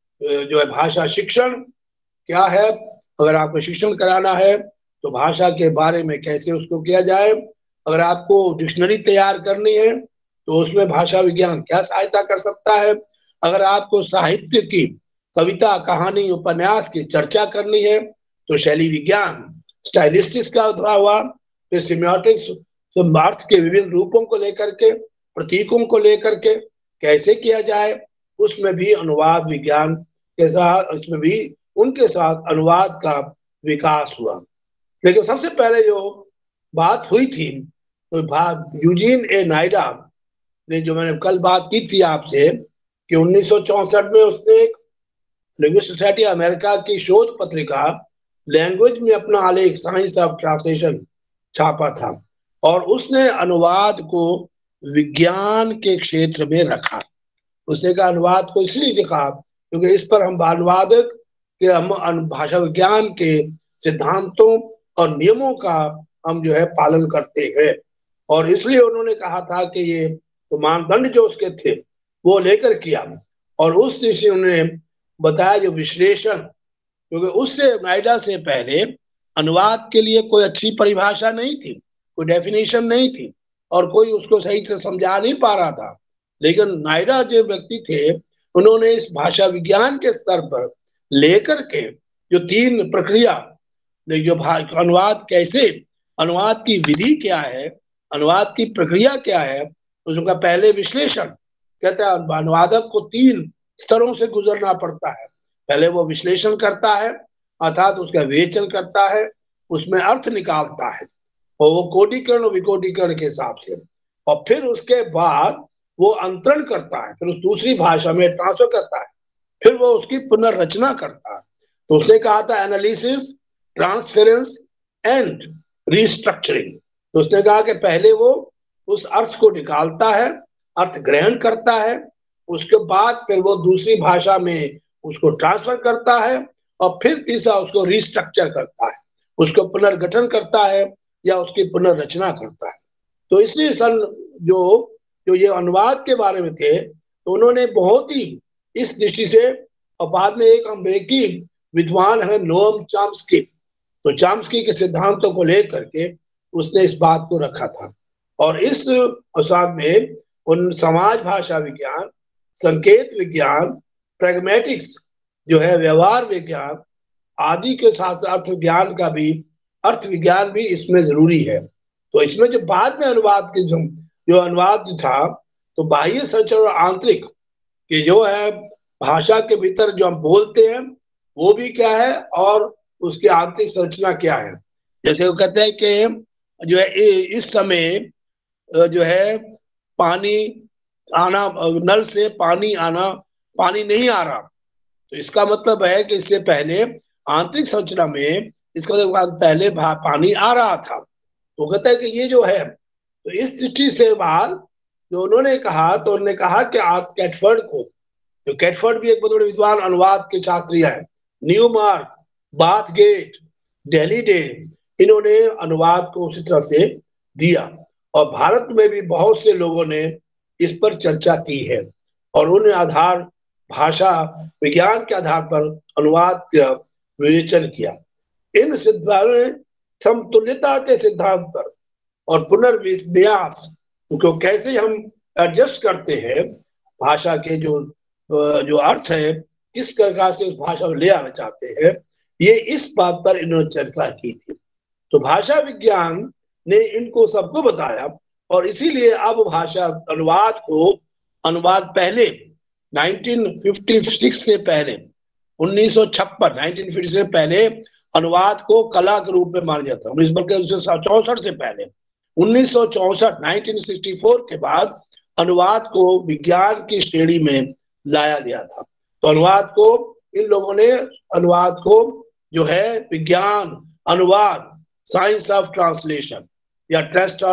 जो है, भाषा शिक्षण क्या है, अगर आपको शिक्षण कराना है तो भाषा के बारे में कैसे उसको किया जाए, अगर आपको डिक्शनरी तैयार करनी है तो उसमें भाषा विज्ञान क्या सहायता कर सकता है, अगर आपको साहित्य की, कविता, कहानी, उपन्यास की चर्चा करनी है तो शैली विज्ञान, स्टाइलिस्टिक्स का उद्भव हुआ, फिर सिमियोटिक्स, तो अर्थ के विभिन्न रूपों को लेकर के, प्रतीकों को लेकर के कैसे किया जाए, उसमें भी अनुवाद विज्ञान के साथ, उसमें भी उनके साथ अनुवाद का विकास हुआ। लेकिन सबसे पहले जो बात हुई थी तो यूजीन ए नायडा ने, जो मैंने कल बात की थी आपसे कि 1964 में उसने एक लैंग्वेज सोसाइटी अमेरिका की शोध पत्रिका लैंग्वेज में अपना आलेख साइंस ऑफ ट्रांसलेशन छापा था, और उसने अनुवाद को विज्ञान के क्षेत्र में रखा। उसने कहा अनुवाद को इसलिए दिखा क्योंकि इस पर हम अनुवादक के, हम भाषा विज्ञान के सिद्धांतों और नियमों का हम जो है पालन करते हैं, और इसलिए उन्होंने कहा था कि ये तो मानदंड जो उसके थे वो लेकर किया। और उस दिशा उन्होंने बताया जो विश्लेषण, क्योंकि उससे नायडा से पहले अनुवाद के लिए कोई अच्छी परिभाषा नहीं थी, कोई डेफिनेशन नहीं थी, और कोई उसको सही से समझा नहीं पा रहा था। लेकिन नायडा जो व्यक्ति थे, उन्होंने इस भाषा विज्ञान के स्तर पर लेकर के जो 3 प्रक्रिया, जो अनुवाद कैसे, अनुवाद की विधि क्या है, अनुवाद की प्रक्रिया क्या है, उसका पहले विश्लेषण, कहता है अनुवादक को 3 स्तरों से गुजरना पड़ता है। पहले वो विश्लेषण करता है, अर्थात उसका विवेचन करता है, उसमें अर्थ निकालता है, और वो कोडीकरण और विकोडीकरण के हिसाब से, और फिर उसके बाद वो अंतरण करता है, फिर उस दूसरी भाषा में ट्रांसफर करता है, फिर वो उसकी पुनर्रचना करता है। तो उसने कहा था एनालिसिस, ट्रांसफरेंस एंड रिस्ट्रक्चरिंग। तो उसने कहा कि पहले वो उस अर्थ को निकालता है, अर्थ ग्रहण करता है, उसके बाद फिर वो दूसरी भाषा में उसको ट्रांसफर करता है, और फिर तीसरा उसको रिस्ट्रक्चर करता है, उसको पुनर्गठन करता है या उसकी पुनर्रचना करता है। तो इसलिए जो ये अनुवाद के बारे में थे, तो उन्होंने बहुत ही इस दृष्टि से, और बाद में एक अमेरिकी विद्वान है नोम चॉम्स्की, तो चॉम्स्की के सिद्धांतों को लेकर के उसने इस बात को रखा था। और इस साथ में उन समाज भाषा विज्ञान, संकेत विज्ञान, प्रैग्मेटिक्स जो है व्यवहार विज्ञान आदि के साथ अर्थ विज्ञान भी इसमें जरूरी है। तो इसमें जो बाद में अनुवाद के जो अनुवाद था, तो बाह्य संरचना और आंतरिक कि जो है भाषा के भीतर जो हम बोलते हैं वो भी क्या है, और उसकी आंतरिक संरचना क्या है। जैसे वो कहते हैं कि जो है इस समय जो है पानी आना, नल से पानी आना, पानी नहीं आ रहा, तो इसका मतलब है कि इससे पहले आंतरिक संरचना में इसका पहले पानी आ रहा था। तो कहता है कि ये जो है, तो इस दृष्टि से बाद जो उन्होंने कहा, तो उन्होंने कहा कि कैटफर्ड को, जो कैटफर्ड भी एक बहुत बड़े विद्वान अनुवाद के शास्त्री है, न्यूमार्क, बाथगेट, डेली डे, इन्होंने अनुवाद को उसी तरह से दिया, और भारत में भी बहुत से लोगों ने इस पर चर्चा की है, और उन्हें आधार भाषा विज्ञान के आधार पर अनुवाद का विवेचन किया। इन सिद्धांतों ने समतुल्यता के सिद्धांत पर और पुनर्विन्यास को कैसे हम एडजस्ट करते हैं, भाषा के जो अर्थ है किस प्रकार से उस भाषा में ले आना चाहते हैं, ये इस बात पर इन्होंने चर्चा की थी। तो भाषा विज्ञान ने इनको सबको बताया, और इसीलिए अब भाषा अनुवाद पहले 1956 से पहले 1956 से पहले अनुवाद को कला के रूप में माना जाता है। बल्कि 1964 से पहले 1964 के बाद अनुवाद को विज्ञान की श्रेणी में लाया गया था। तो अनुवाद को इन लोगों ने अनुवाद को जो है विज्ञान अनुवाद, साइंस ऑफ ट्रांसलेशन या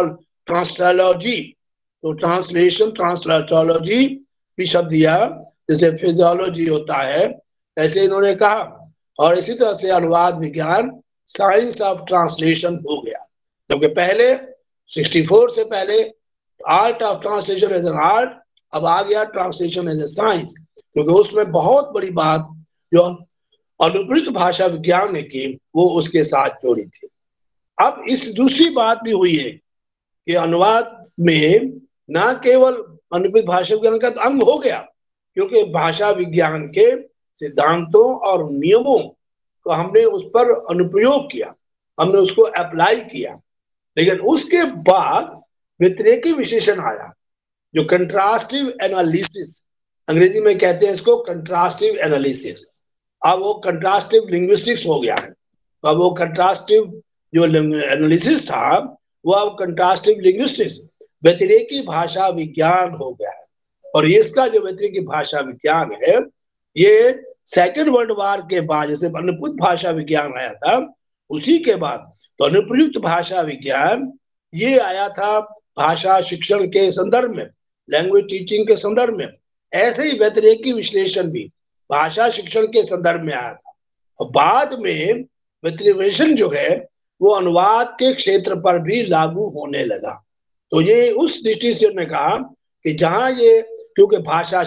ट्रांसलॉजी, तो ट्रांसलेशन ट्रांसलॉजी भी शब्द दिया, जैसे फिजियोलॉजी होता है, ऐसे इन्होंने कहा। और इसी तरह से अनुवाद विज्ञान साइंस ऑफ ट्रांसलेशन हो गया, क्योंकि पहले 64 से पहले art of translation as an art, अब आ गया ट्रांसलेशन एज ए साइंस, क्योंकि उसमें बहुत बड़ी बात जो अनुप्रयुक्त भाषा विज्ञान ने की वो उसके साथ जोड़ी थी। अब इस दूसरी बात भी हुई है कि अनुवाद में न केवल अनुप्रयुक्त भाषा विज्ञान का अंग हो गया, क्योंकि भाषा विज्ञान के सिद्धांतों और नियमों को हमने उस पर अनुप्रयोग किया, हमने उसको अप्लाई किया। लेकिन उसके बाद व्यतिरेकी विशेषण आया, जो कंट्रास्टिव एनालिसिस, अंग्रेजी में कहते हैं इसको कंट्रास्टिव एनालिसिस। अब वो कंट्रास्टिव लिंग्विस्टिक्स हो गया है। अब वो कंट्रास्टिव जो एनालिसिस था वो अब कंट्रास्टिव लिंग्विस्टिक्स, व्यतिरेकी भाषा विज्ञान हो गया है। और ये इसका जो व्यतिरेकी भाषा विज्ञान है, ये सेकेंड वर्ल्ड वॉर के बाद जैसे अनुप्रयुक्त भाषा विज्ञान आया था, उसी के बाद तो अनुप्रयुक्त भाषा विज्ञान ये आया था भाषा शिक्षण के संदर्भ में, लैंग्वेज टीचिंग के संदर्भ में। ऐसे ही व्यतिरेकी विश्लेषण भी भाषा शिक्षण के संदर्भ में आया था। और बाद में व्यतिरेकी जो है वो अनुवाद के क्षेत्र पर भी लागू होने लगा। तो ये उस दृष्टि से उन्होंने कहा कि जहां ये, क्योंकि भाषा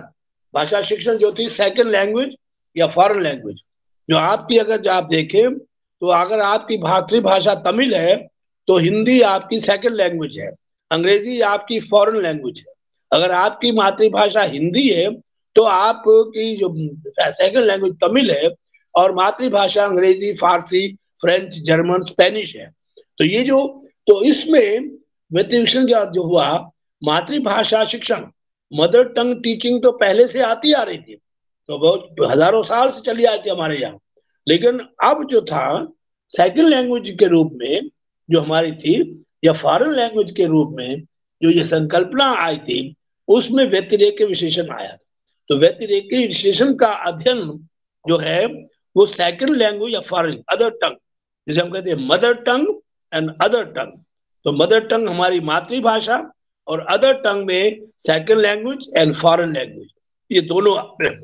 शिक्षण जो थी सेकंड लैंग्वेज या फॉरेन लैंग्वेज, जो आपकी अगर आप देखें तो अगर आपकी मातृभाषा तमिल है तो हिंदी आपकी सेकंड लैंग्वेज है, अंग्रेजी आपकी फॉरेन लैंग्वेज है। अगर आपकी मातृभाषा हिंदी है तो आपकी जो सेकंड लैंग्वेज तमिल है और मातृभाषा अंग्रेजी, फारसी, फ्रेंच, जर्मन, स्पेनिश है। तो ये जो, तो इसमें व्यतिरेकी जो हुआ, मातृभाषा शिक्षण, मदर टंग टीचिंग तो पहले से आती आ रही थी, तो बहुत हजारों साल से चली आई थी हमारे यहाँ। लेकिन अब जो था सेकंड लैंग्वेज के रूप में जो हमारी थी, या फॉरेन लैंग्वेज के रूप में जो ये संकल्पना आई थी, उसमें व्यतिरेकी विशेषण आया। तो व्यतिरेकी विशेषण का अध्ययन जो है वो सेकंड लैंग्वेज या फॉरेन, अदर टंग, जिसे हम कहते हैं mother tongue and other tongue. तो मदर टंग हमारी मातृभाषा और अदर टंग में second language and foreign language, ये दोनों।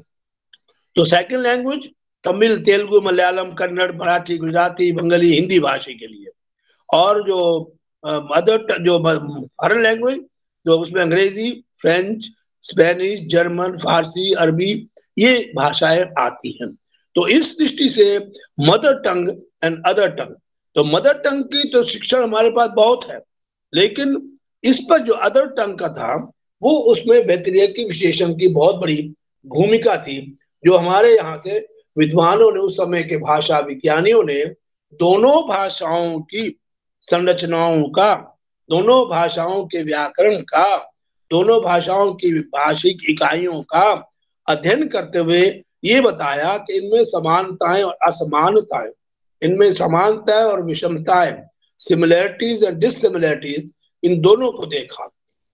तो सेकंड लैंग्वेज तमिल, तेलुगु, मलयालम, कन्नड़, मराठी, गुजराती, बंगाली, हिंदी भाषा के लिए। और जो अदर जो फॉरेन लैंग्वेज जो उसमें अंग्रेजी, फ्रेंच, स्पेनिश, जर्मन, फारसी, अरबी, ये भाषाएं आती हैं। तो इस दृष्टि से mother tongue and other tongue, तो मदर टंग की तो शिक्षण हमारे पास बहुत है, लेकिन इस पर जो अदर टंग का था वो उसमें व्यतिरेकी विशेषण की बहुत बड़ी भूमिका थी, जो हमारे यहाँ से विद्वानों ने, उस समय के भाषा विज्ञानियों ने दोनों भाषाओं की संरचनाओं का, दोनों भाषाओं के व्याकरण का, दोनों भाषाओं की भाषिक इकाइयों का अध्ययन करते हुए ये बताया कि इनमें समानताएं और असमानताएं, इनमें समानताएं और विषमताएं, सिमिलरिटीज एंड डिससिमिलरिटीज, इन दोनों को देखा।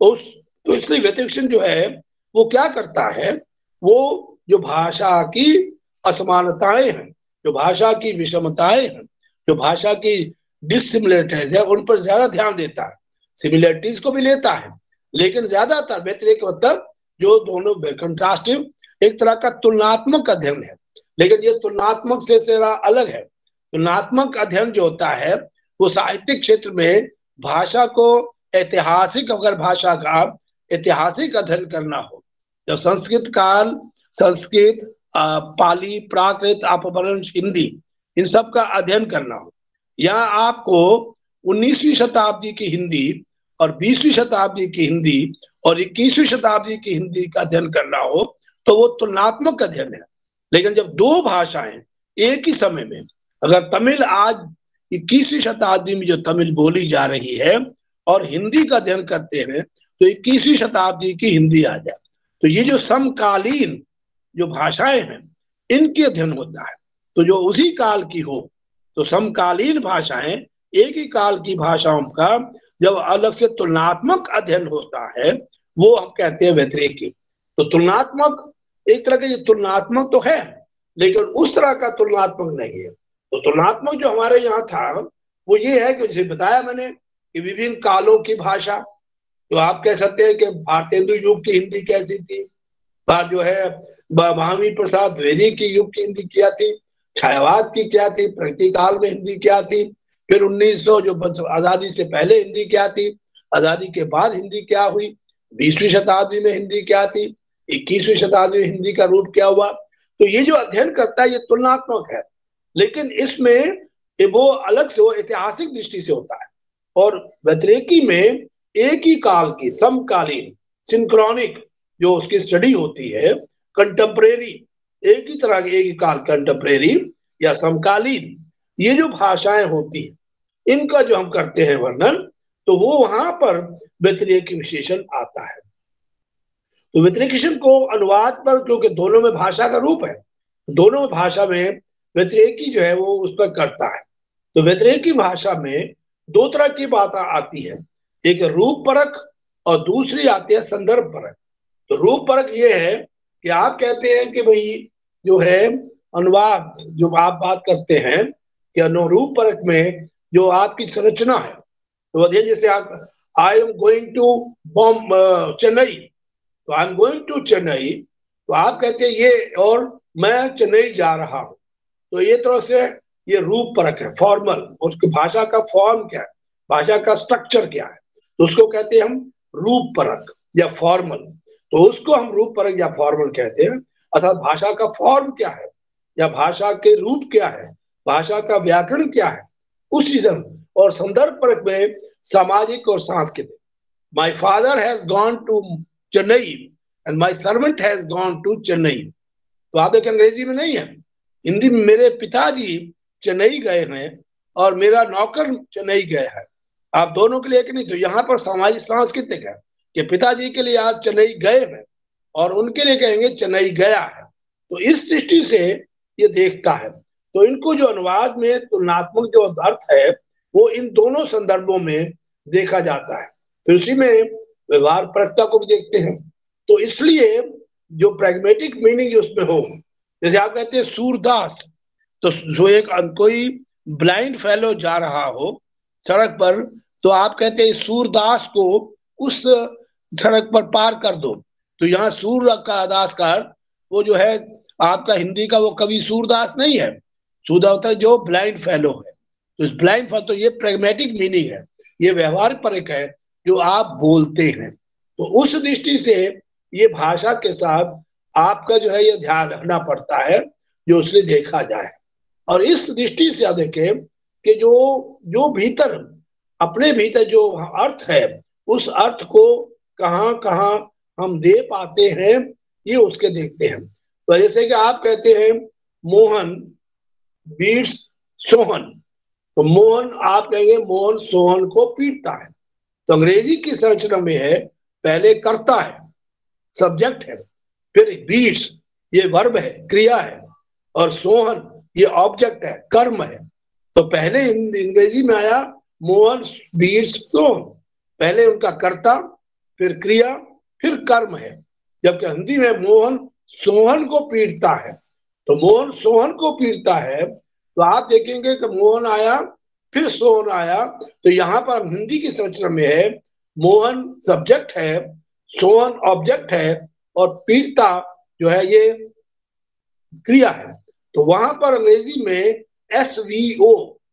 तो इसलिए व्यतिरेकी जो है वो क्या करता है, वो जो भाषा की असमानताएं हैं, जो भाषा की विषमताएं हैं, जो भाषा की डिससिमिलरिटीज है, उन पर ज्यादा ध्यान देता है। सिमिलरिटीज को भी लेता है, लेकिन ज्यादातर व्यतिरेक मतलब जो दोनों कंट्रास्टिव, एक तरह का तुलनात्मक अध्ययन है। लेकिन ये तुलनात्मक से जरा अलग है। तुलनात्मक अध्ययन जो होता है वो साहित्यिक क्षेत्र में भाषा को ऐतिहासिक, अगर भाषा का ऐतिहासिक अध्ययन करना हो, जब संस्कृत काल, संस्कृत, पाली, प्राकृत, अपभ्रंश, हिंदी, इन सब का अध्ययन करना हो, या आपको 19वीं शताब्दी की हिंदी और 20वीं शताब्दी की हिंदी और 21वीं शताब्दी की हिंदी का अध्ययन करना हो, तो वो तुलनात्मक अध्ययन है। लेकिन जब दो भाषाएं एक ही समय में, अगर तमिल आज 21वीं शताब्दी में जो तमिल बोली जा रही है और हिंदी का अध्ययन करते हैं, तो 21वीं शताब्दी की हिंदी आ जाए, तो ये जो समकालीन जो भाषाएं हैं इनके अध्ययन होता है। तो जो उसी काल की हो, तो समकालीन भाषाएं, एक ही काल की भाषाओं का जब अलग से तुलनात्मक अध्ययन होता है, वो हम कहते हैं व्यतिरेकी। तो तुलनात्मक, एक तरह का ये तुलनात्मक तो है, लेकिन उस तरह का तुलनात्मक नहीं है। तो तुलनात्मक जो हमारे यहाँ था वो ये है कि जैसे बताया मैंने कि विभिन्न कालों की भाषा, तो आप कह सकते हैं कि भारतेंदु युग की हिंदी कैसी थी, बात जो है महावीर प्रसाद द्विवेदी की युग की हिंदी क्या थी, छायावाद की क्या थी, प्रगति काल में हिंदी क्या थी, फिर 1900 जो आजादी से पहले हिंदी क्या थी, आजादी के बाद हिंदी क्या हुई, 20वीं शताब्दी में हिंदी क्या थी, 21वीं शताब्दी में हिंदी का रूप क्या हुआ। तो ये जो अध्ययन करता है ये तुलनात्मक है, लेकिन इसमें वो अलग से वो ऐतिहासिक दृष्टि से होता है। और व्यतिरेकी में एक ही काल की समकालीन सिंक्रोनिक जो उसकी स्टडी होती है, कंटेम्परेरी एक ही तरह के एक ही काल कंटेम्परेरी या समकालीन ये जो भाषाएं होती है इनका जो हम करते हैं वर्णन, तो वो वहां पर व्यतिरेकी विशेषण आता है। तो व्यतिरेकी को अनुवाद पर, क्योंकि दोनों में भाषा का रूप है, दोनों में भाषा में व्यतिरेकी जो है वो उस पर करता है। तो व्यतिरेकी भाषा में दो तरह की बात आती है, एक रूप परक और दूसरी आती है संदर्भ परक। तो रूप परक ये है कि आप कहते हैं कि भाई जो है अनुवाद जो आप बात करते हैं कि अनुरूप परक में जो आपकी संरचना है, तो जैसे आप I am going to Chennai, तो I am going to Chennai, तो आप कहते हैं ये और मैं चेन्नई जा रहा हूं, तो ये तरह से ये रूप परक है, फॉर्मल। उसकी भाषा का फॉर्म क्या है, भाषा का स्ट्रक्चर क्या है, तो उसको कहते हैं हम रूप परक या फॉर्मल। तो उसको हम रूप परक या फॉर्मल कहते हैं, अर्थात भाषा का फॉर्म क्या है या भाषा के रूप क्या है, भाषा का व्याकरण क्या है, उस चीज। और संदर्भ परक में सामाजिक और सांस्कृतिक। My father has gone to Chennai and my servant has gone to Chennai. तो आप देखिए अंग्रेजी में नहीं है, हिंदी में मेरे पिताजी चेन्नई गए हैं और मेरा नौकर चेन्नई गया है। आप दोनों के लिए एक नहीं, तो यहाँ पर सामाजिक सांस्कृतिक है कि पिताजी के लिए आज चेन्नई गए हैं और उनके लिए कहेंगे चेन्नई गया है। तो इस दृष्टि से ये देखता है। तो इनको जो अनुवाद में तुलनात्मक जो अर्थ है वो इन दोनों संदर्भों में देखा जाता है। फिर उसी में व्यवहार परकता को भी देखते हैं। तो इसलिए जो प्रैग्मेटिक मीनिंग उसमें हो, जैसे आप कहते हैं सूरदास, तो जो एक कोई ब्लाइंड फेलो जा रहा हो सड़क पर, तो आप कहते हैं सूरदास को उस सड़क पर पार कर दो। तो यहाँ सूर का दास का वो जो है आपका हिंदी का वो कवि सूरदास नहीं है, सूरदास जो ब्लाइंड फेलो है। तो इस ब्लाइंड फेलो, तो ये प्रैग्मेटिक मीनिंग है, ये व्यवहार परक है जो आप बोलते हैं। तो उस दृष्टि से ये भाषा के साथ आपका जो है ये ध्यान रखना पड़ता है जो उसने देखा जाए। और इस दृष्टि से देखें कि जो भीतर अपने भीतर जो अर्थ है उस अर्थ को कहाँ कहाँ हम दे पाते हैं ये उसके देखते हैं। तो जैसे कि आप कहते हैं मोहन बीट्स सोहन, तो मोहन आप कहेंगे मोहन सोहन को पीटता है। तो अंग्रेजी की संरचना में है पहले कर्ता है, सब्जेक्ट है, फिर बीट्स ये वर्ब है, क्रिया है, और सोहन ये ऑब्जेक्ट है, कर्म है। तो पहले अंग्रेजी में आया मोहन बीट्स सोहन, पहले उनका कर्ता फिर क्रिया फिर कर्म है। जबकि हिंदी में मोहन सोहन को पीटता है, तो मोहन सोहन को पीटता है, तो आप देखेंगे कि मोहन आया फिर सोहन आया। तो यहाँ पर हिंदी की संरचना में है मोहन सब्जेक्ट है, सोहन ऑब्जेक्ट है, और पीड़ता जो है ये क्रिया है। तो वहां पर अंग्रेजी में SVO,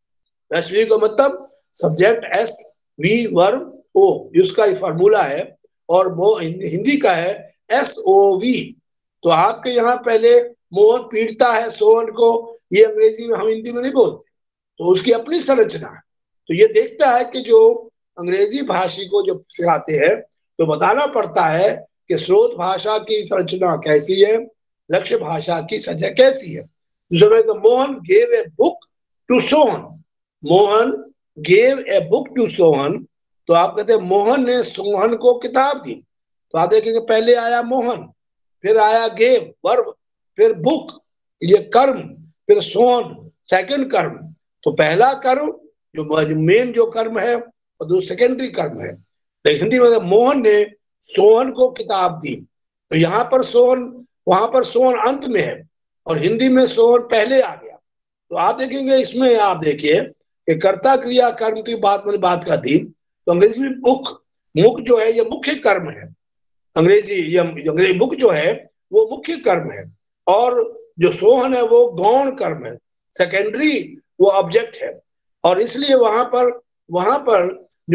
SVO का मतलब subject S V verb O, इसका फॉर्मूला है, और वो हिंदी का है SOV। तो आपके यहाँ पहले मोहन पीड़ता है सोहन को, ये अंग्रेजी में हम हिंदी में नहीं बोलते, तो उसकी अपनी संरचना है। तो ये देखता है कि जो अंग्रेजी भाषी को जो सिखाते हैं तो बताना पड़ता है कि स्रोत भाषा की संरचना कैसी है, लक्ष्य भाषा की संरचना कैसी है। तो Mohan gave a book to Sohan, Mohan gave a book to Sohan, तो आप कहते हैं मोहन ने सोहन को किताब दी। तो आप देखेंगे पहले आया मोहन, फिर आया गेव वर्ब, फिर बुक ये कर्म, फिर सोहन सेकंड कर्म। तो पहला कर्म जो मेन जो कर्म है और दूसरा सेकेंडरी कर्म है। लेकिन हिंदी में मोहन ने सोहन को किताब दी, तो यहाँ पर सोहन, वहां पर सोहन अंत में है और हिंदी में सोहन पहले आ गया। तो आप देखेंगे इसमें आप देखिए कि कर्ता क्रिया कर्म की बात मैंने बात कर दी। तो अंग्रेजी में बुक, मुख जो है ये मुख्य कर्म है। अंग्रेजी बुक जो है वो मुख्य कर्म है, और जो सोहन है वो गौण कर्म है, सेकेंडरी वो ऑब्जेक्ट है। और इसलिए वहां पर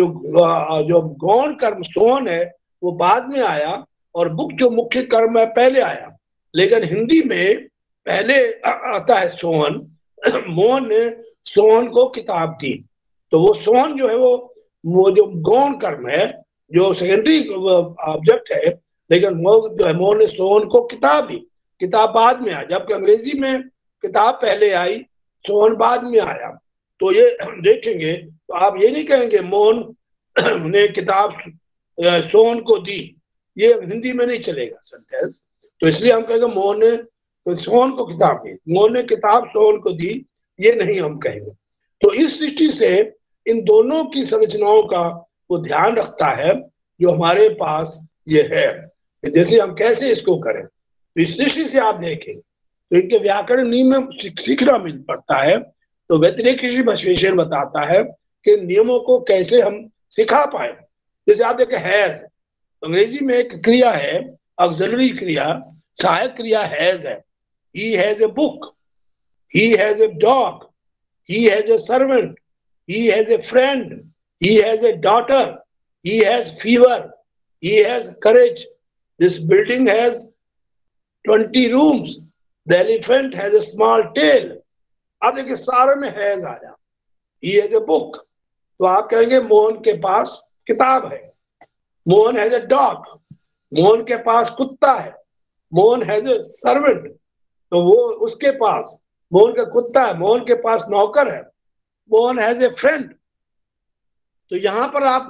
जो गौण कर्म सोहन है वो बाद में आया, और बुक जो मुख्य कर्म है पहले आया। लेकिन हिंदी में पहले आता है सोहन। मोहन ने सोहन को किताब दी, तो वो सोहन जो है वो जो गौण कर्म है, जो सेकेंडरी ऑब्जेक्ट है, लेकिन वो जो है मोहन ने सोहन को किताब दी। किताब बाद में आया, जबकि अंग्रेजी में किताब पहले आई, सोहन बाद में आया। तो ये देखेंगे तो आप ये नहीं कहेंगे मोहन ने किताब सोहन को दी, ये हिंदी में नहीं चलेगा सेंटेंस। तो इसलिए हम कहेंगे मोहन ने तो सोहन को किताब दी, मोहन ने किताब सोहन को दी, ये नहीं हम कहेंगे। तो इस दृष्टि से इन दोनों की संरचनाओं का वो ध्यान रखता है जो हमारे पास ये है, जैसे हम कैसे इसको करें। तो इस दृष्टि से आप देखें तो इनके व्याकरण नियम में सीखना मिल पड़ता है। तो व्यतिरेक बसवेश्वर बताता है कि नियमों को कैसे हम सिखा पाए। जैसे आप देखें हैज, अंग्रेजी में एक क्रिया है ऑक्सिलरी क्रिया, सहायक क्रिया हैज है। He has a book, he has a dog, he has a servant, he has a friend, he has a daughter, he has fever, he has courage, this building has 20 rooms, the elephant has a small tail। अब देखिए सारे में has आया। he has a book, तो आप कहेंगे मोहन के पास किताब है। Mohan has a dog, Mohan के पास कुत्ता है। मोहन हैज a servant, तो वो उसके पास मोहन का कुत्ता है। मोहन के पास नौकर है। मोहन हैज ए फ्रेंड, तो यहां पर आप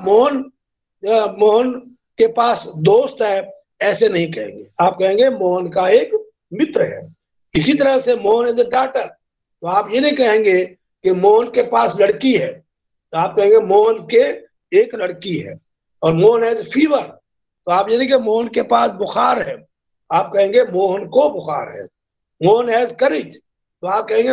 मोहन के पास दोस्त है ऐसे नहीं कहेंगे, आप कहेंगे मोहन का एक मित्र है। इसी तरह से मोहन हैज ए डॉटर, तो आप ये नहीं कहेंगे कि मोहन के पास लड़की है, तो आप कहेंगे मोहन के एक लड़की है। और मोहन हैज फीवर, तो आप ये नहीं कहेंगे मोहन के पास बुखार है, आप कहेंगे मोहन को बुखार है। मोहन हैज करेज, तो आप कहेंगे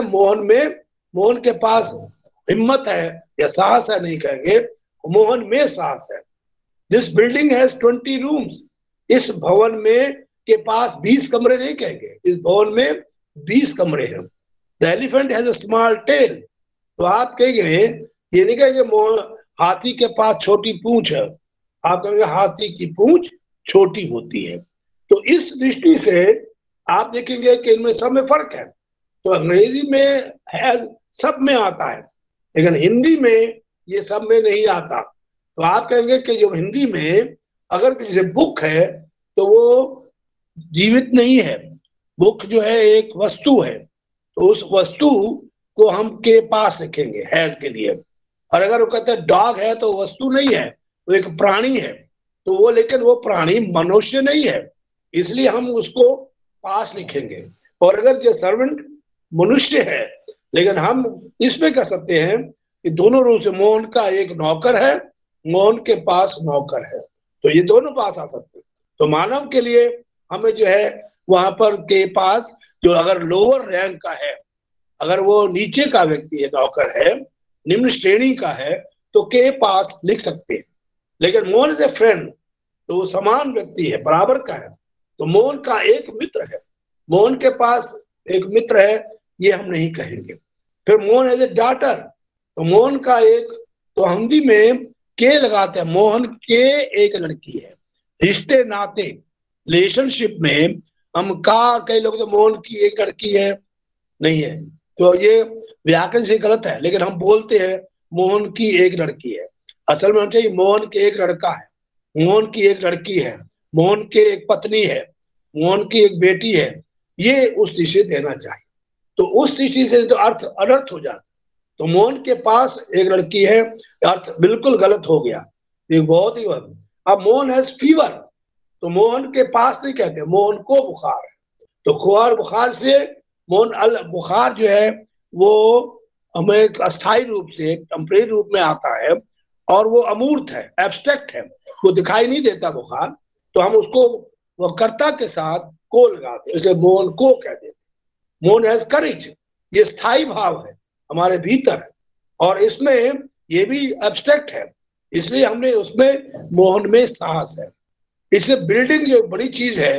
मोहन के पास हिम्मत है या साहस है, नहीं कहेंगे मोहन में साहस है। दिस बिल्डिंग हैज 20 रूम्स, इस भवन में के पास 20 कमरे नहीं कहेंगे, इस भवन में 20 कमरे हैं। The elephant has a small tail, तो आप कहेंगे ये नहीं कहेंगे मोहन हाथी के पास छोटी पूंछ है, आप कहेंगे हाथी की पूंछ छोटी होती है। तो इस दृष्टि से आप देखेंगे कि इनमें सब में फर्क है। तो अंग्रेजी में हैज सब में आता है, लेकिन हिंदी में ये सब में नहीं आता। तो आप कहेंगे कि जो हिंदी में अगर जैसे बुक है तो वो जीवित नहीं है, बुक जो है एक वस्तु है, तो उस वस्तु को हम के पास लिखेंगे हैज के लिए। और अगर वो कहते हैं डॉग है तो वस्तु नहीं है, वो एक प्राणी है, तो वो लेकिन वो प्राणी मनुष्य नहीं है, इसलिए हम उसको पास लिखेंगे। और अगर जो सर्वेंट मनुष्य है, लेकिन हम इसमें कह सकते हैं कि दोनों रूप से मोहन का एक नौकर है, मोहन के पास नौकर है, तो ये दोनों पास आ सकते हैं। तो मानव के लिए हमें जो है वहां पर के पास जो अगर लोअर रैंक का है, अगर वो नीचे का व्यक्ति है, नौकर है, निम्न श्रेणी का है, तो के पास लिख सकते हैं। लेकिन मोहन इज ए फ्रेंड, तो वो समान व्यक्ति है, बराबर का है, तो मोहन का एक मित्र है, मोहन के पास एक मित्र है, ये हम नहीं कहेंगे। फिर मोहन एज ए डॉटर, तो मोहन का एक, तो हिंदी में के लगाते हैं, मोहन के एक लड़की है। रिश्ते नाते रिलेशनशिप में हम का, कई लोग तो मोहन की एक लड़की है, नहीं है, तो ये व्याकरण से गलत है, लेकिन हम बोलते हैं मोहन की एक लड़की है। असल में हम चाहिए मोहन के एक लड़का है, मोहन की एक लड़की है, मोहन के एक पत्नी है, मोहन की एक बेटी है, ये उस दृष्टि देना चाहिए। तो उस दृष्टि से तो अर्थ अनर्थ हो जाता। तो मोहन के पास एक लड़की है, अर्थ बिल्कुल गलत हो गया, ये बहुत ही। अब मोहन हैज फीवर, तो मोहन के पास नहीं कहते, मोहन को बुखार है, तो बुखार से मोहन बुखार जो है वो हमें एक अस्थायी रूप से टेम्परेरी रूप में आता है, और वो अमूर्त है, एब्स्ट्रैक्ट है, वो दिखाई नहीं देता बुखार, तो हम उसको वो कर्ता के साथ को लगाते, इसलिए मोहन को कह देते। मोहन हैज करेज, ये स्थायी भाव है हमारे भीतर, और इसमें ये भी एब्स्ट्रैक्ट है, इसलिए हमने उसमें मोहन में साहस है। इससे बिल्डिंग जो बड़ी चीज है,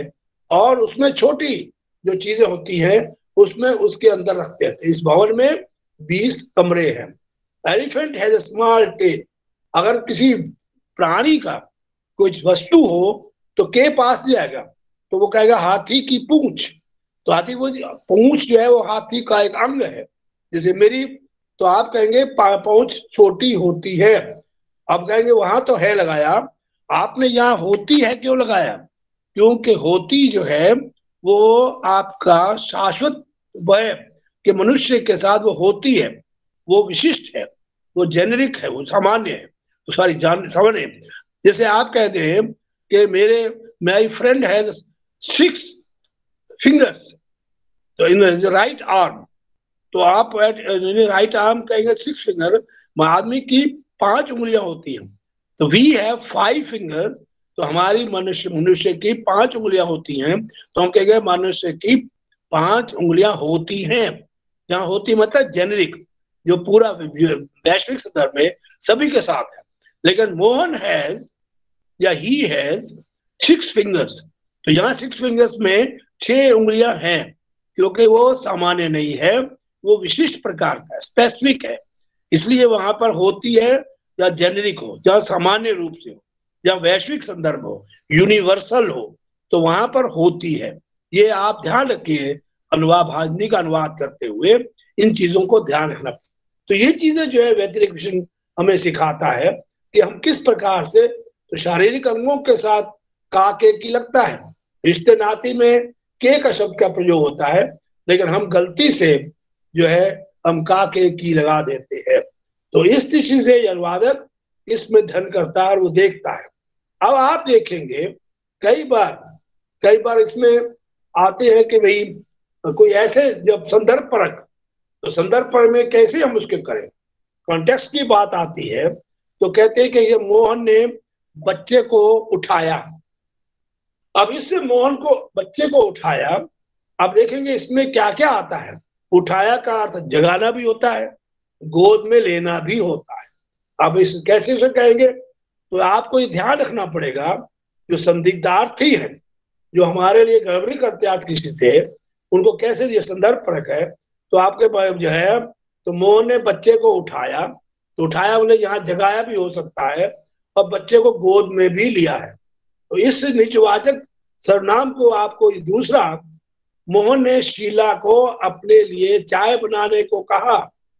और उसमें छोटी जो चीजें होती हैं उसमें उसके अंदर रखते हैं। इस भवन में 20 कमरे हैं। Elephant has a small tail. अगर किसी प्राणी का कुछ वस्तु हो तो के पास जाएगा, तो वो कहेगा हाथी की पूंछ। तो हाथी वो पूंछ जो है वो हाथी का एक अंग है। जैसे मेरी, तो आप कहेंगे पूंछ छोटी होती है। अब कहेंगे वहां तो है लगाया, आपने यहाँ होती है क्यों लगाया? क्योंकि होती जो है वो आपका शाश्वत वह कि मनुष्य के साथ वो होती है, वो विशिष्ट है, वो जेनेरिक है, वो सामान्य है, तो सारी जान सामान्य है। जैसे आप कहते हैं कि माई फ्रेंड हैज 6 फिंगर्स, तो इन राइट आर्म, तो आप राइट आर्म कहेंगे 6 फिंगर, आदमी की 5 उंगलियां होती हैं। तो वी हैव 5 फिंगर्स, तो हमारी मनुष्य की 5 उंगलियां होती हैं, तो हम कहेंगे मनुष्य की 5 उंगलियां होती हैं। जहां होती मतलब जेनेरिक, जो पूरा वैश्विक संदर्भ में सभी के साथ है। लेकिन मोहन हैज या ही हैज 6 फिंगर्स, तो यहाँ 6 फिंगर्स में 6 उंगलियां हैं, क्योंकि वो सामान्य नहीं है, वो विशिष्ट प्रकार का स्पेसिफिक है। इसलिए वहां पर होती है या जेनेरिक हो, या सामान्य रूप से हो, या वैश्विक संदर्भ हो, यूनिवर्सल हो, तो वहां पर होती है। ये आप ध्यान रखिए, अनुवाद का अनुवाद करते हुए इन चीजों को ध्यान रखना। तो ये चीजें जो है व्यतिरिक्त विषय हमें सिखाता है कि हम किस प्रकार से, तो शारीरिक अंगों के साथ का के की लगता है, रिश्ते नाते में के का शब्द का प्रयोग होता है, लेकिन हम गलती से जो है हम का के की लगा देते हैं। तो इस दृष्टि से अनुवादक इसमें ध्यान करता है और वो देखता है। अब आप देखेंगे कई बार इसमें आते हैं कि भाई कोई ऐसे जब संदर्भ परक, तो संदर्भ परक में कैसे हम उसके करें, कॉन्टेक्स्ट की बात आती है, तो कहते हैं कि ये मोहन ने बच्चे को उठाया। अब इससे मोहन को बच्चे को उठाया, अब देखेंगे इसमें क्या क्या आता है। उठाया का अर्थ जगाना भी होता है, गोद में लेना भी होता है। अब इस कैसे उसे कहेंगे, तो आपको ये ध्यान रखना पड़ेगा, जो संदिग्धार्थी है, जो हमारे लिए गड़बड़ी करते हैं किसी से, उनको कैसे ये संदर्भ परक है। तो आपके पास जो है, तो मोहन ने बच्चे को उठाया, तो उठाया बोले यहाँ जगाया भी हो सकता है, और बच्चे को गोद में भी लिया है। तो इस निजवाचक सर्वनाम को आपको दूसरा, मोहन ने शीला को अपने लिए चाय बनाने को कहा।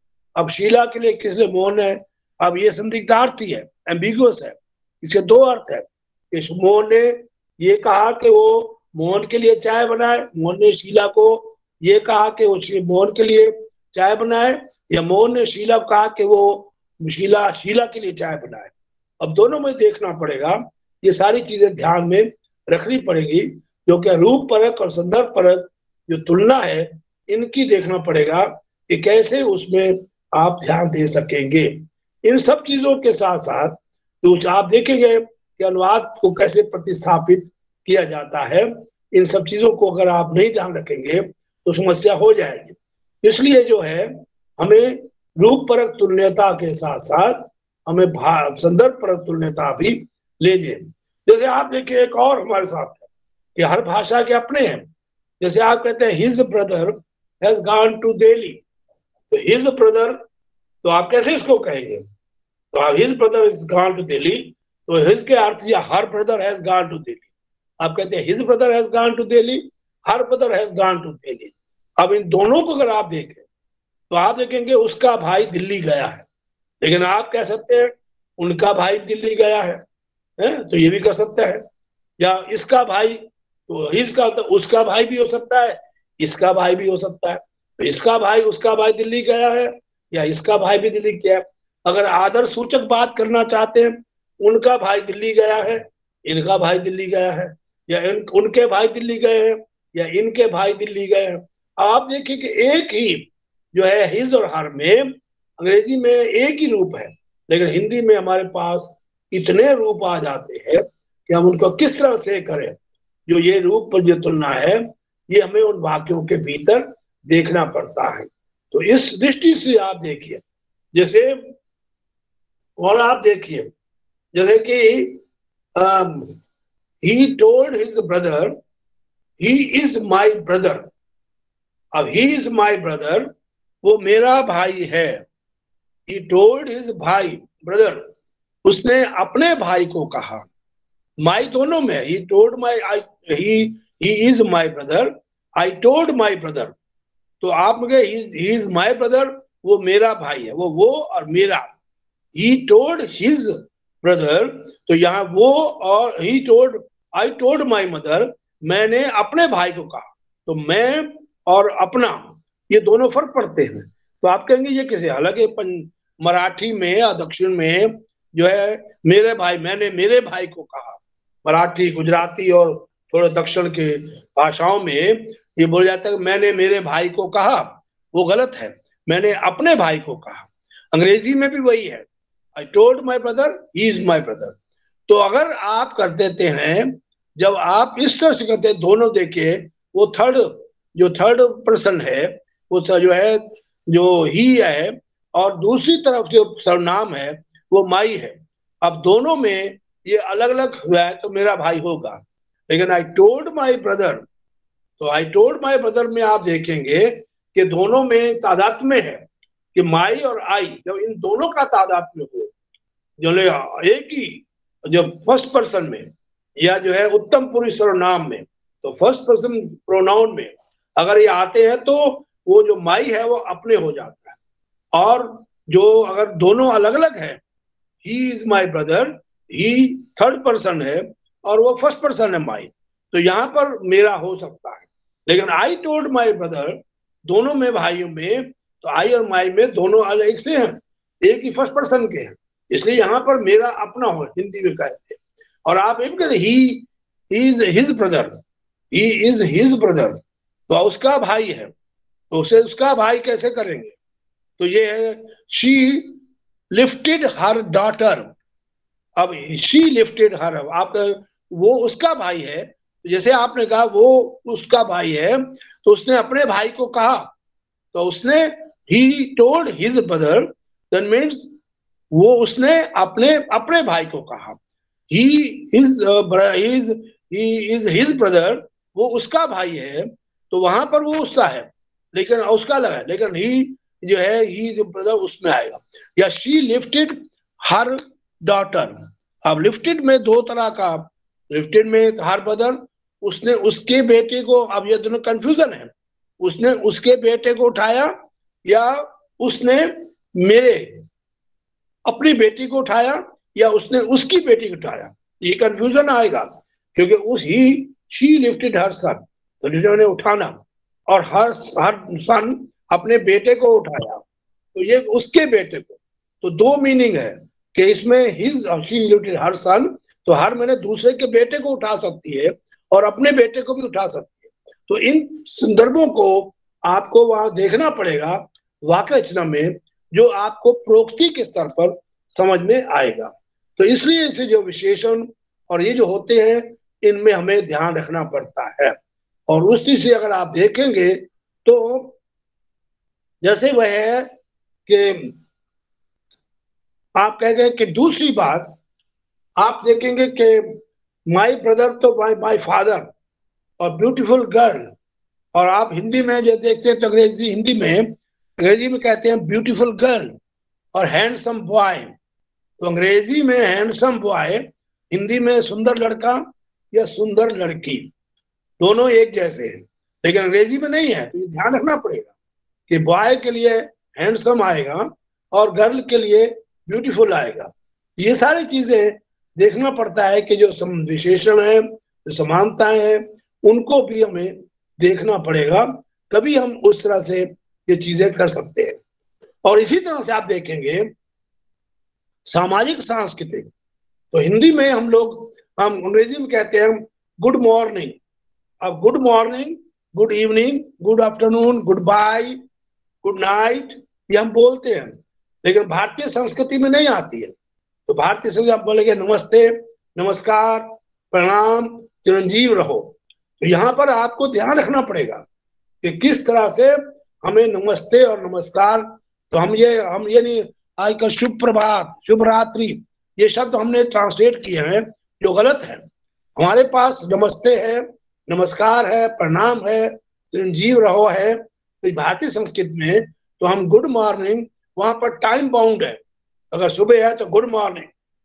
अब शीला के लिए किसने मोहन है, अब ये संदिग्धार्थी है, एम्बिगुअस है, इसके 2 अर्थ है। इस मोहन ने ये कहा कि वो मोहन के लिए चाय बनाए, मोहन ने शीला को ये कहा कि वो मोहन के लिए चाय बनाए, या मोहन ने शीला को कहा कि वो शीला के लिए चाय बनाए। अब दोनों में देखना पड़ेगा, ये सारी चीजें ध्यान में रखनी पड़ेगी, जो कि रूप परक और संदर्भ परक जो तुलना है, इनकी देखना पड़ेगा कि कैसे उसमें आप ध्यान दे सकेंगे। इन सब चीजों के साथ साथ तो आप देखेंगे कि अनुवाद को कैसे प्रतिस्थापित किया जाता है। इन सब चीजों को अगर आप नहीं ध्यान रखेंगे तो समस्या हो जाएगी। इसलिए जो है हमें रूप परक तुल्यता के साथ साथ हमें संदर्भ परक तुल्यता भी ले जाए। जैसे आप देखिए एक और हमारे साथ है कि हर भाषा के अपने हैं। जैसे आप कहते हैं his brother has gone to Delhi, तो हिज ब्रदर, तो आप कैसे इसको कहेंगे, तो आप his brother is gone to Delhi, तो हिज के अर्थ या her brother has gone to Delhi. आप कहते हैं his brother has gone to Delhi, her brother has gone to Delhi. अब इन दोनों को अगर आप देखें तो आप देखेंगे उसका भाई दिल्ली गया है, लेकिन आप कह सकते हैं उनका भाई दिल्ली गया है, तो ये भी कर सकता है। या इसका भाई, तो इसका तो उसका भाई भी हो सकता है, इसका भाई भी हो सकता है। तो इसका भाई उसका भाई दिल्ली गया है, या इसका भाई भी दिल्ली गया है। अगर आदर सूचक बात करना चाहते हैं, उनका भाई दिल्ली गया है, इनका भाई दिल्ली गया है, या उनके भाई दिल्ली गए हैं, या इनके भाई दिल्ली गए हैं। आप देखिए कि एक ही जो है हिज और हर में अंग्रेजी में एक ही रूप है, लेकिन हिंदी में हमारे पास इतने रूप आ जाते हैं कि हम उनको किस तरह से करें। जो ये रूप पर जो तुलना है, ये हमें उन वाक्यों के भीतर देखना पड़ता है। तो इस दृष्टि से आप देखिए, जैसे और आप देखिए जैसे कि he told his brother he is my brother. अब ही इज माई ब्रदर, वो मेरा भाई है। ही टोल्ड हिज भाई ब्रदर, उसने अपने भाई को कहा। माई दोनों में, he told my, he is my brother, I told my brother. तो आप ही इज माई ब्रदर, वो मेरा भाई है, वो और मेरा। ही टोल्ड हिज ब्रदर, तो यहाँ वो और he told, I told my mother, मैंने अपने भाई को कहा। तो मैं और अपना, ये दोनों फर्क पड़ते हैं। तो आप कहेंगे ये कैसे? हालांकि मराठी में या दक्षिण में जो है मेरे भाई, मैंने मेरे भाई को कहा, मराठी, गुजराती और थोड़े दक्षिण के भाषाओं में ये बोला जाता है कि मैंने मेरे भाई को कहा, वो गलत है, मैंने अपने भाई को कहा। अंग्रेजी में भी वही है, I told my brother, he is my brother. तो अगर आप कर देते हैं, जब आप इस तरह से करते हैं, दोनों देखे, वो थर्ड पर्सन है, वो जो है जो ही है, और दूसरी तरफ जो सर्वनाम है वो माई है। अब दोनों में ये अलग अलग हुआ है तो मेरा भाई होगा। लेकिन आई टोल्ड माई ब्रदर, तो आई टोल्ड माई ब्रदर में आप देखेंगे कि दोनों में तादाद में है कि माई और आई, जब इन दोनों का तादाद में हो, जो एक ही जब फर्स्ट पर्सन में या जो है उत्तम पुरुष सर्वनाम में, तो फर्स्ट पर्सन प्रोनाउन में अगर ये आते हैं तो वो जो माई है वो अपने हो जाता है। और जो अगर दोनों अलग अलग है, he is my brother, he third person है और वो फर्स्ट पर्सन है माई, तो यहाँ पर मेरा हो सकता है। लेकिन आई टोल्ड माई ब्रदर, दोनों में भाइयों में, तो आई और माई में दोनों अलग एक से हैं, एक ही फर्स्ट पर्सन के हैं, इसलिए यहाँ पर मेरा अपना हो, हिंदी में कहते हैं। और आप ये कहते he is his brother, he is his brother, तो उसका भाई है, तो उसे उसका भाई कैसे करेंगे? तो ये है शी लिफ्टेड हर डॉटर। अब शी लिफ्टेड हर, आप वो उसका भाई है, जैसे आपने कहा वो उसका भाई है, तो उसने अपने भाई को कहा, तो उसने he told his brother, that means वो उसने अपने भाई को कहा। ही इज हिज ब्रदर, वो उसका भाई है, तो वहां पर वो उसका है, लेकिन उसका लगा है, लेकिन ही जो है ही जो ब्रदर उसमें आएगा। या शी लिफ्टेड हर डॉटर। अब लिफ्टेड में दो तरह का, लिफ्टेड में हर ब्रदर, उसने उसके बेटे को, अब ये दोनों कंफ्यूजन है, उसने उसके बेटे को उठाया या उसने मेरे अपनी बेटी को उठाया या उसने उसकी बेटी को उठाया, ये कंफ्यूजन आएगा, क्योंकि उस ही शी लिफ्टेड हर सन, तो जिन्होंने उठाना, और हर सन अपने बेटे को उठाया, तो ये उसके बेटे को, तो दो मीनिंग है कि इसमें his she lifted her son, तो हर मैंने दूसरे के बेटे को उठा सकती है और अपने बेटे को भी उठा सकती है। तो इन संदर्भों को आपको वहां देखना पड़ेगा वाक्य रचना में, जो आपको प्रोक्ति के स्तर पर समझ में आएगा। तो इसलिए इसे जो विशेषण और ये जो होते हैं, इनमें हमें ध्यान रखना पड़ता है। और उस चीज से अगर आप देखेंगे तो जैसे वह है कि आप कहेंगे कि दूसरी बात आप देखेंगे कि माई ब्रदर तो माई फादर और ब्यूटीफुल गर्ल, और आप हिंदी में जो देखते हैं तो अंग्रेजी में कहते हैं ब्यूटीफुल गर्ल और हैंडसम बॉय। तो अंग्रेजी में हैंडसम बॉय, हिंदी में सुंदर लड़का या सुंदर लड़की, दोनों एक जैसे हैं, लेकिन अंग्रेजी में नहीं है। तो ये ध्यान रखना पड़ेगा कि बॉय के लिए हैंडसम आएगा और गर्ल के लिए ब्यूटीफुल आएगा। ये सारी चीजें देखना पड़ता है कि जो विशेषण है, जो समानताएं हैं, उनको भी हमें देखना पड़ेगा, तभी हम उस तरह से ये चीजें कर सकते हैं। और इसी तरह से आप देखेंगे सामाजिक सांस्कृतिक, तो हिंदी में हम अंग्रेजी में कहते हैं गुड मॉर्निंग। अब good morning, good evening, good afternoon, goodbye, good night, ये हम बोलते हैं, लेकिन भारतीय संस्कृति में नहीं आती है। तो भारतीय संस्कृति आप बोलेंगे नमस्ते, नमस्कार, प्रणाम, चिरंजीव रहो। तो यहाँ पर आपको ध्यान रखना पड़ेगा कि किस तरह से हमें नमस्ते और नमस्कार, तो हम ये नहीं आजकल शुभ प्रभात, शुभ रात्रि, ये शब्द हमने ट्रांसलेट किए हैं जो गलत है। हमारे पास नमस्ते है, नमस्कार है, प्रणाम है, चिरंजीव रहो है। तो भारतीय संस्कृत में तो हम गुड मॉर्निंग, वहां पर टाइम बाउंड है। अगर सुबह है तो गुड मॉर्निंग,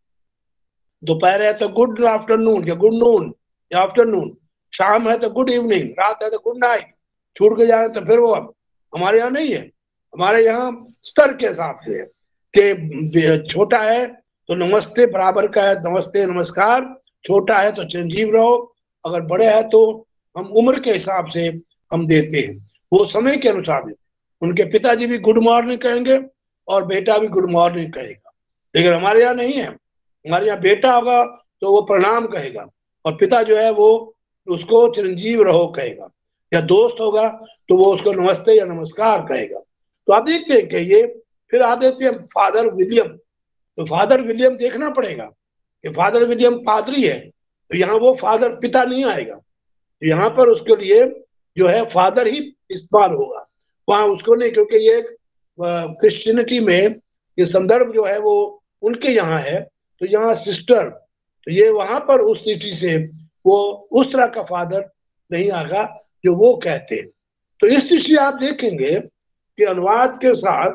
दोपहर है तो गुड आफ्टरनून या गुड नून या आफ्टरनून, शाम है तो गुड इवनिंग, रात है तो गुड नाइट। छूट के जाए तो फिर वो हमारे यहाँ नहीं है। हमारे यहाँ स्तर के हिसाब से है कि छोटा है तो नमस्ते बराबर का है, नमस्ते नमस्कार। छोटा है तो चिरंजीव रहो, अगर बड़े है तो हम उम्र के हिसाब से हम देते हैं, वो समय के अनुसार देते हैं। उनके पिताजी भी गुड मॉर्निंग कहेंगे और बेटा भी गुड मॉर्निंग कहेगा, लेकिन हमारे यहाँ नहीं है। हमारे यहाँ बेटा होगा तो वो प्रणाम कहेगा और पिता जो है वो उसको चिरंजीव रहो कहेगा, या दोस्त होगा तो वो उसको नमस्ते या नमस्कार कहेगा। तो आप देखते हैं कि ये फिर आ देते हैं फादर विलियम। तो फादर विलियम देखना पड़ेगा कि फादर विलियम पादरी है, तो यहाँ वो फादर पिता नहीं आएगा, तो यहाँ पर उसके लिए जो है फादर ही इस्तेमाल होगा, वहां उसको नहीं, क्योंकि ये क्रिश्चियनिटी में ये संदर्भ जो है वो उनके यहाँ है। तो यहाँ सिस्टर, तो ये वहां पर उस दृष्टि से वो उस तरह का फादर नहीं आएगा जो वो कहते हैं। तो इस दृष्टि आप देखेंगे कि अनुवाद के साथ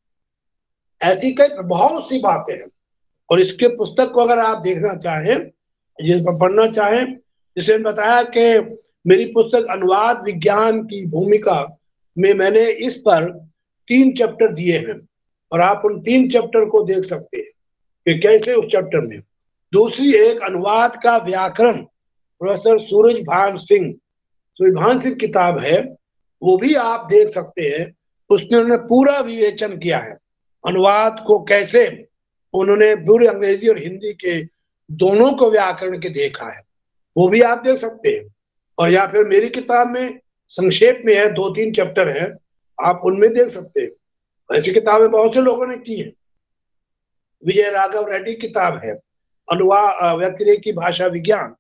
ऐसी कई बहुत सी बातें हैं। और इसके पुस्तक को अगर आप देखना चाहें, जिस पर पढ़ना चाहें, जिसे बताया कि मेरी पुस्तक अनुवाद विज्ञान की भूमिका में मैंने इस पर 3 चैप्टर दिए हैं और आप उन 3 चैप्टर को देख सकते हैं कि कैसे उस चैप्टर में। दूसरी एक अनुवाद का व्याकरण, प्रोफेसर सूरजभान सिंह किताब है, वो भी आप देख सकते हैं। उसमें उन्होंने पूरा विवेचन किया है अनुवाद को, कैसे उन्होंने पूरे अंग्रेजी और हिंदी के दोनों को व्याकरण के देखा है, वो भी आप देख सकते हैं। और या फिर मेरी किताब में संक्षेप में है, 2-3 चैप्टर है, आप उनमें देख सकते हैं। ऐसी किताबें बहुत से लोगों ने की है। विजय राघव रेड्डी किताब है अनुवाद व्यतिरेकी भाषा विज्ञान,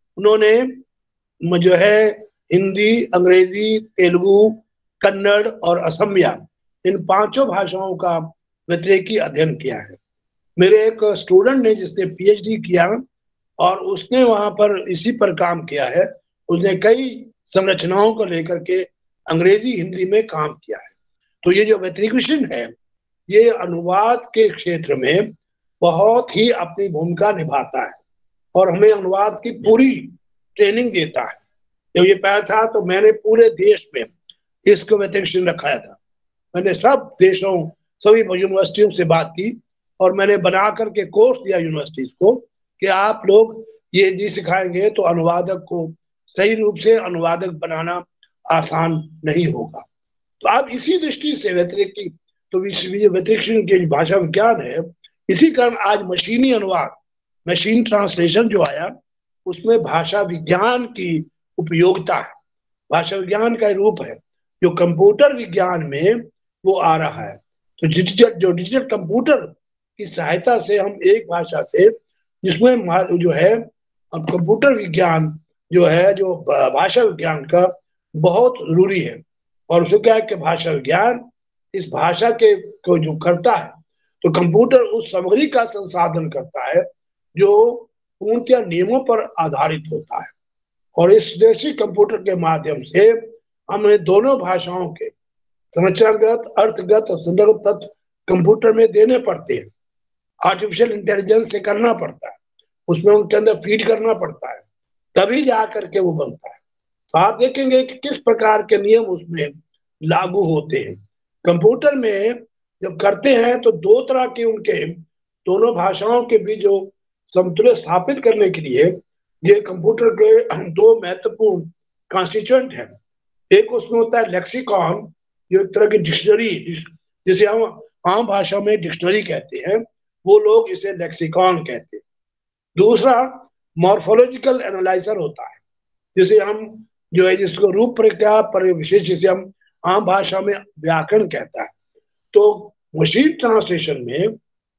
उन्होंने जो है हिंदी, अंग्रेजी, तेलुगु, कन्नड़ और असमिया, इन 5 भाषाओं का व्यतिरेकी अध्ययन किया है। मेरे एक स्टूडेंट ने जिसने पीएचडी किया और उसने वहां पर इसी पर काम किया है, उसने कई संरचनाओं को लेकर के अंग्रेजी हिंदी में काम किया है। तो ये जो व्यतिरेकिशन है, ये अनुवाद के क्षेत्र में बहुत ही अपनी भूमिका निभाता है और हमें अनुवाद की पूरी ट्रेनिंग देता है। जब ये पाया था तो मैंने पूरे देश में इसको व्यतिरेकिशन रखाया था। मैंने सब देशों, सभी यूनिवर्सिटियों से बात की और मैंने बना करके कोर्स दिया यूनिवर्सिटीज को कि आप लोग ये जी सिखाएंगे तो अनुवादक को सही रूप से अनुवादक बनाना आसान नहीं होगा। तो आप इसी दृष्टि से व्यतिरेकी, तो व्यतिरेकिशन के भाषा विज्ञान है, इसी कारण आज मशीनी अनुवाद, मशीन ट्रांसलेशन जो आया, उसमें भाषा विज्ञान की उपयोगिता है। भाषा विज्ञान का रूप है जो कंप्यूटर विज्ञान में वो आ रहा है। तो डिजिटल कंप्यूटर की सहायता से हम एक भाषा से, जिसमें जो है अब कंप्यूटर विज्ञान जो है, जो भाषा विज्ञान का बहुत जरूरी है। और उसको क्या है कि भाषा विज्ञान इस भाषा के को जो करता है, तो कंप्यूटर उस सामग्री का संसाधन करता है जो पूर्णतः नियमों पर आधारित होता है। और इस देशी कंप्यूटर के माध्यम से हमें दोनों भाषाओं के संरचनागत, अर्थगत और संदर्भ तत्व कंप्यूटर में देने पड़ते हैं। आर्टिफिशियल इंटेलिजेंस से करना पड़ता है, उसमें उनके अंदर फीड करना पड़ता है, तभी जा करके वो बनता है। तो आप देखेंगे कि किस प्रकार के नियम उसमें लागू होते हैं। कंप्यूटर में जब करते हैं तो 2 तरह के उनके दोनों भाषाओं के बीच जो समतुल्य स्थापित करने के लिए ये कंप्यूटर के 2 महत्वपूर्ण कॉन्स्टिट्यूएंट हैं। एक उसमें होता है लेक्सिकॉन, जो एक तरह की डिक्शनरी, जिसे हम आम भाषा में डिक्शनरी कहते हैं, वो लोग इसे लेक्सिकॉन कहते हैं। दूसरा मॉर्फोलॉजिकल एनालाइजर होता है, जिसे हम जो है जिसको रूप प्रक्रिया पर विशेष, जिसे हम आम भाषा में व्याकरण कहता है। तो मशीन ट्रांसलेशन में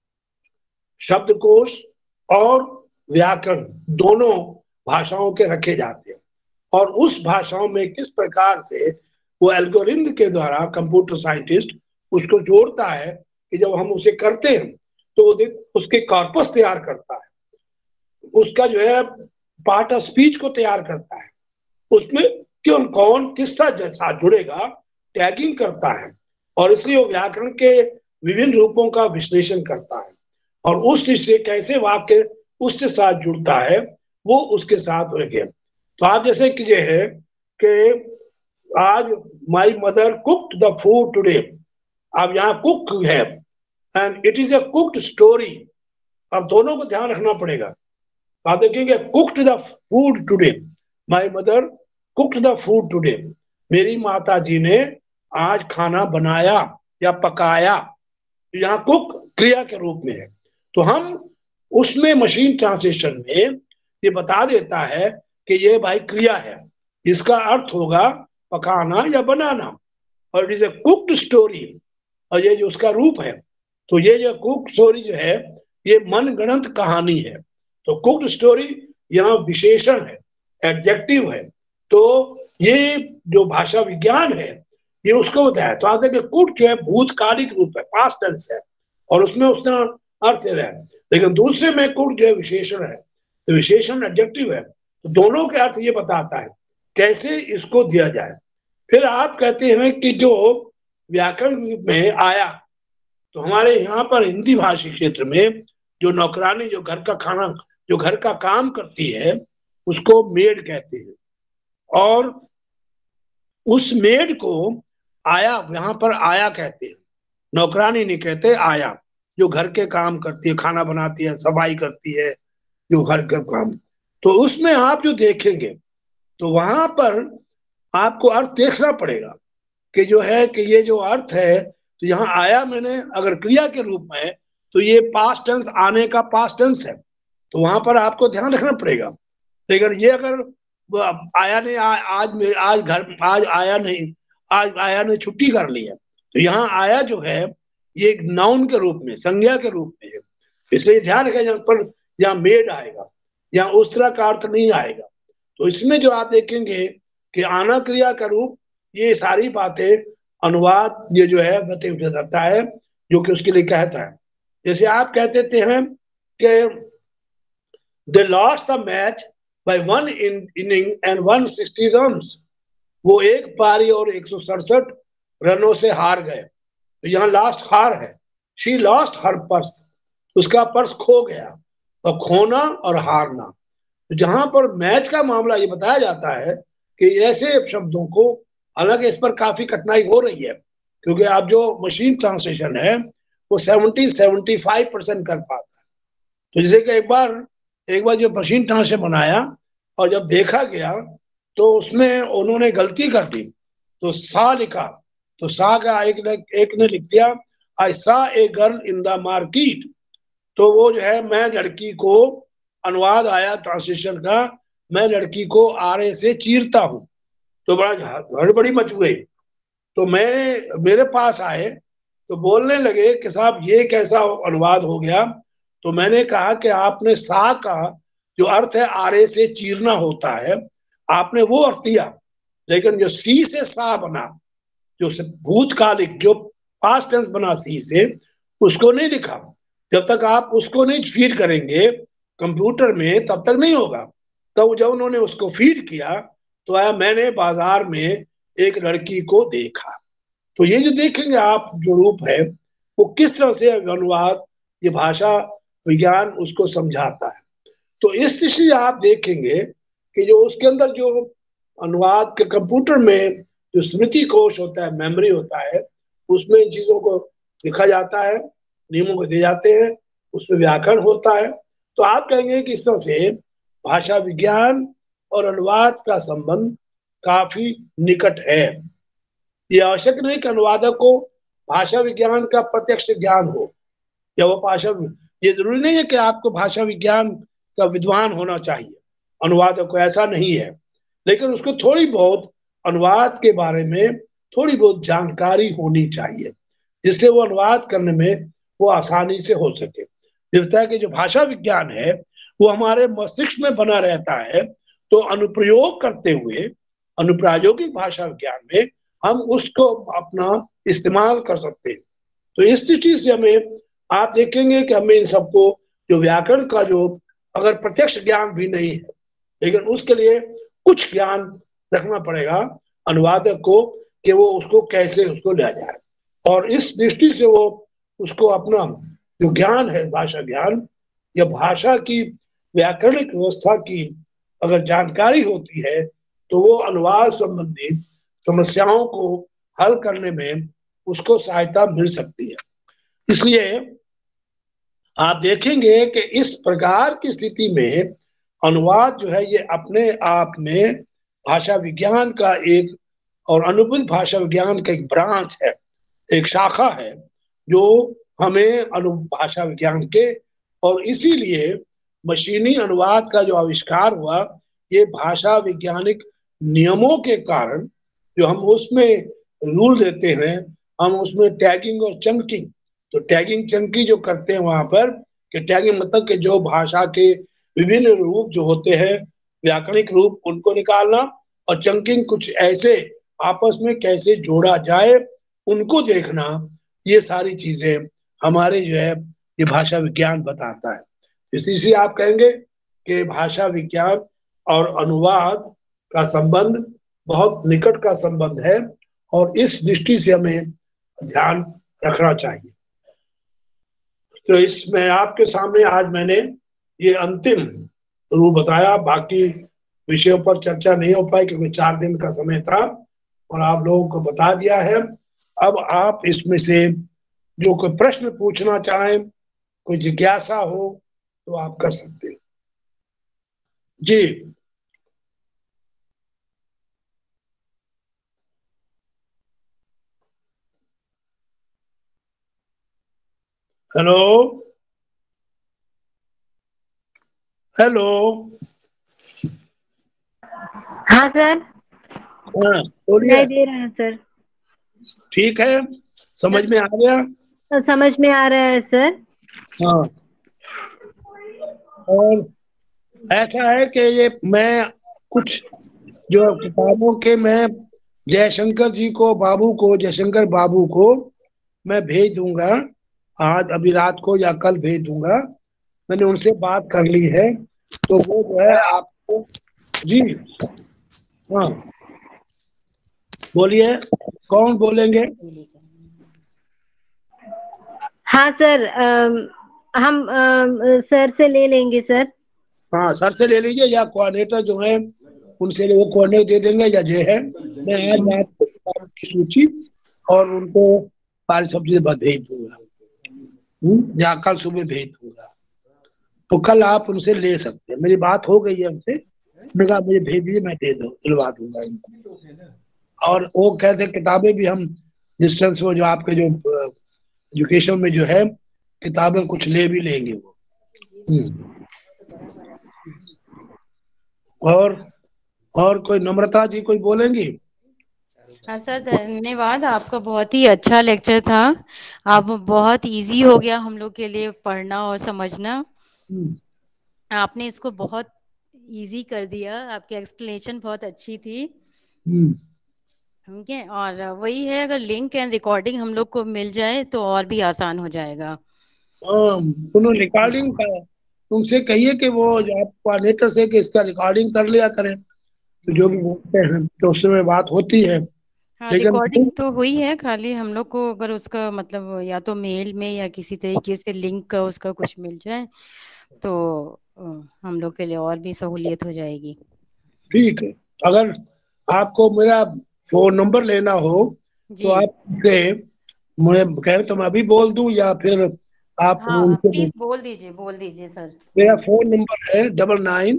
शब्दकोश और व्याकरण दोनों भाषाओं के रखे जाते हैं और उस भाषाओं में किस प्रकार से वो एल्गोरिथम के द्वारा कंप्यूटर साइंटिस्ट उसको जोड़ता है कि जब हम उसे करते हैं तो उसके कॉर्पस तैयार करता है, उसका जो है पार्ट ऑफ स्पीच को तैयार करता है, उसमें क्यों कौन किसका जैसा जुड़ेगा टैगिंग करता है, और इसलिए वो व्याकरण के विभिन्न रूपों का विश्लेषण करता है, और उस दृष्टि से कैसे वाक्य उसके साथ जुड़ता है वो उसके साथ हो गया। तो आप जैसे कीजिए है कि आज my mother cooked the food today, अब यहाँ कुक है and it is a cooked story. अब दोनों को ध्यान रखना पड़ेगा। आप देखेंगे cooked the food today, my mother cooked the food today, मेरी माता जी ने आज खाना बनाया या पकाया। यहाँ कुक क्रिया के रूप में है, तो हम उसमें मशीन ट्रांसलेशन में ये बता देता है कि ये भाई क्रिया है, इसका अर्थ होगा पकाना या बनाना, और it is a cooked story, और ये जो उसका रूप है। तो ये जो कुक्ड स्टोरी जो है ये मनगढ़ंत कहानी है। तो कुक्ड स्टोरी यहाँ विशेषण है, एडजेक्टिव है। तो ये जो भाषा विज्ञान है ये उसको बताया। तो आप देखिए कुक्ड जो है भूतकालिक रूप है, पास्ट टेंस है, और उसमें उसने अर्थ है, लेकिन दूसरे में कुक्ड जो है विशेषण है, तो विशेषण एडजेक्टिव है। तो दोनों के अर्थ ये बताता है कैसे इसको दिया जाए। फिर आप कहते हैं कि जो व्याकरण में आया, तो हमारे यहाँ पर हिंदी भाषी क्षेत्र में जो नौकरानी जो घर का खाना जो घर का काम करती है उसको मेड कहते हैं, और उस मेड को आया यहाँ पर आया कहते हैं, नौकरानी नहीं कहते, आया जो घर के काम करती है, खाना बनाती है, सफाई करती है, जो घर का काम। तो उसमें आप जो देखेंगे तो वहां पर आपको अर्थ देखना पड़ेगा कि जो है कि ये जो अर्थ है, तो यहाँ आया मैंने अगर क्रिया के रूप में तो ये पास्ट टेंस, आने का पास्ट टेंस है, तो वहां पर आपको ध्यान रखना पड़ेगा। लेकिन ये अगर आया ने आज आया नहीं, आज आया ने छुट्टी कर ली है, तो यहाँ आया जो है ये एक नाउन के रूप में, संज्ञा के रूप में है। इसलिए ध्यान रखें यहाँ पर यहाँ मेड आएगा, यहाँ उस तरह का अर्थ नहीं आएगा। तो इसमें जो आप देखेंगे कि आना क्रिया का रूप, ये सारी बातें अनुवाद ये जो है बताता है, जो कि उसके लिए कहता है। जैसे आप कहते थे हैं कि they lost the match by one inning and 160 runs, वो एक पारी और 167 रनों से हार गए। तो यहाँ लास्ट हार है, शी लॉस्ट हर पर्स, उसका पर्स खो गया। और खोना और हारना, तो जहां पर मैच का मामला ये बताया जाता है कि ऐसे शब्दों को, हालांकि इस पर काफी कठिनाई हो रही है क्योंकि आप जो मशीन ट्रांसलेशन है वो 70-75% कर पाता है। तो जैसे कि एक बार जो मशीन ट्रांसलेशन बनाया और जब देखा गया तो उसमें उन्होंने गलती कर दी, तो सा लिखा, तो सा का एक ने लिख दिया I saw a girl in the market. तो वो जो है मैं लड़की को, अनुवाद आया ट्रांसलेशन का, मैं लड़की को आरे से चीरता हूं। तो बड़ा हड़बड़ी मच गई। तो मेरे पास आए तो बोलने लगे कि साहब ये कैसा अनुवाद हो गया। तो मैंने कहा कि आपने सा का जो अर्थ है आरे से चीरना होता है, आपने वो अर्थ दिया, लेकिन जो सी से सा बना, जो भूतकालिक जो पास्ट टेंस बना सी से, उसको नहीं लिखा। जब तक आप उसको नहीं फीड करेंगे कंप्यूटर में तब तक नहीं होगा। तो जब उन्होंने उसको फीड किया तो आया मैंने बाजार में एक लड़की को देखा। तो ये जो देखेंगे आप जो रूप है वो किस तरह से अनुवाद, ये भाषा विज्ञान उसको समझाता है। तो इस दृष्टि से आप देखेंगे कि जो उसके अंदर जो अनुवाद के कंप्यूटर में जो स्मृति कोश होता है, मेमोरी होता है, उसमें इन चीजों को लिखा जाता है, नियमों को दिए जाते हैं, उसमें व्याकरण होता है। तो आप कहेंगे कि इस तरह से भाषा विज्ञान और अनुवाद का संबंध काफी निकट है। ये आवश्यक नहीं कि अनुवादक को भाषा विज्ञान का प्रत्यक्ष ज्ञान हो, या वो ये जरूरी नहीं है कि आपको भाषा विज्ञान का विद्वान होना चाहिए अनुवादक को, ऐसा नहीं है। लेकिन उसको थोड़ी बहुत अनुवाद के बारे में थोड़ी बहुत जानकारी होनी चाहिए, जिससे वो अनुवाद करने में वो आसानी से हो सके। जिस कि जो भाषा विज्ञान है वो हमारे मस्तिष्क में बना रहता है, तो अनुप्रयोग करते हुए अनुप्रायोगिक भाषा विज्ञान में हम उसको अपना इस्तेमाल कर सकते हैं। तो इस दृष्टि से हमें आप देखेंगे कि हमें इन सबको जो व्याकरण का जो अगर प्रत्यक्ष ज्ञान भी नहीं है, लेकिन उसके लिए कुछ ज्ञान रखना पड़ेगा अनुवादक को कि वो उसको कैसे उसको लिया जाए। और इस दृष्टि से वो उसको अपना जो ज्ञान है, भाषा ज्ञान या भाषा की व्याकरणिक व्यवस्था की अगर जानकारी होती है तो वो अनुवाद संबंधी समस्याओं को हल करने में उसको सहायता मिल सकती है। इसलिए आप देखेंगे कि इस प्रकार की स्थिति में अनुवाद जो है ये अपने आप में भाषा विज्ञान का एक और अनुबंध भाषा विज्ञान का एक ब्रांच है, एक शाखा है जो हमें भाषा विज्ञान के, और इसीलिए मशीनी अनुवाद का जो आविष्कार हुआ ये भाषा वैज्ञानिक नियमों के कारण जो हम उसमें रूल देते हैं, हम उसमें टैगिंग और चंकिंग, तो टैगिंग चंकी जो करते हैं वहां पर कि टैगिंग मतलब कि जो भाषा के विभिन्न रूप जो होते हैं व्याकरणिक रूप उनको निकालना, और चंकिंग कुछ ऐसे आपस में कैसे जोड़ा जाए उनको देखना, ये सारी चीजें हमारे जो है ये भाषा विज्ञान बताता है। इसी से आप कहेंगे कि भाषा विज्ञान और अनुवाद का संबंध बहुत निकट का संबंध है और इस दृष्टि से हमें ध्यान रखना चाहिए। तो इसमें आपके सामने आज मैंने ये अंतिम रूप बताया, बाकी विषयों पर चर्चा नहीं हो पाई क्योंकि 4 दिन का समय था और आप लोगों को बता दिया है। अब आप इसमें से जो कोई प्रश्न पूछना चाहें, कोई जिज्ञासा हो तो आप कर सकते हैं। जी हेलो हेलो। हाँ सर, हाँ बोलिए। सुनाई दे रहा है सर। ठीक है, समझ में आ गया? समझ में आ रहा है सर। हाँ, और ऐसा है कि ये मैं कुछ जो किताबों के मैं जयशंकर जी को जयशंकर बाबू को मैं भेज दूंगा, आज अभी रात को या कल भेज दूंगा। मैंने उनसे बात कर ली है तो वो जो है आपको। जी हाँ बोलिए, कौन बोलेंगे? हाँ सर, हम सर से ले लेंगे सर। हाँ सर से ले लीजिए या कोऑर्डिनेटर जो है उनसे वो कोऑर्डिनेटर दे देंगे या जो है मैं आज रात को किताब की सूची और उनको सारी सब चीजें भेज दूंगा या कल सुबह भेज दूंगा, तो कल आप उनसे ले सकते हैं। मेरी बात हो गई है उनसे, उसने कहा मुझे भेज दीजिए मैं दिलवा दूंगा। और वो कहते किताबें भी हम डिस्टेंस में जो आपके जो एजुकेशन में जो है किताबें कुछ ले भी लेंगे वो। और कोई नम्रता जी कोई बोलेंगी? हाँ सर, धन्यवाद। आपका बहुत ही अच्छा लेक्चर था। आप बहुत इजी हो गया हम लोग के लिए पढ़ना और समझना। आपने इसको बहुत इजी कर दिया, आपकी एक्सप्लेनेशन बहुत अच्छी थी। ठीक है, और वही है अगर लिंक एंड रिकॉर्डिंग हम लोग को मिल जाए तो और भी आसान हो जाएगा। उन्होंने रिकॉर्डिंग का तुमसे कहिए कि वो आप कोऑर्डिनेटर से कि इसका रिकॉर्डिंग कर लिया करें, तो जो भी बोलते हैं तो उसमें बात होती है। हाँ, रिकॉर्डिंग तो हुई है, खाली हम लोग को अगर उसका मतलब या तो मेल में या किसी तरीके से लिंक का उसका कुछ मिल जाए तो हम लोग के लिए और भी सहूलियत हो जाएगी। ठीक है, अगर आपको मेरा फोन नंबर लेना हो तो आप मुझे कहें तो मैं अभी बोल दूं या फिर आप हाँ प्लीज बोल दीजिए सर। मेरा फोन नंबर है 99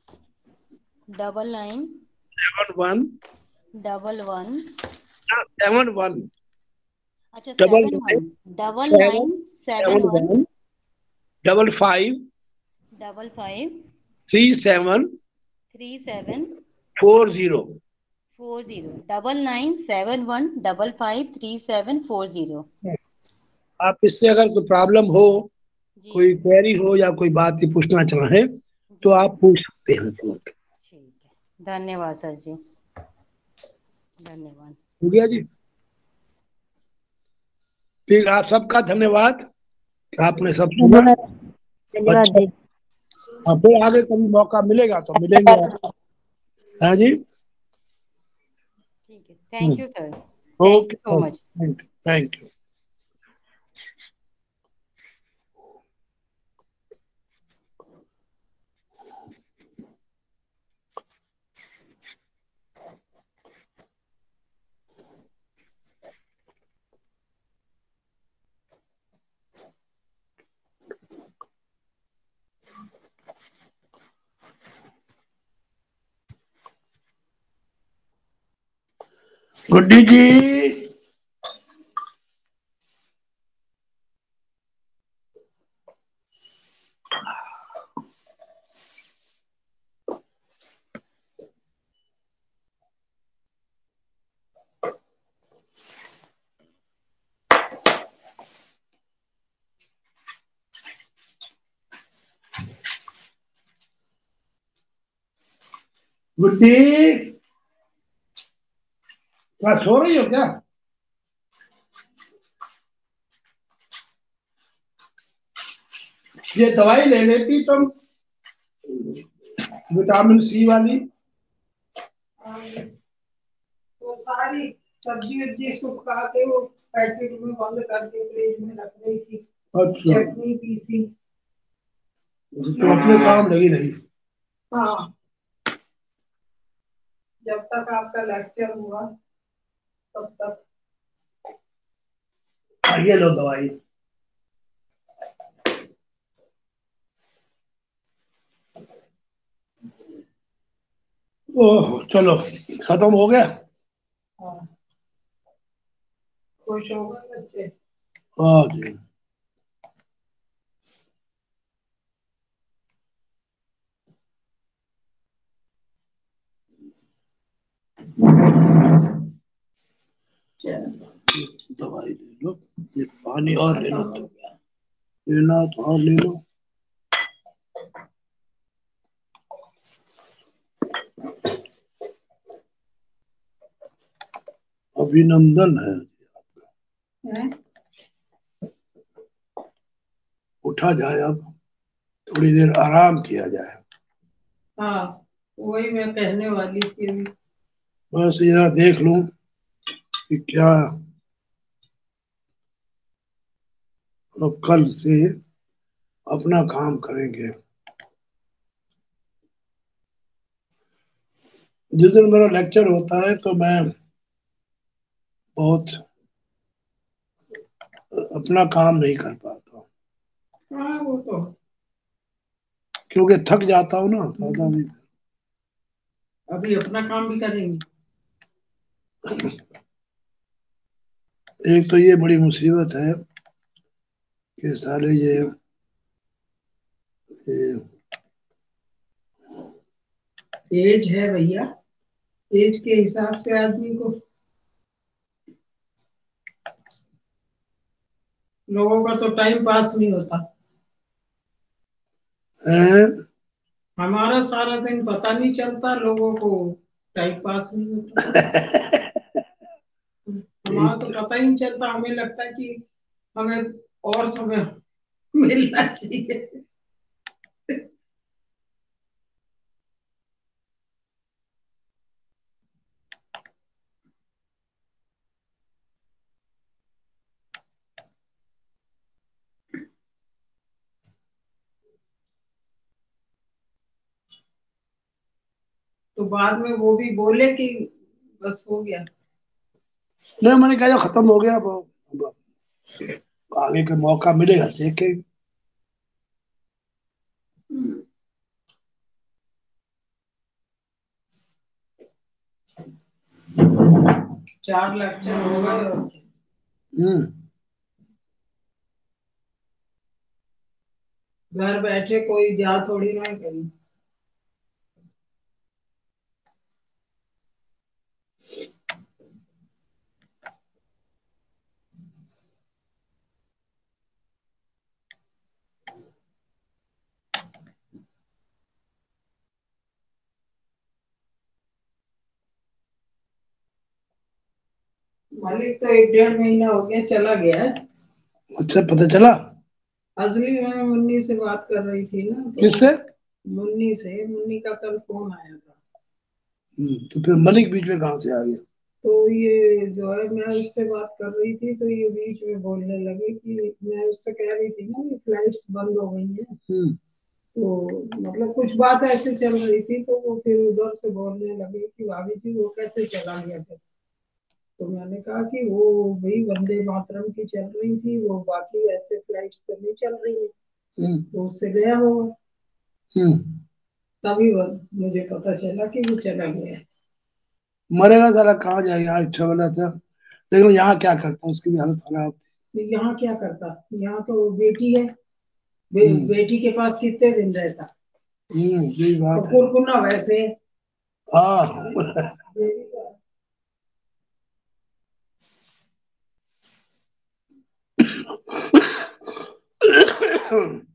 99 71 11 71 अच्छा 71 99 71 55 55 37 37 40 99 71 55 37 40। आप इससे अगर कोई प्रॉब्लम हो, कोई क्वेरी हो या कोई बात ही पूछना चाहे तो आप पूछ सकते हैं। ठीक है, धन्यवाद सर जी, धन्यवाद। हो गया जी, ठीक, आप सबका धन्यवाद, आपने सब सुना। धन्यवाद जी। फिर आगे कभी मौका मिलेगा तो मिलेंगे। हाँ जी, ठीक है, thank you sir, thank you okay, so much. Thank you. Guddi ji, Guddi क्या सो रही हो क्या? ये दवाई ले लेती तुम, विटामिन सी वाली। वो सारी सब्जी वब्जी सुखा के वो पैकेट में बंद करके फ्रिज में रख रही थी। अच्छा, चटनी पीसी। तो अपने काम लगी रही। हाँ, जब तक आपका लेक्चर हुआ तब तक। ये लो दवाई। ओह चलो, खत्म हो गया। हाँ, खुश हो गए बच्चे। हाँ जी। दवाई ले लो, ये पानी और लेना तो लेना तो और ले लो। अभिनंदन है हैं? उठा जाए, अब थोड़ी देर आराम किया जाए। हाँ, वही मैं कहने वाली थी अभी। बस जरा देख लूं कि क्या अब कल से अपना काम करेंगे। जिस दिन मेरा लेक्चर होता है तो मैं बहुत अपना काम नहीं कर पाता, हाँ वो तो क्योंकि थक जाता हूँ ना ज्यादा भी। अभी अपना काम भी करेंगे। एक तो ये बड़ी मुसीबत है कि साले ये एज है भैया, एज के हिसाब से आदमी को, लोगों का तो टाइम पास नहीं होता। हमारा सारा दिन पता नहीं चलता, लोगों को टाइम पास नहीं होता। हमारा तो पता ही नहीं चलता, हमें लगता है कि हमें और समय मिलना चाहिए। तो बाद में वो भी बोले कि बस हो गया। नहीं, मैंने कहा खत्म हो गया, अब आगे का मौका मिलेगा देखे। 4 लेक्चर हो गए और घर बैठे कोई जा थोड़ी ना करी। मालिक तो 1-1.5 महीना हो गया चला गया है। अच्छा, पता चला? असली मैं मुन्नी से बात कर रही थी ना, तो किससे? मुन्नी से। मुन्नी का कल फोन आया था। तो फिर मलिक बीच में कहाँ से आ गया? तो ये जो है मैं उससे बात कर रही थी तो ये बीच में बोलने लगे कि मैं उससे कह रही थी ना ये फ्लाइट्स बंद हो गई हैं। तो मतलब कुछ बात ऐसे चल रही थी तो वो फिर उधर से बोलने लगे कि भाभी जी वो कैसे चला गया फिर। तो मैंने कहा कि वो भाई वंदे मातरम की चल रही थी, वो बाकी ऐसे फ्लाइट्स तो नहीं चल रही है, तो उससे गया होगा। तभी मुझे पता चला कि वो चला गया। मरेगा साला, कहाँ जाएगा, अच्छा वाला था, लेकिन यहाँ क्या करता, उसकी भी हालत खराब थी। तो यहाँ क्या करता, यहाँ तो बेटी है, बेटी के पास कितने दिन रहता। यही बात तो है। कुरकुन्ना वैसे है। हाँ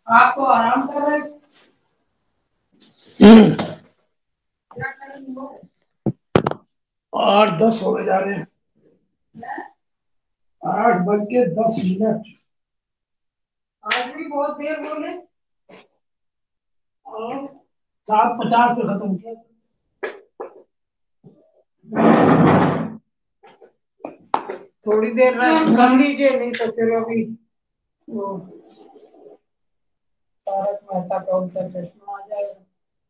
आप तो आराम कर रहे थे। क्या करेंगे वो? 8:10 होने जा रहे हैं। 8:10 आज भी बहुत देर बोले। और 7:50 पे खत्म किया। थोड़ी देर रेस्ट कर लीजिए, नहीं तो फिर अभी वो तारक मेहता का उल्टा चश्मा आ जाएगा।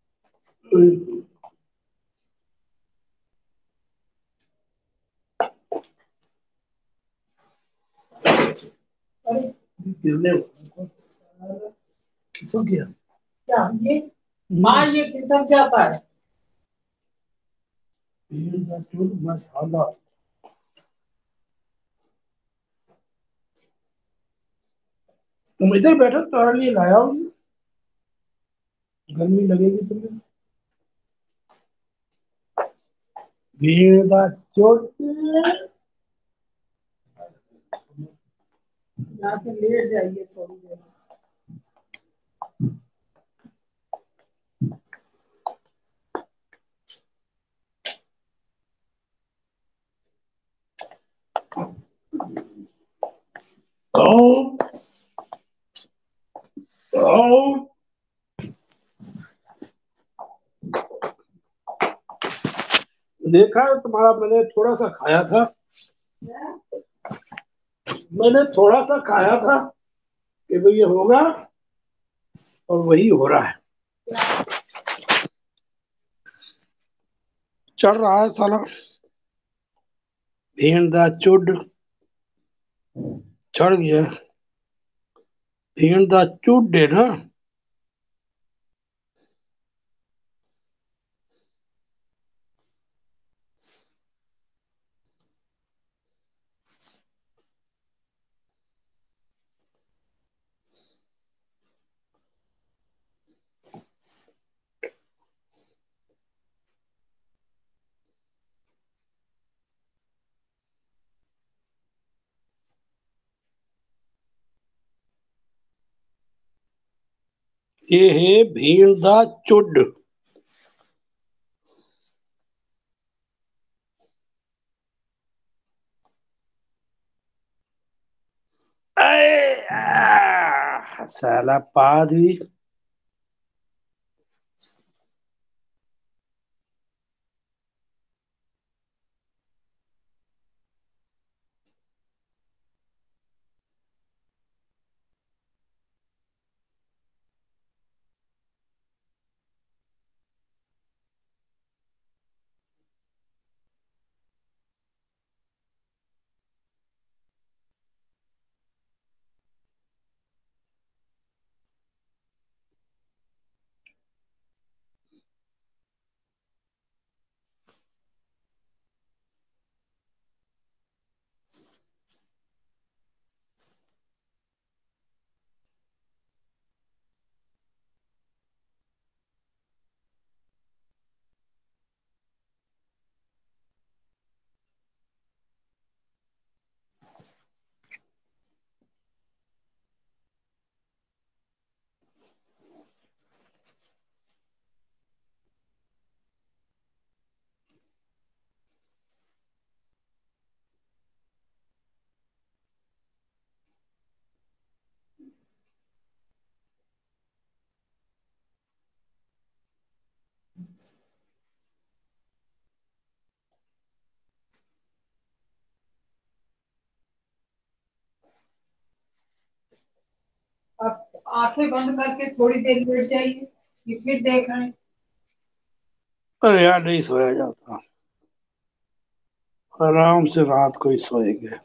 अरे गिरने किसको किया? क्या ये? हाँ, ये खिसक जाता है। माशाल्लाह। तुम इधर बैठो, तुम्हारे लिए लाया हूँ। गर्मी लगेगी तुम्हें। भीड़ दा चोट। जाके लेट जाइए थोड़ी देर। आओ आओ। देखा है तुम्हारा, मैंने थोड़ा सा खाया था। मैंने थोड़ा सा खाया था कि भाई ये होगा, और वही हो रहा है। चढ़ रहा है साला। भेड़ दा चुड चढ़ गया। भेड़ दा चुड है ना। ये है भेड़ दा चुड। साला पादरी। आप आंखें बंद करके थोड़ी देर लेट जाइए, ये फिर देख रहे हैं। अरे यार, नहीं सोया जाता। आराम से रात को ही सोएंगे।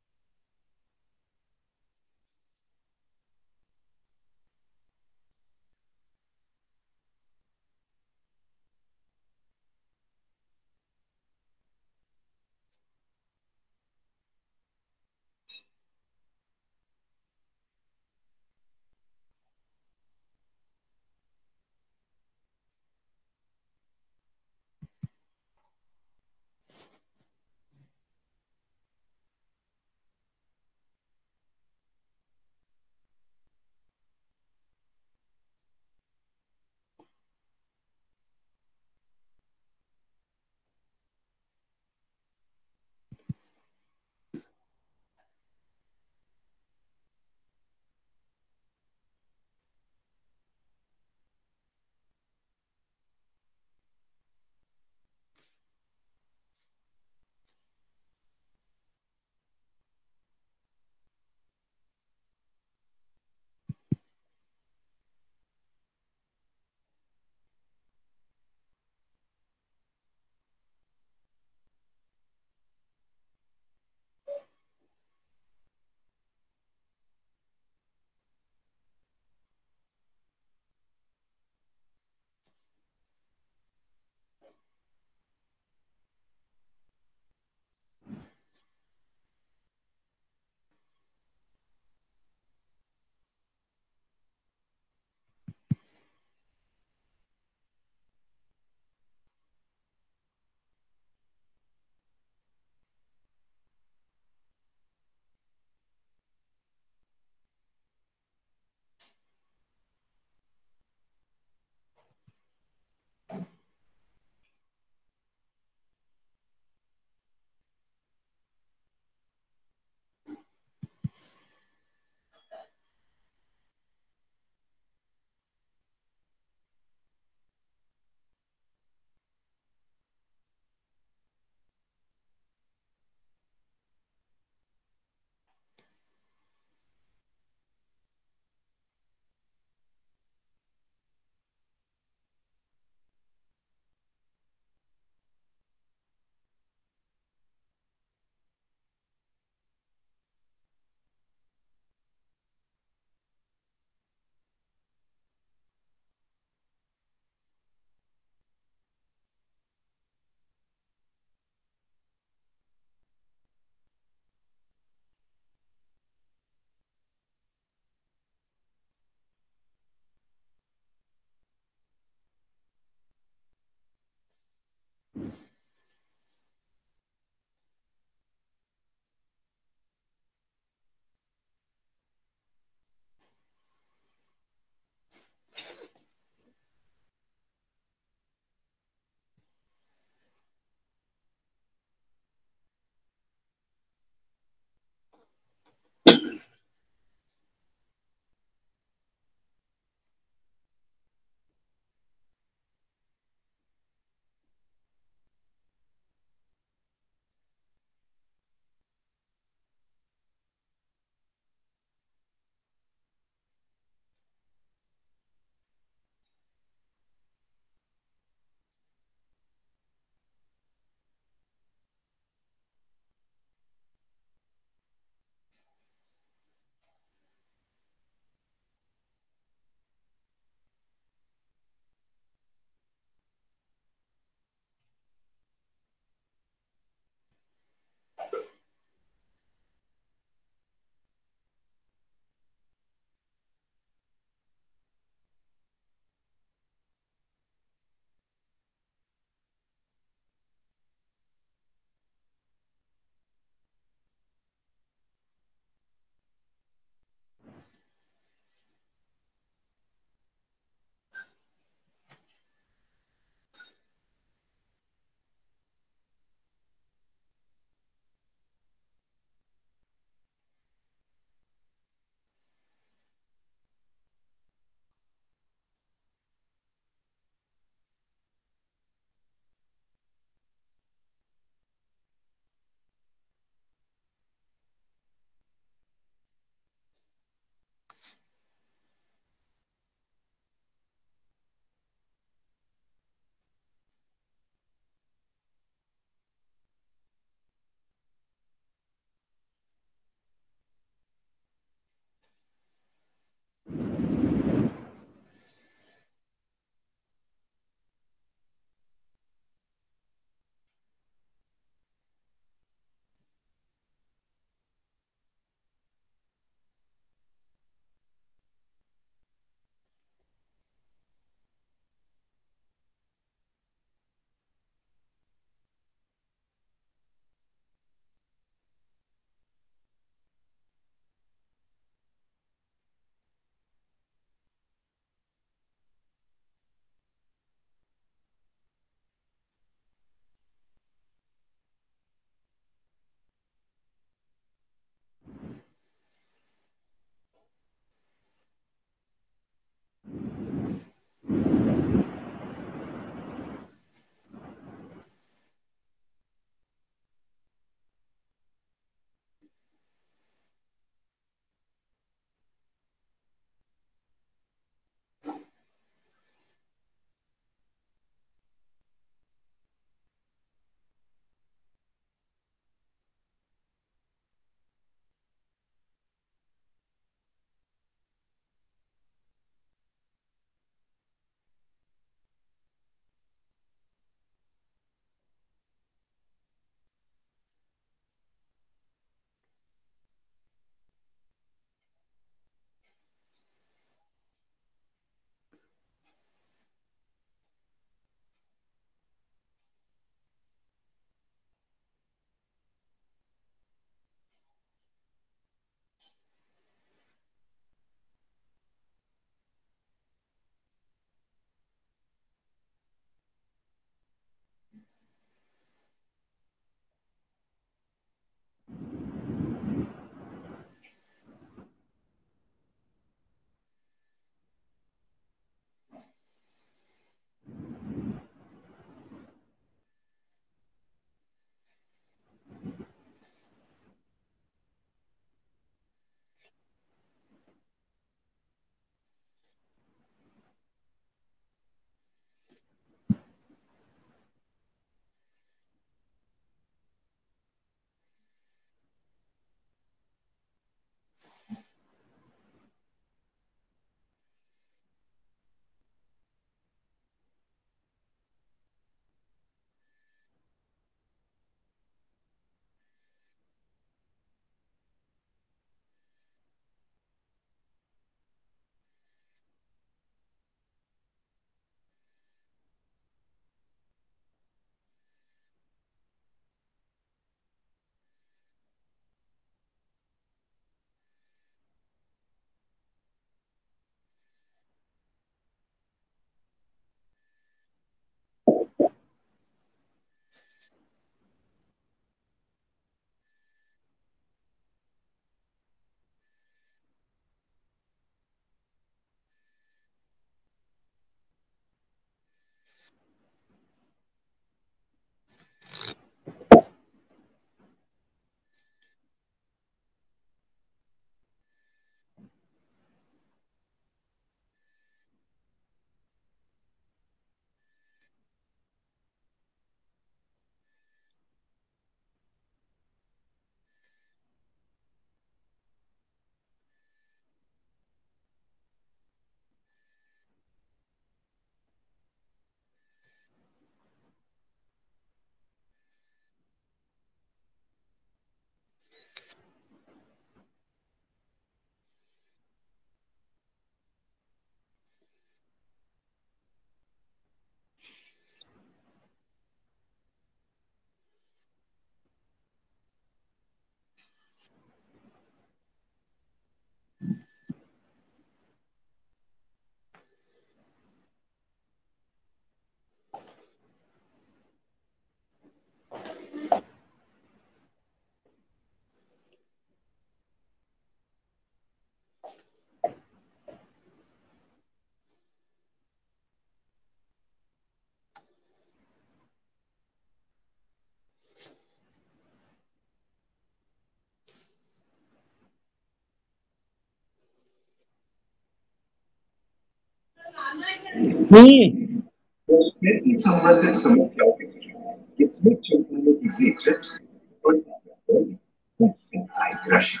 खेती संबंधित समस्याओं के लिए इसमें चलने की ये चिप्स और सिंचाई कृषि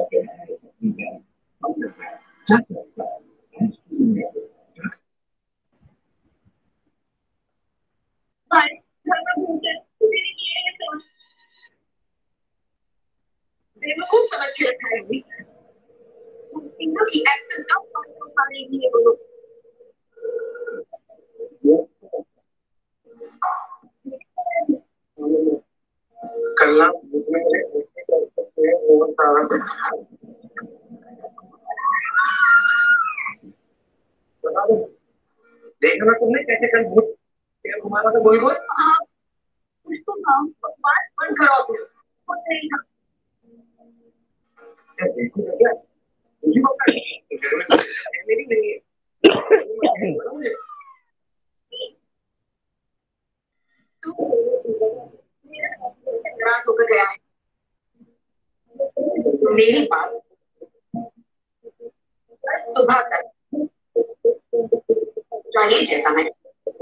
बेवकूफ समझ के रखा है इंदो की एक्सेस अब पा रही है वो लोग। कल देखना तुमने कैसे कल भूत घुमाना था बोल उसको काम बात बंद कराओ तुम वो सही था। देखो क्या मुझे पता है घर में मेरी नहीं है नाराज होकर गया है मेरी बात सुबह तक चाहिए जैसा मैं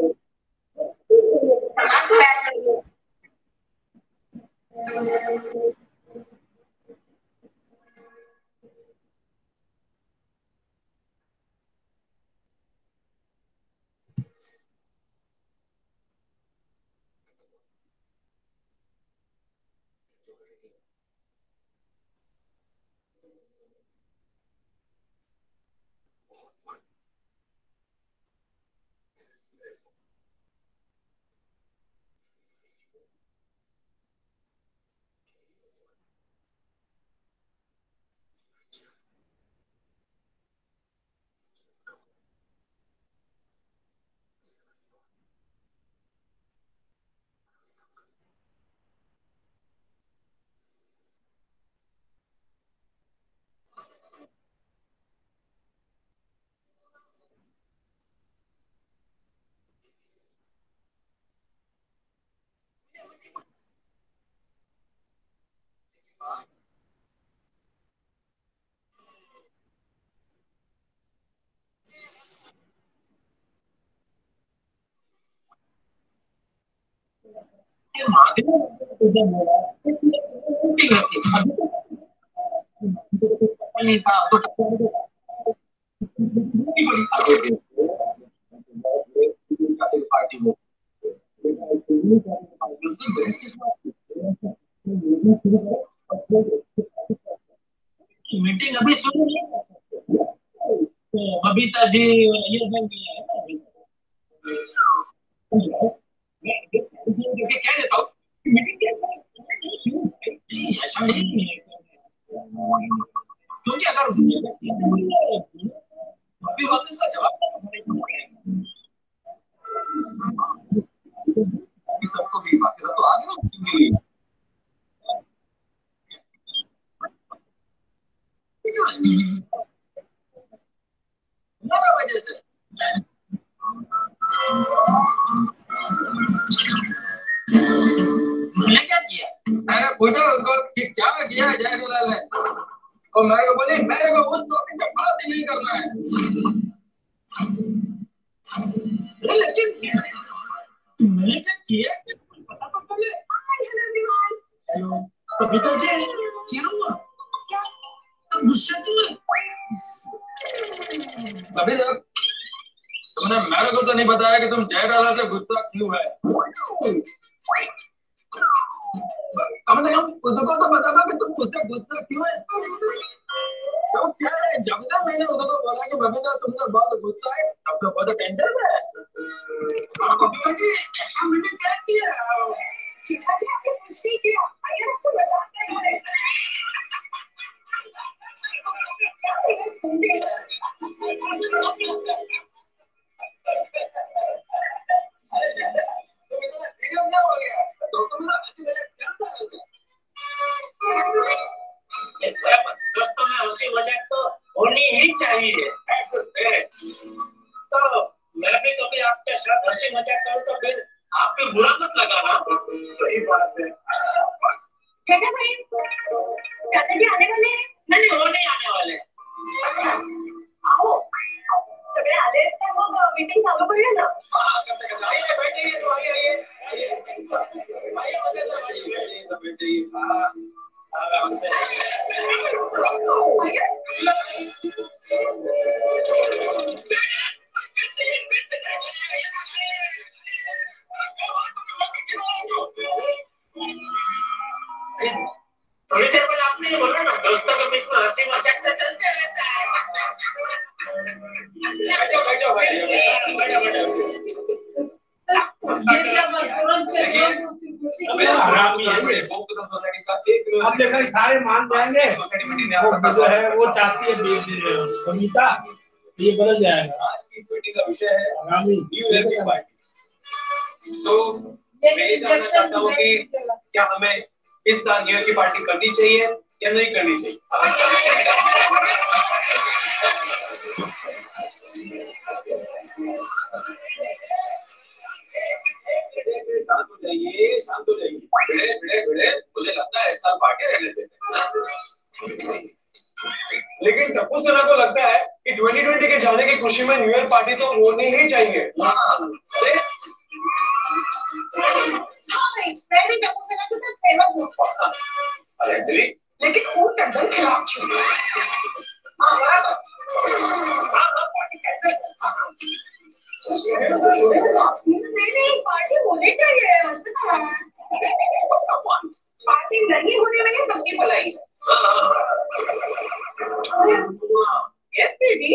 मीटिंग अभी शुरू नहीं तो बबीता जी ये क्या देता हूँ ऐसा नहीं है क्योंकि अगर अभिभावक का जवाब सबको भी बाकी सब तो आगे ना वजह से मैंने क्या किया मैंने पूछा उनको कि क्या किया जयलाल ने और मेरे को बोले मेरे को उस टॉपिक पे बात ही नहीं करना है लेकिन मैंने क्या किया पता तो बोले हेलो तो बेटा जी क्या हुआ क्या गुस्सा क्यों है अभी तक तुमने मेरे को तो नहीं बताया कि तुम जयलाल से गुस्सा क्यों है कम से कम उसको तो बता दो कि तुम मुझसे गुस्सा क्यों है तो क्या है जब तक मैंने उसको बोला कि बबीता तुमसे बहुत गुस्सा है तब तो बहुत टेंशन है बबीता जी ऐसा मैंने क्या किया चिट्ठा जी आपने कुछ नहीं किया आइए आपसे मजाक कर रहे हैं दोस्तों में हंसी मजाक तो होनी ही चाहिए तो मैं भी कभी आपके साथ हंसी मजाक करूं तो फिर आप भी बुरा मत लगाना सही बात है चाचा भाई चाचा जी आने वाले हैं नहीं वो नहीं आने वाले आओ सगळे आले तर मग मीटिंग चालू करूया ना? हाँ, करते करते आइए, बैठिए, तो आइए, आइए, आइए, आइए, मजे से बैठिए, बैठिए, सब बैठिए, हाँ, आराम से। थोड़ी देर पहले आपने ये बोला ना, दोस्तों के बीच में हंसी मजाक तो चलते रहता है। बैठो, बैठो, बैठो, बैठो, बैठो। अब देखो सारे मान जाएंगे, वो जो है वो चाहती है कविता, ये बदल जाएगा। आज की इस मीटिंग का विषय है न्यू ईयर की पार्टी। तो मैं ये जानना चाहता हूँ कि क्या हमें इस साल न्यू ईयर की पार्टी करनी चाहिए या नहीं करनी चाहिए? शांत हो जाइए, शांत हो जाइए। भिड़े भिड़े भिड़े, मुझे लगता है इस साल पार्टी रहने देते हैं। लेकिन टप्पू सेना को लगता है कि 2020 के जाने की खुशी में न्यू ईयर पार्टी तो होनी ही चाहिए। अरे हाँ भाई, मैं भी टप्पू सेना के साथ सहमत हूँ। अरे अंजलि, लेकिन वो टंडन खिलाफ चुना। पार्टी कैसे? नहीं, पार्टी होनी चाहिए। पार्टी नहीं होने में सबकी भलाई है। Yes, baby.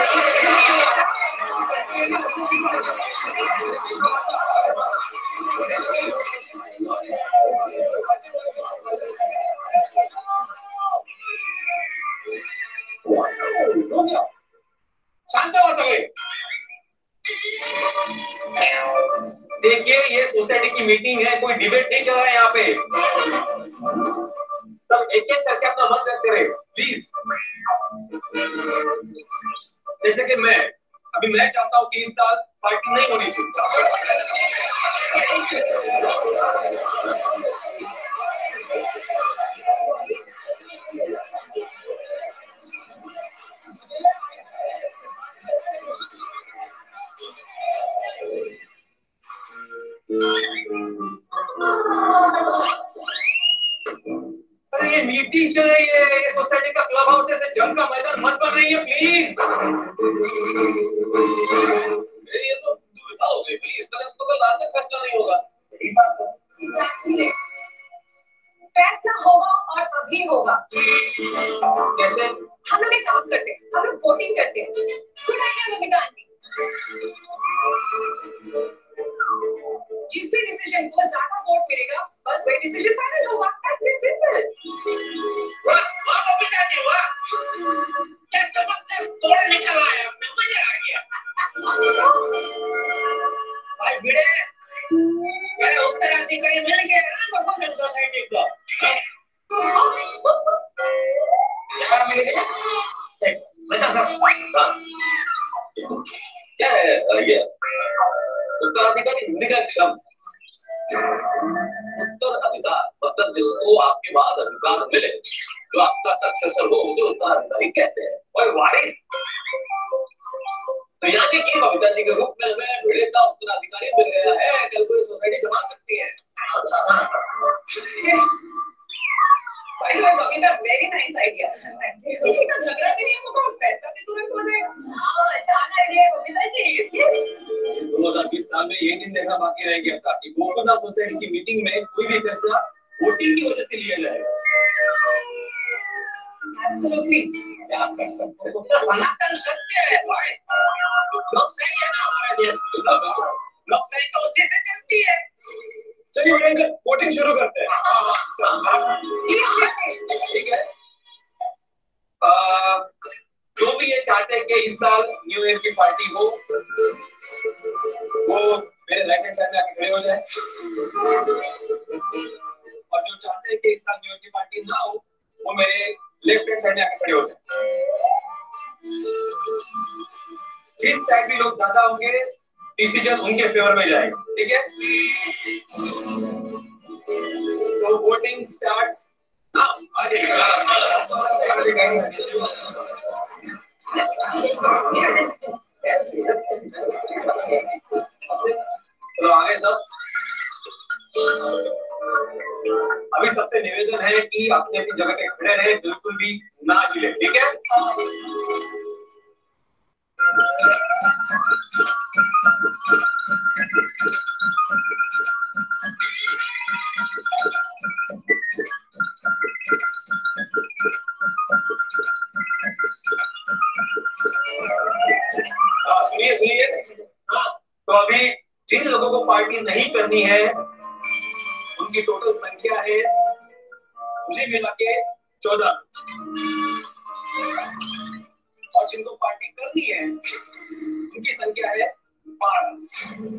शांत हो सगळे। देखिए, ये सोसाइटी की मीटिंग है, कोई डिबेट नहीं चल रहा है यहाँ पे। सब एक एक करके अपना मत व्यक्त करें, प्लीज। जैसे कि मैं चाहता हूँ कि इस साल पार्टी नहीं होनी चाहिए। अरे ये मीटिंग चल रही है, ये सोसाइटी का क्लब हाउस है, जंग का मैदान मत बनाइए प्लीज। ये तो दुविधा हो गई, प्लीज। इस तरह से तो लाल तक फैसला नहीं होगा। फैसला होगा और अभी होगा। कैसे? हम लोग एक काम करते हैं, हम लोग वोटिंग करते हैं। Good idea Babita aunty. जिस भी डिसीजन को ज्यादा वोट मिलेगा, बस वही डिसीजन फाइनल होगा। That's it, simple. वाह बबीता जी, वाह, क्या चमत्कार तोड़ निकल आया, मजा आ गया। भाई भिड़े, मेरे उत्तराधिकारी मिल गया ना गवर्नमेंट सोसाइटी को। क्या मिल गया? बता सब। क्या है ये? उत्तराधिकारी हिंदी का शब्द। उत्तराधिकार मतलब जिसको आपके बाद अधिकार मिले, जो आपका सक्सेसर हो, उसे उत्तराधिकारी कहते हैं। और वारिस, तो यानी कि बबीता जी के रूप में हमें भिड़े का उत्तराधिकारी मिल गया है। कल को सोसाइटी संभाल सकती है। Babita, very nice idea. किसी का झगड़ा भी नहीं होगा, पैसा भी तुरंत हो जाएगा। हाँ, अच्छा आइडिया बबीता जी। 2020 साल में यही दिन देखना बाकी रह गया था कि गोकुला सोसाइटी की मीटिंग में कोई भी फैसला वोटिंग की वजह से लिया जाएगा। Absolutely. क्या कर सकते हैं? तो सनातन सत्य है भाई। लोग सही है ना हमारे देश में, लोग सही तो उसी से चलती है। चलिए बेटा, वोटिंग शुरू करते हैं। ठीक है। जो भी ये चाहते हैं कि इस साल न्यू ईयर की पार्टी हो, वो मेरे राइट हैंड साइड में आके खड़े हो जाए। और जो चाहते हैं कि इस साल न्यू ईयर की पार्टी ना हो, वो मेरे लेफ्ट हैंड साइड में आके खड़े हो जाए। जिस साइड भी लोग ज्यादा होंगे, डिसीजन उनके फेवर में जाएगा। ठीक है? तो वोटिंग स्टार्ट्स नाउ। है कि अपनी अपनी जगह पे खड़े रहे, बिल्कुल भी ना हिले, ठीक है? सुनिए सुनिए, हाँ, तो अभी जिन लोगों को पार्टी नहीं करनी है उनकी टोटल संख्या है मुझे मिला के 14, और जिनको पार्टी करनी है उनकी संख्या है 12।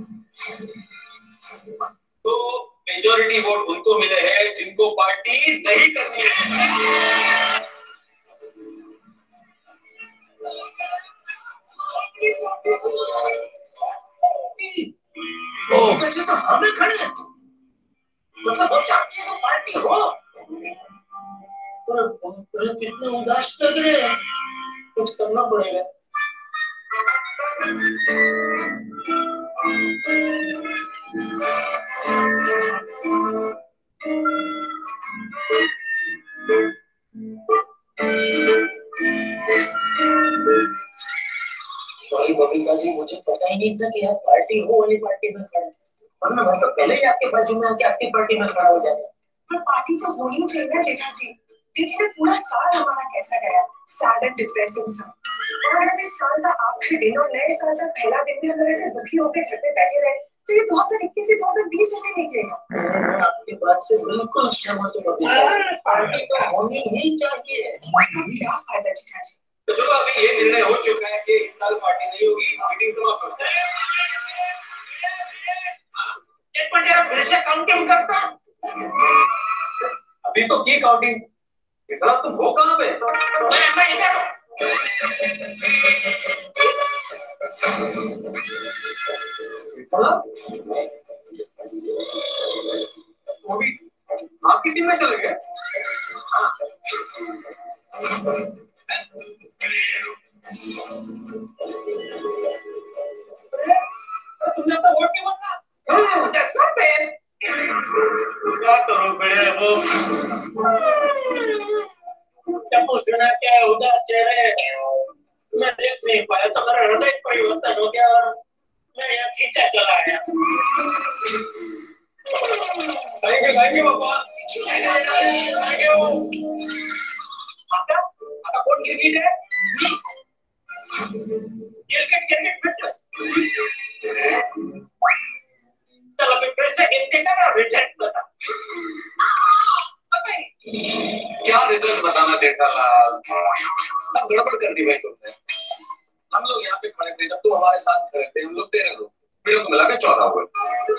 तो मेजॉरिटी वोट उनको मिले हैं जिनको पार्टी नहीं करनी है। तो हमें खड़े हैं, मतलब वो चाहती है तो पार्टी हो। पर कितने उदास लग रहे हैं, कुछ करना पड़ेगा। सॉरी बबीता जी, मुझे पता ही नहीं था कि आप पार्टी हो वाली पार्टी में खड़े, वरना मैं तो पहले ही आपके बाजू में आके आपकी पार्टी में खड़ा हो जाता। पर पार्टी तो होनी चाहिए ना जेठा जी। देखिए ना पूरा साल हमारा कैसा गया, सैड एंड डिप्रेसिंग सा। और अगर हम इस साल का आखिरी दिन और नए साल का पहला दिन भी अगर ऐसे दुखी होकर घर पे बैठे रहे तो ये 2021 से 2020 जैसे निकलेगा। आपकी बात से बिल्कुल सहमत हूँ, पार्टी तो होनी ही चाहिए। क्या फायदा जेठा जी। तो चलो अभी ये निर्णय हो चुका है कि इस साल पार्टी नहीं होगी, मीटिंग समाप्त करते हैं। एक बार जरा फिर से काउंटिंग करता। अभी तो की काउंटिंग, इतना तुम हो कहाँ पे? मैं इधर हूँ। वो भी आपकी टीम में चले गए? तुमने अपना वोट क्यों मांगा? That's not fair. क्या करो बेटे, वो टप्पू सुना क्या उदास चेहरे मैं देख नहीं पाया, तुम्हारा हृदय परिवर्तन हो गया, मैं यहाँ खींचा चला आया। थैंक यू बाबा, थैंक यू। आपका कौन क्रिकेट है? Cricket fitness. चलो अभी फिर से गिनती करो, रिजल्ट बता। क्या रिजल्ट बताना जेठालाल, सब गड़बड़ कर दी भाई तुमने। हम लोग यहाँ पे खड़े थे, जब तुम हमारे साथ खड़े थे हम लोग 13 लोग, वीडियो को मिला के 14 हुए।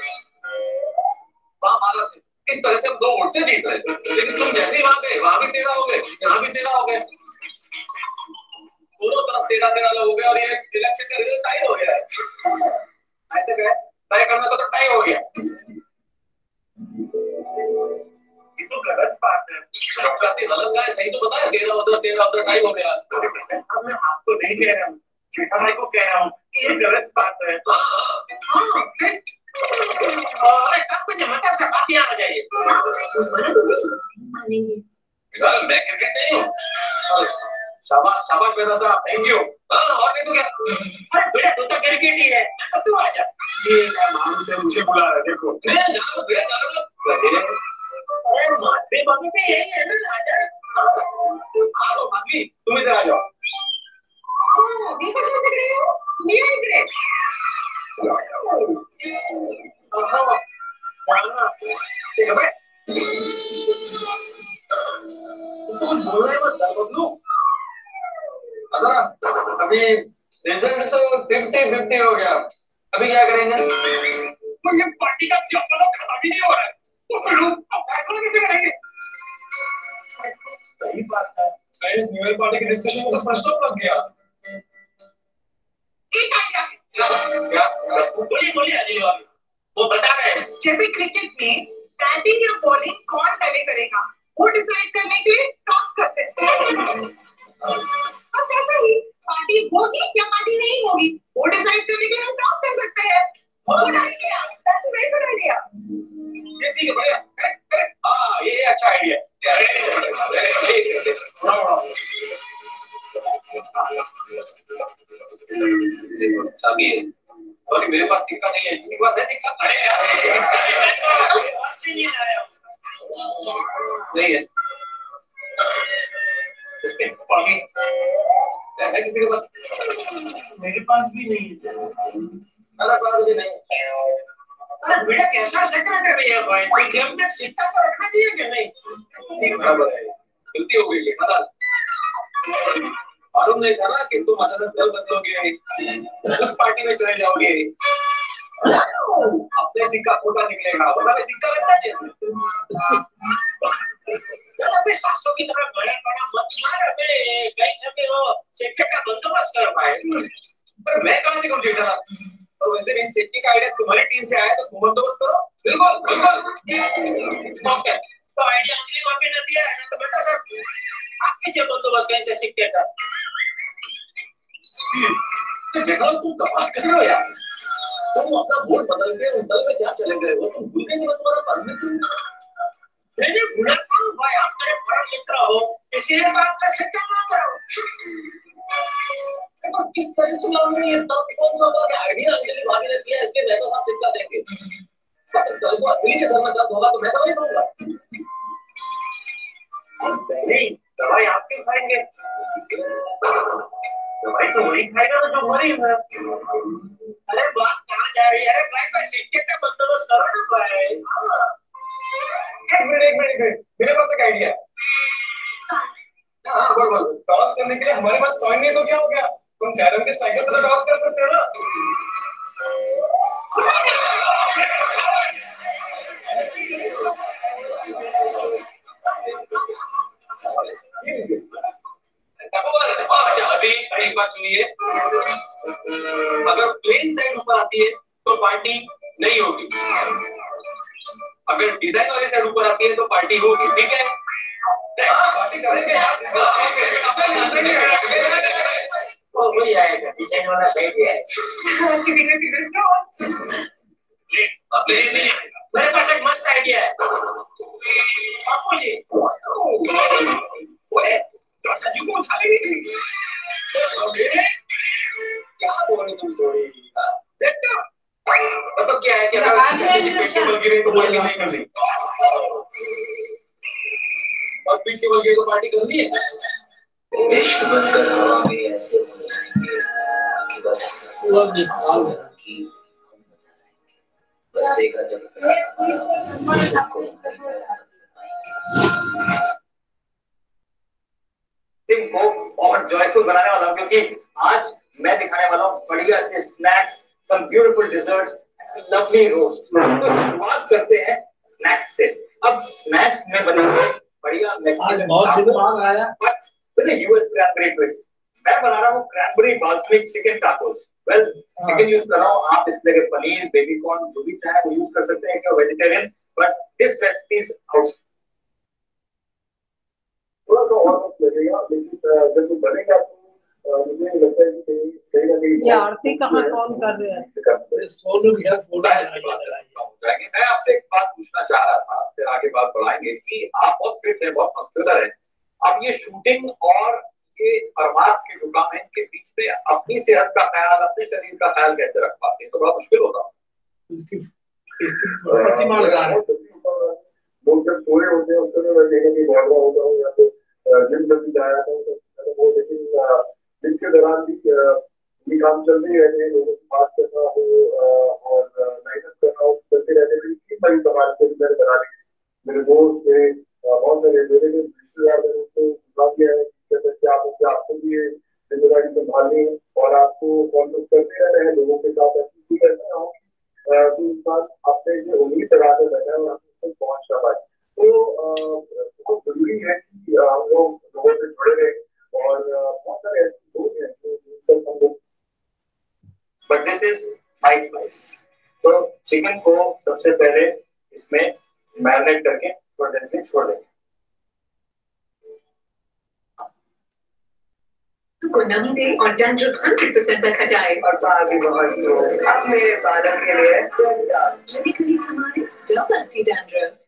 वहाँ भारत इस तरह से हम 2 वोट से जीत रहे थे, लेकिन तुम जैसे ही वहां गए वहां भी 13 हो गए, यहाँ भी 13 हो गए, दोनों तरफ 13 लोग हो गए और ये इलेक्शन का रिजल्ट टाई हो गया है। ऐसे गए तय करना तो टाई हो गया। ये तो गलत बात है। गलत का है, सही तो बताया, 13 उधर टाई हो गया। मैं आपको नहीं कह रहा हूँ, जेठा भाई को कह रहा हूँ कि ये गलत बात है। अरे कब कुछ जमाता से बात यहाँ आ जाइए। मैं क्रिकेट नहीं हूँ। शाबाश शाबाश बेटा साहब, थैंक यू। और नहीं तो क्या? अरे बेटा तू तो क्रिकेट ही है, तो तू आजा। ये क्या मालूम से मुझे बुला रहा है, देखो। अरे माधवी बाबी भी यही है ना, आजा। आओ माधवी, तुम इधर आ जाओ। ये कुछ नहीं दिख रही हो, तुम ये दिख रहे। ठीक है भाई। तुम बोल रहे हो मत बदलू। अभी रिजल्ट तो 50-50 हो गया, अभी क्या करेंगे? तो ये पार्टी का सियापा तो खत्म ही नहीं हो रहा है, तो फिर अब फैसला कैसे करेंगे? सही बात है, इस न्यू ईयर पार्टी के डिस्कशन में तो फर्स्ट ऑफ लग गया। बोलिए अनिल बाबू, वो बता रहे हैं जैसे क्रिकेट में बैटिंग या बॉलिंग कौन पहले करेगा वो डिसाइड करने के लिए टॉस करते हैं। बस ऐसा ही पार्टी होगी या पार्टी नहीं होगी वो डिसाइड करने के लिए हम टॉस कर सकते हैं। Good idea, that's a very good idea. ये ठीक है, बढ़िया। हाँ ये अच्छा आइडिया। मेरे पास सिक्का नहीं है, किसी के पास है सिक्का? अरे यार नहीं है पानी है किसी के पास? मेरे पास भी नहीं है। मेरे पास भी नहीं। अरे बेटा कैसा सेक्रेटरी है भाई, कोई जेब में सिक्का तो रखना चाहिए कि नहीं? बराबर है, गलती हो गई है। मालूम नहीं था ना कि तुम अचानक दल बदलोगे, उस पार्टी में चले जाओगे, अपने सिक्का खोटा निकलेगा, वरना मैं सिक्का लगता है। अबे सासों की तरह बड़ा बड़ा मत मार, अबे कैसे भी हो सिक्के का बंदोबस्त कर पाए। पर मैं कहां से करूं जेठा? और वैसे भी सिक्के का आइडिया तुम्हारी टीम से आया, तो तुम बंदोबस्त करो। बिल्कुल बिल्कुल। ओके, तो आइडिया अंजलि वापस न दिया है ना, तो बेटा साहब आप कीजिए बंदोबस्त कहीं से सिक्के का। जेठा तुम कमाल कर रहे हो यार, तुम अपना वोट बदल के उस दल में क्या चले गए हो? तुम भूल गए तुम्हारा परमिट? मैंने भूला था भाई, आप मेरे परम मित्र हो, इसीलिए मैं आपसे सिक्का मांग रहा हूँ। तो किस तरह से मांग रही है? तब कौन सा बात आइडिया अंजलि भाभी ने दिया, इसके मैं तो सब सिक्का देंगे। दल को अगली के सर में दर्द होगा तो मैं दवाई दूंगा। नहीं, दवाई आप क्यों खाएंगे? दवाई तो वही खाएगा जो मरी है। अरे बात कहाँ जा रही है? अरे भाई मैं सिक्के का बंदोबस्त करो ना भाई। एक मिनट, मेरे पास एक आइडिया है। हाँ बोल, टॉस करने के लिए हमारे पास कॉइन नहीं तो क्या हो गया? तुम कैरम के स्ट्राइकर से तो टॉस कर सकते हो ना। अच्छा अभी एक बात सुनिए, अगर प्लेन साइड ऊपर आती है तो पार्टी नहीं होगी, अगर डिजाइन वाली साइड ऊपर आती है तो पार्टी होगी। ठीक है, पार्टी करेंगे यार। वही आएगा डिजाइन वाला साइड है। मेरे पास एक मस्त आइडिया है आपको जी। चाचा जी को उठा लेंगे। क्या बोल रहे तुम? सोनी देखो मतलब क्या है कि अगर चाचा जी पेट के बल गिरे तो पार्टी नहीं करनी, और पीठ के बल गिरे तो पार्टी करनी है। इश्क बनकर हवा में ऐसे हो जाएंगे कि बस बसेगा जब को और जॉयफुल बनाने वाला हूँ, क्योंकि आज मैं दिखाने वाला हूँ बढ़िया से snacks, some beautiful desserts, lovely roast. तो शुरुआत करते हैं स्नैक्स से। अब स्नैक्स में बनेंगे बढ़िया मैक्सिकन, बहुत दिन बाद आया बट यूएस क्रैनबेरी ट्विस्ट। मैं बना रहा हूँ cranberry balsamic chicken tacos. Well chicken use कर रहा हूँ, आप इसमें पनीर, बेबी कॉर्न जो भी चाहे वो यूज कर सकते हैं, क्या vegetarian, but this recipe is out. थोड़ा सा और लगेगा, लेकिन जब बनेगा तो मुझे लगता है कि कहीं ना कहीं ये आरती कहाँ कौन कर रहे हैं? सोनू भैया मैं आपसे एक बात पूछना चाह रहा था, फिर आगे बात बढ़ाएंगे कि आप बहुत फिट हैं, बहुत मस्कुलर हैं। अब ये शूटिंग और ये परमार्थ के जो काम है, इनके बीच में अपनी सेहत का ख्याल, अपने शरीर का ख्याल कैसे रख पाते हैं? तो बड़ा मुश्किल होता है। लोग जब सोए होते हैं उस समय मैं देखने की भाग रहा होता हूँ या फिर जिम जब भी जाया था वो, लेकिन दिन के दौरान भी ये काम चलते ही रहते हैं। लोगों से बात करना हो और मेहनत करना हो, चलते रहते हैं। तीन बड़ी समाज से मैंने बना ली, मेरे दोस्त थे, बहुत सारे मेरे रिश्तेदार मैंने उनको सुझाव दिया है कि आपको भी ये जिम्मेदारी संभालनी है और आपको फॉलो करते रहना है, लोगों के साथ ऐसी करना हो कि इंसान आपसे जो उम्मीद लगाते रहना है और आपको पहुंच ना पाए। तो बहुत जरूरी है कि हम लोग लोगों से जुड़े रहें और बहुत सारे ऐसे लोग हैं जो हम लोग, but this is my spice. तो चिकन को सबसे पहले इसमें मैरिनेट करके थोड़ी देर के छोड़ देंगे। को नमी दे और डैंड्रफ 100% तक हटाए और बाल भी बहुत अब मेरे बालों के लिए हमारे डबल एंटी डैंड्रफ।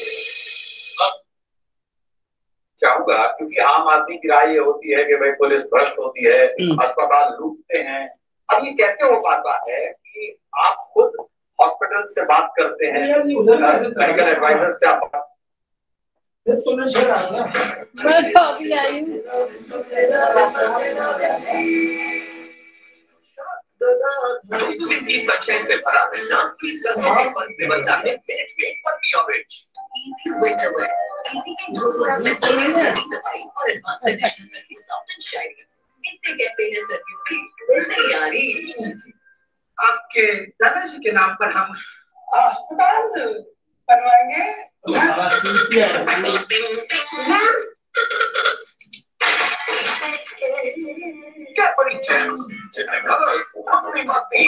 चाहूंगा, क्योंकि आम आदमी की राय ये होती है कि भाई पुलिस भ्रष्ट होती है, अस्पताल लूटते हैं। अब ये कैसे हो पाता है कि कि आप खुद हॉस्पिटल से बात करते हैं, मेडिकल एडवाइजर से आप मैं तो अभी आई हूँ। सनशाइन से भरा है ना, से बनता है मिनट में पत्ती orange easy winter wear, easy के दूसरा में सफाई और advance additional service soft and shiny. इससे कहते हैं सर्दियों की तैयारी। आपके दादाजी के नाम पर हम अस्पताल बनवाएंगे। Cadbury Gems, different colors, अपनी मस्ती।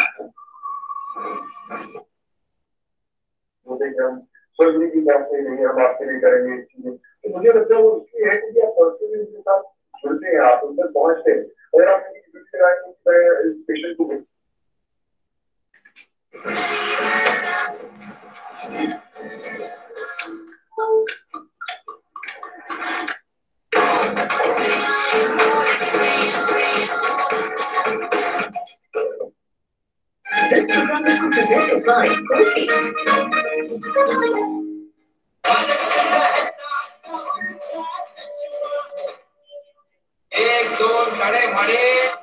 सर्जरी की बात नहीं है, हम आपके लिए करेंगे इस चीजें। तो मुझे लगता है वो इसलिए है कि आप पर्सनली उनके साथ जुड़ते हैं, आप उन तक पहुंचते हैं। अगर आप पेशेंट को This program is presented by Colgate. एक दो साढ़े मारे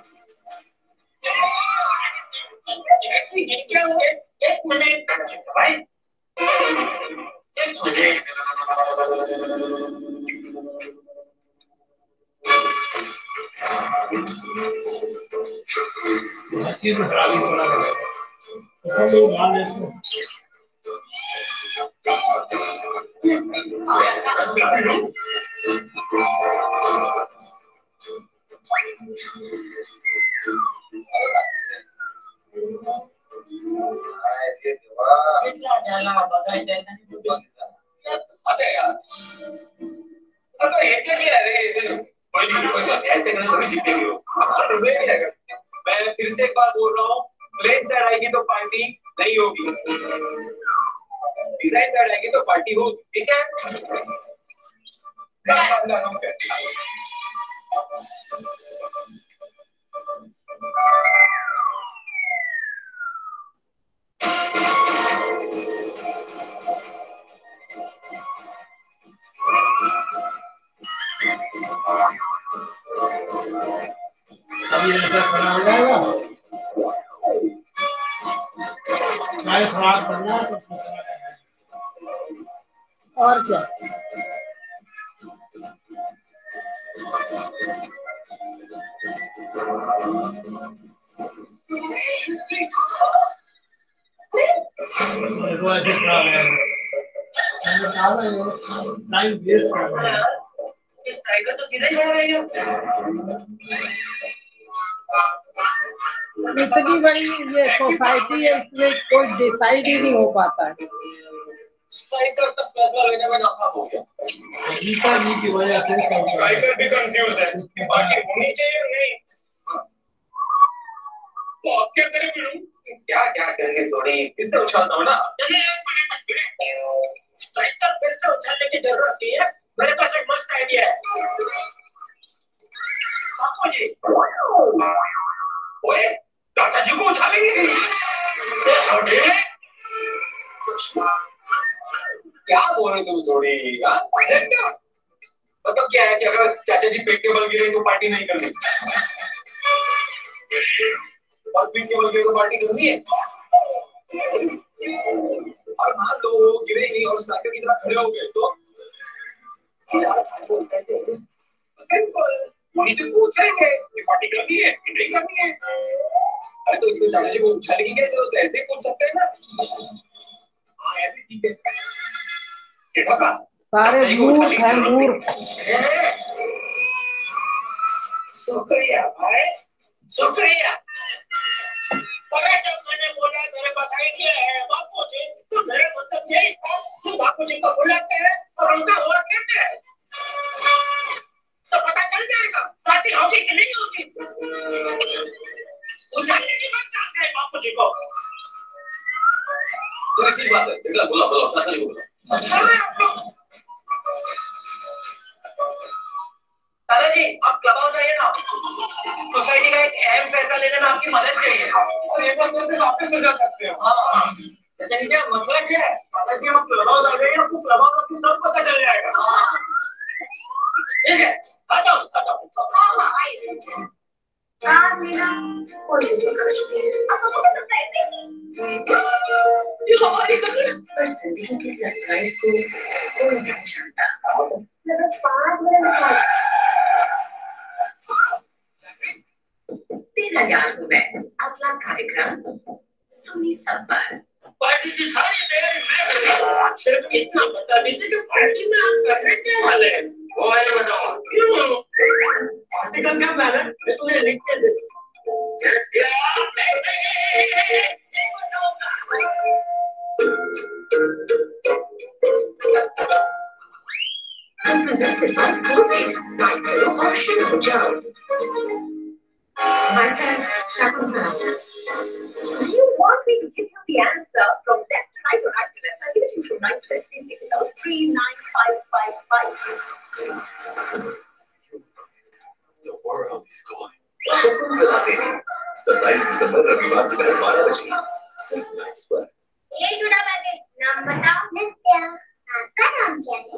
क्या हुआ? एक मिनट भाई, एक मिनट। चीज खराबी हो रहा है। ऐसे करने तभी जीतेंगे। मैं फिर से एक बार बोल रहा हूँ, प्लेन साइड आएगी तो पार्टी नहीं होगी, डिजाइन साइड आएगी तो पार्टी होगी, ठीक है? अभी ऐसा खड़ा हो जाएगा, चाय खराब करना तो और क्या। टाइम वेस्ट कर रहे हैं। इस टाइगर तो सीधे छोड़ रही हो। इतनी बड़ी ये सोसाइटी है, इसमें कोई डिसाइड ही नहीं हो पाता है। स्ट्राइकर तक फैसला लेने में नाकाम हो गया। गीता जी की वजह से स्ट्राइकर भी कंफ्यूज है कि पार्टी होनी चाहिए या नहीं। तो अब क्या करें बिरू? क्या क्या करेंगे सोनी, फिर से उछालता हूँ ना। स्ट्राइकर फिर से उछालने की जरूरत नहीं है, मेरे पास एक मस्त आइडिया है। बापू जी, ओए, चाचा जी को उछालेंगे? क्या बोल रहे तुम सोनी? मतलब क्या है कि अगर चाचा जी पेट के बल गिरे तो पार्टी नहीं करनी, और पीठ के बल गिरे तो पार्टी करनी है। और मान लो गिरे नहीं और स्नाइपर की तरह खड़े हो गए तो से पूछेंगे कि पार्टी करनी है कि नहीं करनी है। अरे तो इसको चाचा जी को उछालने की क्या जरूरत है, ऐसे ही पूछ सकते हैं ना। हाँ ऐसे ठीक है। सारे मूर्ख हैं, मूर्ख। शुक्रिया भाई, शुक्रिया। अरे जब मैंने बोला मेरे पास आइडिया है बापू जी, तो मेरा मतलब यही था कि बापू जी को बुलाते हैं और उनका और कहते हैं, तो पता चल जाएगा पार्टी होगी कि नहीं होगी। उछालने की बात कहाँ से है बापू जी को? तो ठीक बात है, बोला बोला बोला, अच्छा बोला। अरे जी आप क्लब हाउस आइए ना, सोसाइटी का एक अहम फैसला लेने में आपकी मदद चाहिए। और एक बार से वापस में जा सकते हो। हाँ लेकिन क्या मसला क्या है, हालांकि हम क्लब हाउस आ गए हैं, आपको क्लब हाउस आपकी सब पता चल जाएगा। ठीक है आ जाओ आ जाओ। हाँ आइए। हाँ मीना कोई नहीं कर चुकी है, अब आपको सरप्राइज देंगे। ये हमारी गलती पर जिंदगी की सरप्राइज को कोई नहीं जानता। लगभग 5 मिनट तेरा याद हूँ मैं। अगला कार्यक्रम सुनी सब पर। पार्टी की सारी तैयारी मैं कर रहा हूँ, सिर्फ इतना बता दीजिए कि पार्टी में आप कर रहे क्या वाले हैं, वो मैंने बताऊँ। क्यों पार्टी का क्या प्लान है, मैं तुम्हें लिख के दे। Presented by Colgate, Smile Pillow or Sugar Gel. Myself, Shakunta. Do you want me to give you the answer from left to right or right to left? I'll give it to you from right to left. Please take it out. 39555. The world is going. Shakunta Devi. 27 दिसंबर रविवार दोपहर 12 बजे सिर्फ max पर। ये चुड़ा बैठे नाम बताओ। नित्या। आपका नाम क्या है?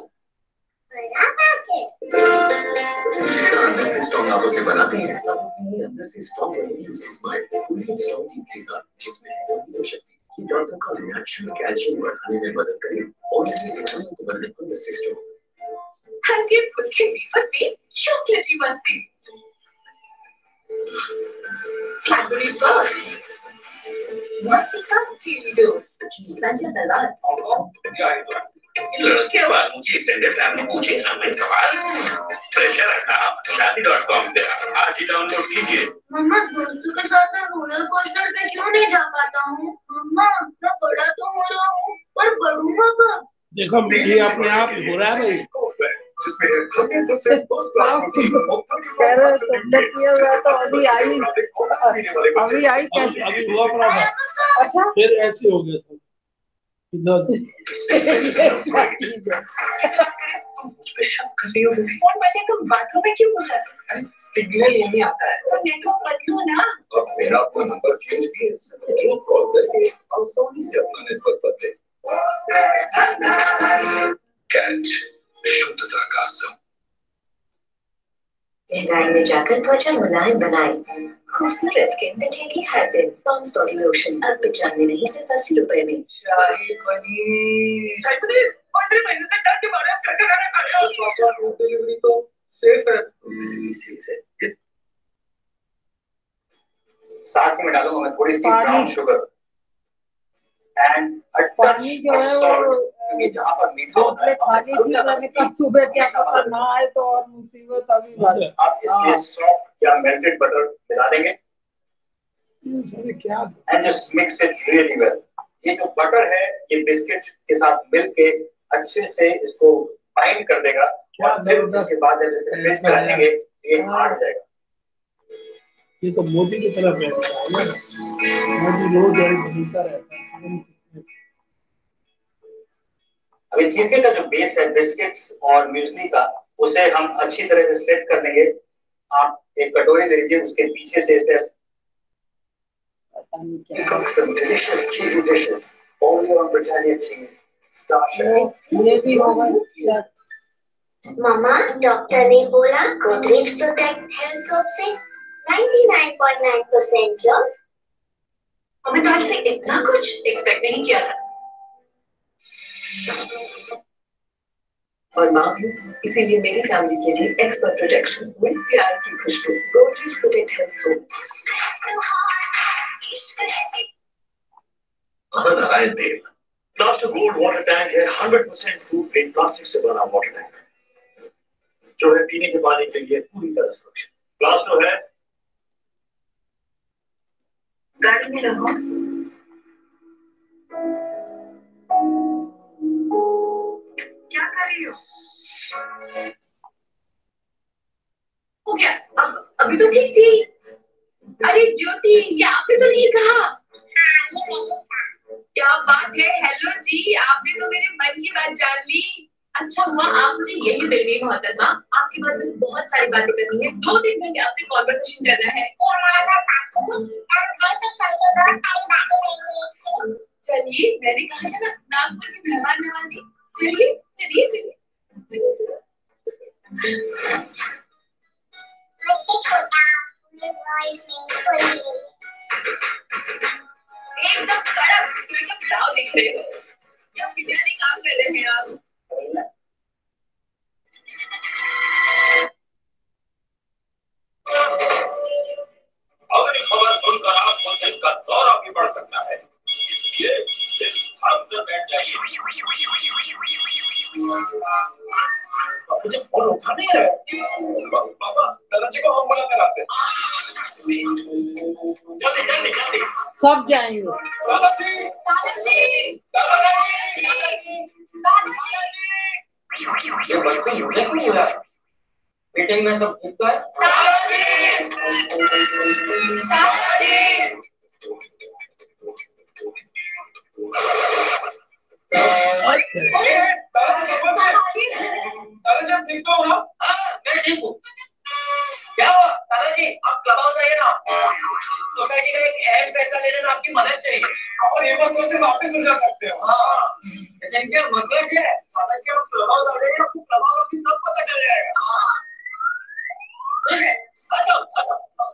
जितना अंदर से स्ट्रॉन्ग आंखों से बनाते हैं, अंदर से स्ट्रॉन्ग बनने से स्माइल पूरी स्ट्रॉन्ग टीथ के साथ, जिसमें है इम्यून शक्ति, ये दांतों का नेचुरल कैल्शियम बढ़ाने में मदद करे और ये विटामिन को बनने अंदर से स्ट्रॉन्ग। हल्के फुल्के वेफर में चॉकलेटी मस्ती। कैडबरी बार मस्ती का डेली डोज। चीज का सलाद। लड़के वालों की एक्सटेंडेड फैमिली पूछे हमें सवाल, प्रेशर रखा शादी.com पे आज ही डाउनलोड कीजिए। मम्मा दोस्तों के साथ मैं रोलर कोस्टर पे क्यों नहीं जा पाता हूँ? मम्मा मैं बड़ा तो हो रहा हूँ पर बढ़ूंगा कब? देखो ये अपने आप हो रहा है भाई, जिसमें 100% फर्स्ट क्लास तो अभी आई अभी हुआ पड़ा था। अच्छा फिर ऐसे हो गया था इधर। मुझ पे शक कर रही हो? फोन वैसे तुम बातों में क्यों घुसा? अरे सिग्नल ये नहीं आता है तो नेटवर्क बदलो ना। और मेरा अपना नंबर चेंज किए, जो कॉल करके आसानी से अपना नेटवर्क बदले। कैच शुद्धता का सम। गहराई में जाकर त्वचा मुलायम बनाए, खूबसूरत स्किन दिखेगी हर दिन। पॉन्ड्स बॉडी लोशन अब 95 नहीं सिर्फ 80 रुपए में। शाही पनीर, शाही पनीर 15 महीने से डर के मारे घर का खाना खा रहे हो। पापा होम डिलीवरी तो सेफ है। डिलीवरी सेफ है। साथ में डालूंगा मैं थोड़ी सी ब्राउन शुगर एंड पानी जो है वो क्योंकि जहाँ पर मीठा होता है खाली थी, मैंने कहा सुबह क्या पता ना आए तो और मुसीबत अभी बात। आप इसमें सॉफ्ट या मेल्टेड बटर मिला देंगे क्या and just mix it really well. ये जो बटर है ये बिस्किट के साथ मिलके अच्छे से इसको बाइंड कर देगा और फिर इसके बाद जब इसे फ्रिज में रखेंगे ये हार्ड हो जाएगा। ये तो मोदी की तरफ है, मोदी रोज घूमता रहता है। अब ये चीज़ का जो बेस है बिस्किट्स और म्यूस्ली का, उसे हम अच्छी तरह से सेट कर लेंगे। आप एक कटोरी ले लीजिए, उसके पीछे से इसे ये भी होगा। मामा डॉक्टर ने बोला गोदरेज प्रोटेक्ट हेल्थ सोप से 99.9% जर्म्स। हमें डॉक्टर से इतना कुछ एक्सपेक्ट नहीं किया था। और माँ भी, इसीलिए मेरी फैमिली के लिए एक्सपर्ट प्रोटेक्शन विद प्यार की खुशबू Godrej protect health soap. Narayan Dev plastic gold water tank है, 100% फूड ग्रेड प्लास्टिक से बना वाटर टैंक जो है पीने के पानी के लिए पूरी तरह सुरक्षित। प्लास्टो है। गाड़ी में रहो। क्या कर रही हो? हो गया, अब अभी तो ठीक थी। अरे ज्योति, ये आपने तो नहीं कहा। क्या बात है, हेलो जी, आपने तो मेरे मन की बात जान ली। अच्छा हुआ आप मुझे यही मिल गई मोहतरमा, आपके बाद में बहुत सारी बातें करनी है, 2-3 घंटे अपने कॉन्वर्सेशन करना है। चलिए मैंने कहा है ना, नागपुर की मेहमान नवाजी। चलिए चलिए चलिए चलिए चलिए। एकदम कड़क, एकदम साफ दिख रहे हो। क्या बिरयानी काम कर रहे हैं आप? अगली खबर सुनकर आपको दिल का दौरा भी पड़ सकता है, इसलिए दिल थाम कर बैठ जाइए। मुझे फोन उठा नहीं रहे। पापा दादाजी को हम बुला कर आते हैं। जल्दी जल्दी जल्दी सब जाएंगे। दादाजी दादाजी दादाजी ये बच्चा मुझे क्यों बुला रहा है? मीटिंग में सब ठीक तो है? दादाजी आप ठीक तो हो ना? मैं ठीक हूँ। क्या हुआ दादाजी, आप क्लब हाउस आइए ना, सोसाइटी का एक अहम फैसला लेने में आपकी मदद चाहिए और ये मसला से वापस मिल जा सकते हो। हाँ लेकिन क्या मसला क्या है? दादाजी आप क्लब हाउस आ जाइए, आपको क्लब हाउस की सब पता चल जाएगा। ठीक है अच्छा अच्छा।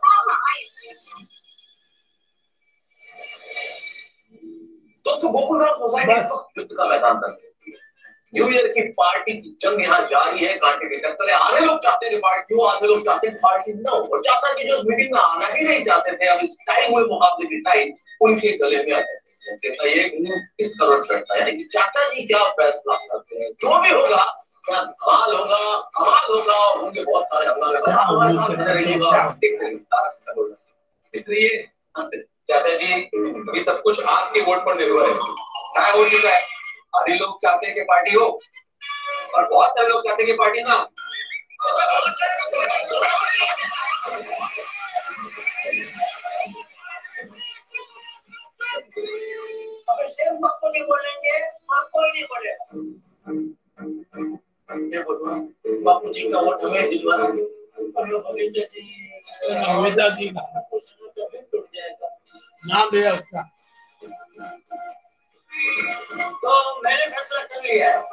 दोस्तों गोकुलधाम सोसाइटी युद्ध का मैदान था। न्यू ईयर की पार्टी की जंग यहाँ जारी है, कांटे के टक्कर है। आधे लोग चाहते थे पार्टी हो, आधे लोग चाहते हैं पार्टी न हो, और चाचा जी जो मीटिंग में आना ही नहीं चाहते थे, अब इस टाइम हुए मुकाबले की टाइम उनके गले में आते थे। ये इस करोड़ करता है कि चाचा जी क्या फैसला करते हैं, जो भी होगा क्या धमाल होगा, कमाल होगा, होंगे बहुत सारे हंगामे। हमारे साथ बने रहिएगा, देखते रहिए। इसलिए चाचा जी अभी सब कुछ आपके वोट पर निर्भर है। क्या हो चुका है, आधे लोग चाहते हैं कि पार्टी हो और बहुत सारे लोग चाहते हैं कि पार्टी ना हो। अगर सिर्फ बापू जी बोलेंगे और कोई नहीं बोलेगा। बापू जी का वोट हमें दिलवाना, अमिता जी का टूट जाएगा। नाम है उसका। तो मैंने फैसला कर लिया है।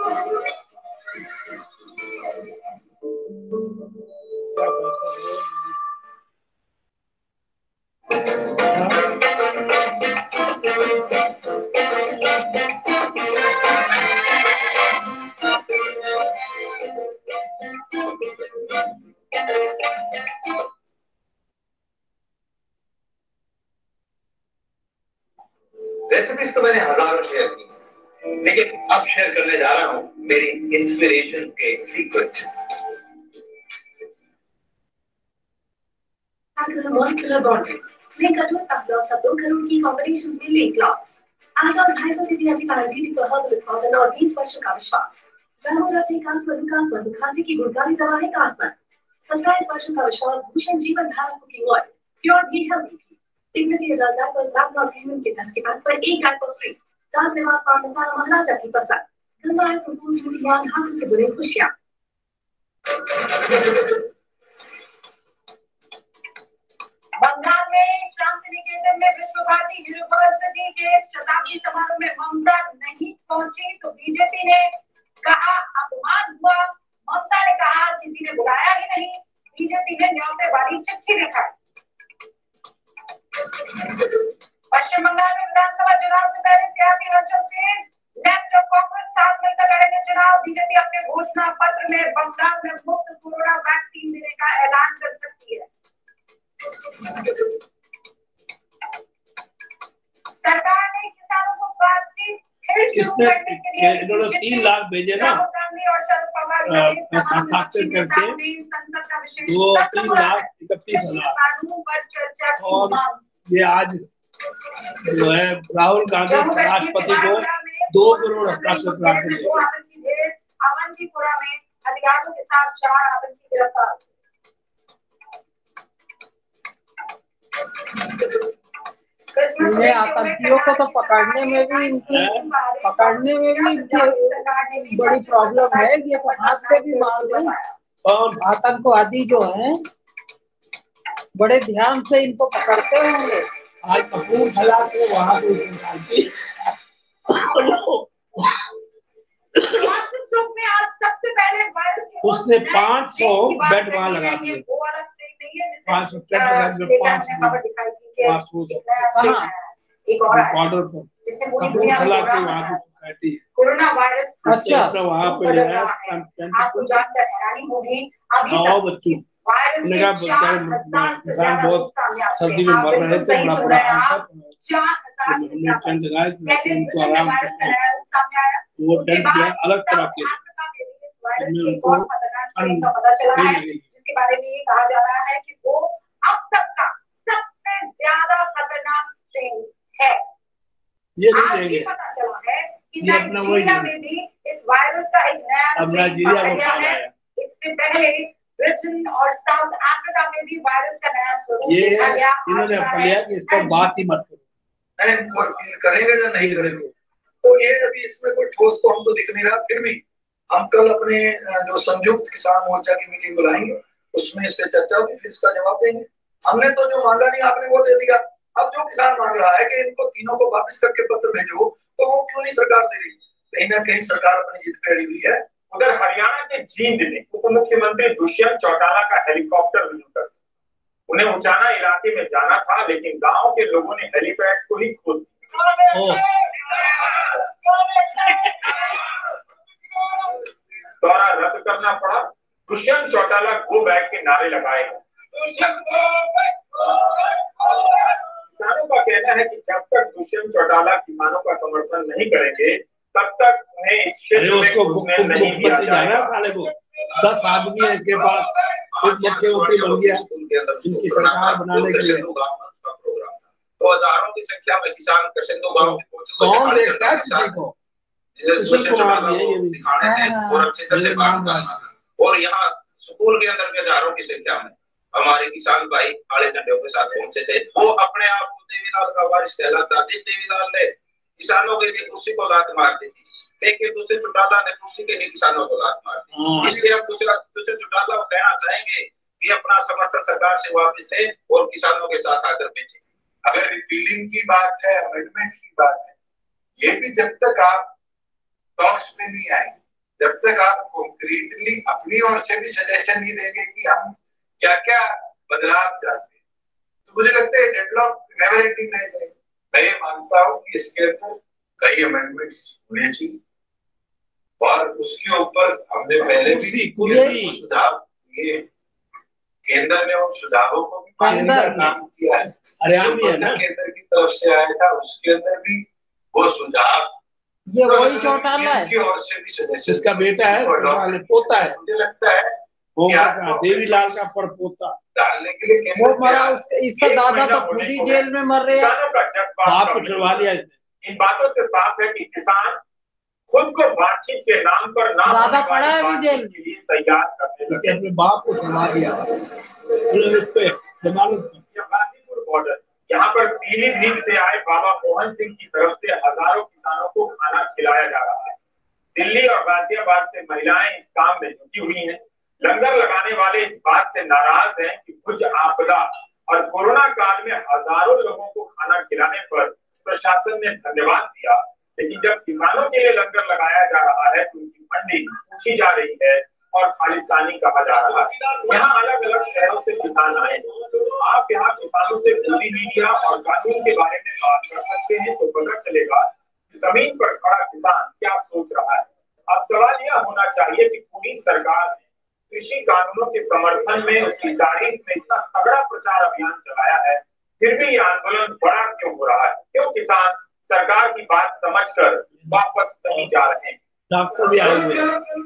रेसिपीज तो मैंने हजारों शेयर की, लेकिन अब शेयर करने जा रहा हूं मेरी इंस्पिरेशन के सीक्रेट। मॉलिक्यूलर बॉन्डिंग लेकर तो अब लोग सब 2 करोड़ की कॉम्बिनेशंस में ले क्लास आधा 250 से भी अधिक आयुर्वेदिक पर हर्बल उत्पादन और 20 वर्षों का विश्वास। खांसी की गुणकारी दवा है कासमन। 27 वर्षों का विश्वास Bhushan Jeevan Dhara cooking oil pure वी हेल्दी डिग्निटी अडल्ट और स्नैप नॉट प्रीमियम के 10 के पैक पर 1 पैक पर फ्री। राजनिवास पान मसाला महाराजा की पसंद गंगा है प्रपोज ज्ञान हाथों से बुने खुशियां। बंगाल में शांति निकेतन में विश्व भारती यूनिवर्सिटी के शताब्दी समारोह में ममता नहीं पहुंची तो बीजेपी ने कहा अपमान हुआ। ममता ने कहा किसी ने बुलाया ही नहीं, बीजेपी ने न्योते वाली चिट्ठी दिखाई। पश्चिम बंगाल में विधानसभा चुनाव से पहले सियासी हलचल तेज। लेफ्ट और कांग्रेस साथ मिलकर लड़ेंगे चुनाव। बीजेपी अपने घोषणा पत्र में बंगाल में मुफ्त कोरोना वैक्सीन देने का ऐलान कर सकती है। सरकार ने किसानों को बातचीत फिर शुरू करने के लिए इन्होंने 3 लाख भेजे ना हस्ताक्षर करके, वो 3,31,000 और ये आज जो है राहुल गांधी राष्ट्रपति को 2 करोड़ हस्ताक्षर प्राप्त हुए। अवंतीपुरा में अधिकारियों के साथ 4 आतंकी गिरफ्तार। इन्हें आतंकियों को तो पकड़ने में भी इनकी बड़ी प्रॉब्लम है। ये तो हाथ से भी मार दें। और आतंकवादी जो हैं बड़े ध्यान से इनको पकड़ते होंगे। आज कपूरथला के वहाँ पे उसने 500 बेड वहाँ लगा दिए। 500 बेड लगा दिए। 500 बॉर्डर पर कपूरथला के वहाँ पे सोसाइटी कोरोना वायरस अच्छा वहाँ पे लिया आपको जानकर हैरानी होगी। बच्चों किसान बहुत सर्दी में मर रहे थे। बड़ा बुरा हाल था। हमने टेंट लगाए उनको आराम वो टेंट जो है अलग तरह के उनको जिसके बारे में ये कहा जा रहा है कि वो अब तक का सबसे ज्यादा खतरनाक स्ट्रेन है। ये नहीं देंगे। पता चला है कि ये अपना वही में भी इस वायरस का एक नया अब नाइजीरिया को फैलाया। इससे पहले ब्रिटेन और साउथ अफ्रीका में भी वायरस का नया स्वरूप ये देखा गया। इन्होंने फैलाया कि इस पर बात ही मत करो। करेंगे या नहीं करेंगे तो ये अभी इसमें कोई ठोस तो हमको दिख नहीं रहा। फिर भी हम कल अपने जो संयुक्त किसान मोर्चा की मीटिंग बुलाएंगे उसमें इस पे चर्चा होगी फिर इसका जवाब देंगे। हमने तो जो मांगा नहीं आपने वो दे दिया। अब जो किसान मांग रहा है कि इनको तीनों को वापस करके पत्र भेजो तो वो क्यों नहीं सरकार दे रही? कहीं ना कहीं सरकार अपनी जिद पे अड़ी हुई है। उधर हरियाणा के जींद में उप मुख्यमंत्री दुष्यंत चौटाला का हेलीकॉप्टर विजिटर उन्हें उचाना इलाके में जाना था लेकिन गांव के लोगों ने हेलीपैड को ही खोल दिया। दौरा रद्द करना पड़ा। दुष्यंत चौटाला गो बैक के नारे लगाए। किसानों का कहना है कि जब तक दुष्यंत चौटाला किसानों का समर्थन नहीं करेंगे तब तक उन्हें इस क्षेत्र में घुसने नहीं दिया जाएगा। साले को 10 आदमी है इसके पास मुख्यमंत्री बन गया इनकी सरकार बनाने के लिए। तो हजारों की संख्या में किसान कशिंदो गांव में पहुंचे। कौन देखता है किसी को? दिखाने थे और अच्छी तरह से बात करना था। और यहाँ स्कूल के अंदर हजारों की संख्या में हमारे किसान भाई काले झंडों के साथ पहुंचे थे। वो अपने आप को देवीलाल का वारिस कहलाता। जिस देवीलाल ने किसानों के लिए कुर्सी को लात मार दी थी लेकिन दूसरे चौटाला ने कुर्सी के लिए किसानों को लात मार दी। इसलिए अब दूसरे चौटाला को कहना चाहेंगे कि अपना समर्थन सरकार से वापस ले और किसानों के साथ आकर बेचे। अगर रिपीलिंग की बात है, अमेंडमेंट की बात है, ये भी जब तक आप टॉक्स में नहीं आए, जब तक आप कॉन्क्रीटली अपनी ओर से भी सजेशन नहीं देंगे कि हम क्या क्या बदलाव चाहते हैं, तो मुझे लगता है डेडलॉक नेवर एंडिंग रह जाएगा। मैं ये मानता हूँ कि इसके अंदर कई अमेंडमेंट्स होने चाहिए और उसके ऊपर हमने पहले भी सुधार किए। केंद्र ने उन सुधारों को भी काम किया है। हरियाणा केंद्र की तरफ से आया था उसके अंदर भी वो सुधार ये वही चौटाला है की ओर से भी सदस्य इसका बेटा है पोता है। मुझे लगता है देवीलाल का परपोता डालने के लिए वो मरा उसके इसका दादा तो खुद ही जेल में मर रहे हैं। बाप को छुड़वा लिया इसने। इन बातों से साफ है कि किसान खुद को बातचीत के नाम पर ना दादा पड़ा है भी जेल के लिए तैयार करने लगे। अपने बाप को छुड़वा दिया उस पे जमानत। गाजीपुर बॉर्डर यहाँ पर पीलीभीत से आए बाबा मोहन सिंह की तरफ से हजारों किसानों को खाना खिलाया जा रहा है। दिल्ली और गाजियाबाद से महिलाएं इस काम में जुटी हुई हैं। लंगर लगाने वाले इस बात से नाराज हैं कि भुज आपदा और कोरोना काल में हजारों लोगों को खाना खिलाने पर प्रशासन ने धन्यवाद दिया, लेकिन जब किसानों के लिए लंगर लगाया जा रहा है तो उनकी फंडिंग पूछी जा रही है और खालिस्तानी कहा जा रहा है। यहाँ अलग अलग शहरों से किसान आए। आप यहाँ किसानों से मोदी मीडिया और कानून के बारे में बात कर सकते हैं तो पता चलेगा कि जमीन पर खड़ा किसान क्या सोच रहा है। अब सवाल यह होना चाहिए कि पूरी सरकार ने कृषि कानूनों के समर्थन में उसकी तारीफ में इतना तगड़ा प्रचार अभियान चलाया है, फिर भी यह आंदोलन बड़ा क्यों हो रहा है? क्यों किसान सरकार की बात समझकर वापस नहीं जा रहे हैं? डॉक्टर भी आए हुए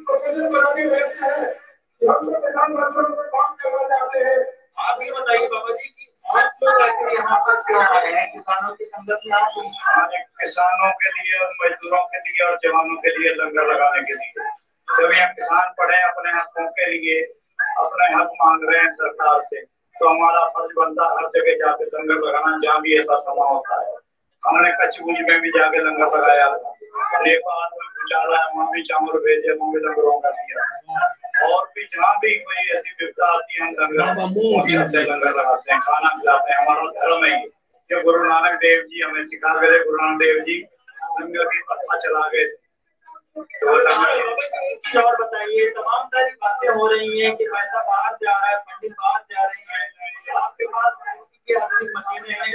आप ये बताइए बाबा जी कि आज लोग आकर यहाँ पर क्यों आए हैं? किसानों के संदर्भ में आप किसानों के लिए और मजदूरों के लिए और जवानों के लिए लंगर लगाने के लिए। जब यहाँ किसान पड़े अपने हकों के लिए अपने हक मांग रहे हैं सरकार से, तो हमारा फर्ज बनता है हर जगह जाके लंगर लगाना जहाँ भी ऐसा समय होता है। हमने कच्छ भुज में भी जाके लंगर लगाया, नेपाल में भूचाल है वहाँ भी चावल भेजे, वहाँ भी लंगरों का किया, और भी जहाँ भी कोई ऐसी विपदा आती है लंगर लगाते हैं, खाना खिलाते हैं। हमारा धर्म है ये। गुरु नानक देव जी हमें सिखा गए, गुरु नानक देव जी लंगर की अच्छा चला गए। तो एक चीज और बताइए, तमाम सारी बातें हो रही हैं कि पैसा बाहर जा रहा है, फंडिंग बाहर जा रही है, आपके पास आधुनिक मशीनें हैं,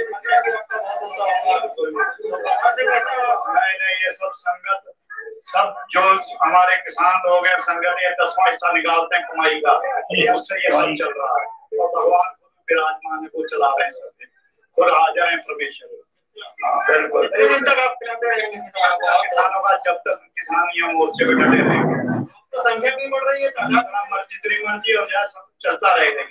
नहीं ये सब संगत, सब जो हमारे किसान लोग हैं संगत, ये 10वां हिस्सा निकालते हैं कमाई का, उससे ये सब चल रहा है। और भगवान विराजमान है, वो चला रहे हैं सब, खुद हाजिर है परमेश्वर। बिल्कुल, लेकिन तक आप कहते रहेंगे किसानों का, जब तक किसान ये मोर्चे पे डटे रहेंगे तो संख्या भी बढ़ रही है, मर्जी जितनी मर्जी हो जाए सब चलता रहेगा।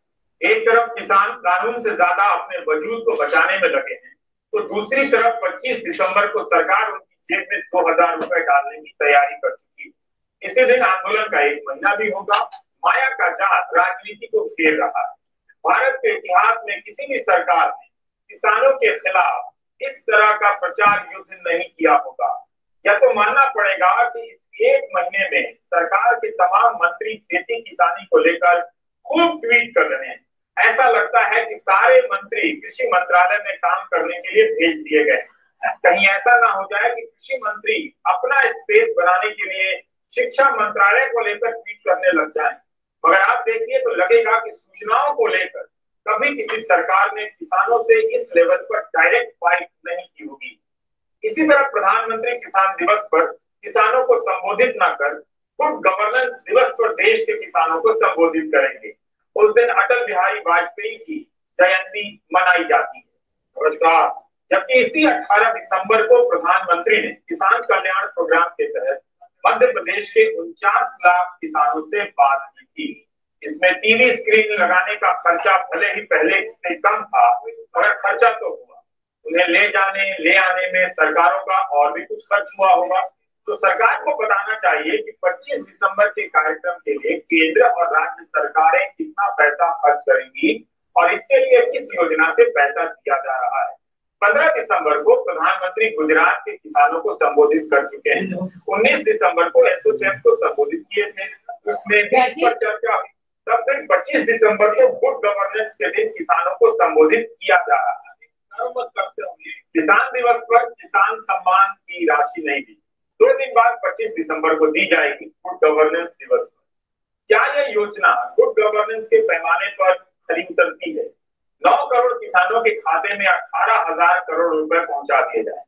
एक तरफ किसान कानून से ज्यादा अपने वजूद को बचाने में लगे हैं, तो दूसरी तरफ 25 दिसंबर को सरकार उनकी जेब में 2000 रुपए डालने की तैयारी कर चुकी। इसी दिन आंदोलन का 1 महीना भी होगा। माया का जाल राजनीति को घेर रहा है। भारत के इतिहास में किसी भी सरकार ने किसानों के खिलाफ इस तरह का प्रचार युद्ध नहीं किया होगा। या तो मानना पड़ेगा कि इस 1 महीने में सरकार के तमाम मंत्री खेती किसानी को लेकर खूब ट्वीट कर रहे हैं। ऐसा लगता है कि सारे मंत्री कृषि मंत्रालय में काम करने के लिए भेज दिए गए। कहीं ऐसा ना हो जाए कि कृषि मंत्री अपना स्पेस बनाने के लिए शिक्षा मंत्रालय को लेकर ट्वीट करने लग जाए। मगर आप देखिए तो लगेगा कि सूचनाओं को लेकर कभी किसी सरकार ने किसानों से इस लेवल पर डायरेक्ट फाइट नहीं की होगी। इसी तरह प्रधानमंत्री किसान दिवस पर किसानों को संबोधित न कर गुड गवर्नेंस दिवस पर देश के किसानों को संबोधित करेंगे। उस दिन अटल बिहारी वाजपेयी की जयंती मनाई जाती है। जबकि इसी 18 दिसंबर को प्रधानमंत्री ने किसान कल्याण प्रोग्राम के तहत मध्य प्रदेश के 49 लाख किसानों से बात की थी। इसमें टीवी स्क्रीन लगाने का खर्चा भले ही पहले से कम था, मगर खर्चा तो हुआ। उन्हें ले जाने ले आने में सरकारों का और भी कुछ खर्च हुआ होगा। तो सरकार को बताना चाहिए कि 25 दिसंबर के कार्यक्रम के लिए केंद्र और राज्य सरकारें कितना पैसा खर्च करेंगी और इसके लिए किस योजना से पैसा दिया जा रहा है। 15 दिसंबर को प्रधानमंत्री गुजरात के किसानों को संबोधित कर चुके हैं। 19 दिसंबर को एसोचैम को संबोधित किए थे, उसमें इस पर चर्चा हुई। तब फिर 25 दिसंबर को गुड गवर्नेंस के दिन किसानों को संबोधित किया जा रहा है। किसान दिवस पर किसान सम्मान की राशि नहीं दी, 2 दिन बाद 25 दिसंबर को दी जाएगी गुड गवर्नेंस दिवस पर। क्या यह योजना गुड गवर्नेंस के पैमाने पर खरी उतरती है? 9 करोड़ किसानों के खाते में 18,000 करोड़ रुपए पहुंचा दिए जाए।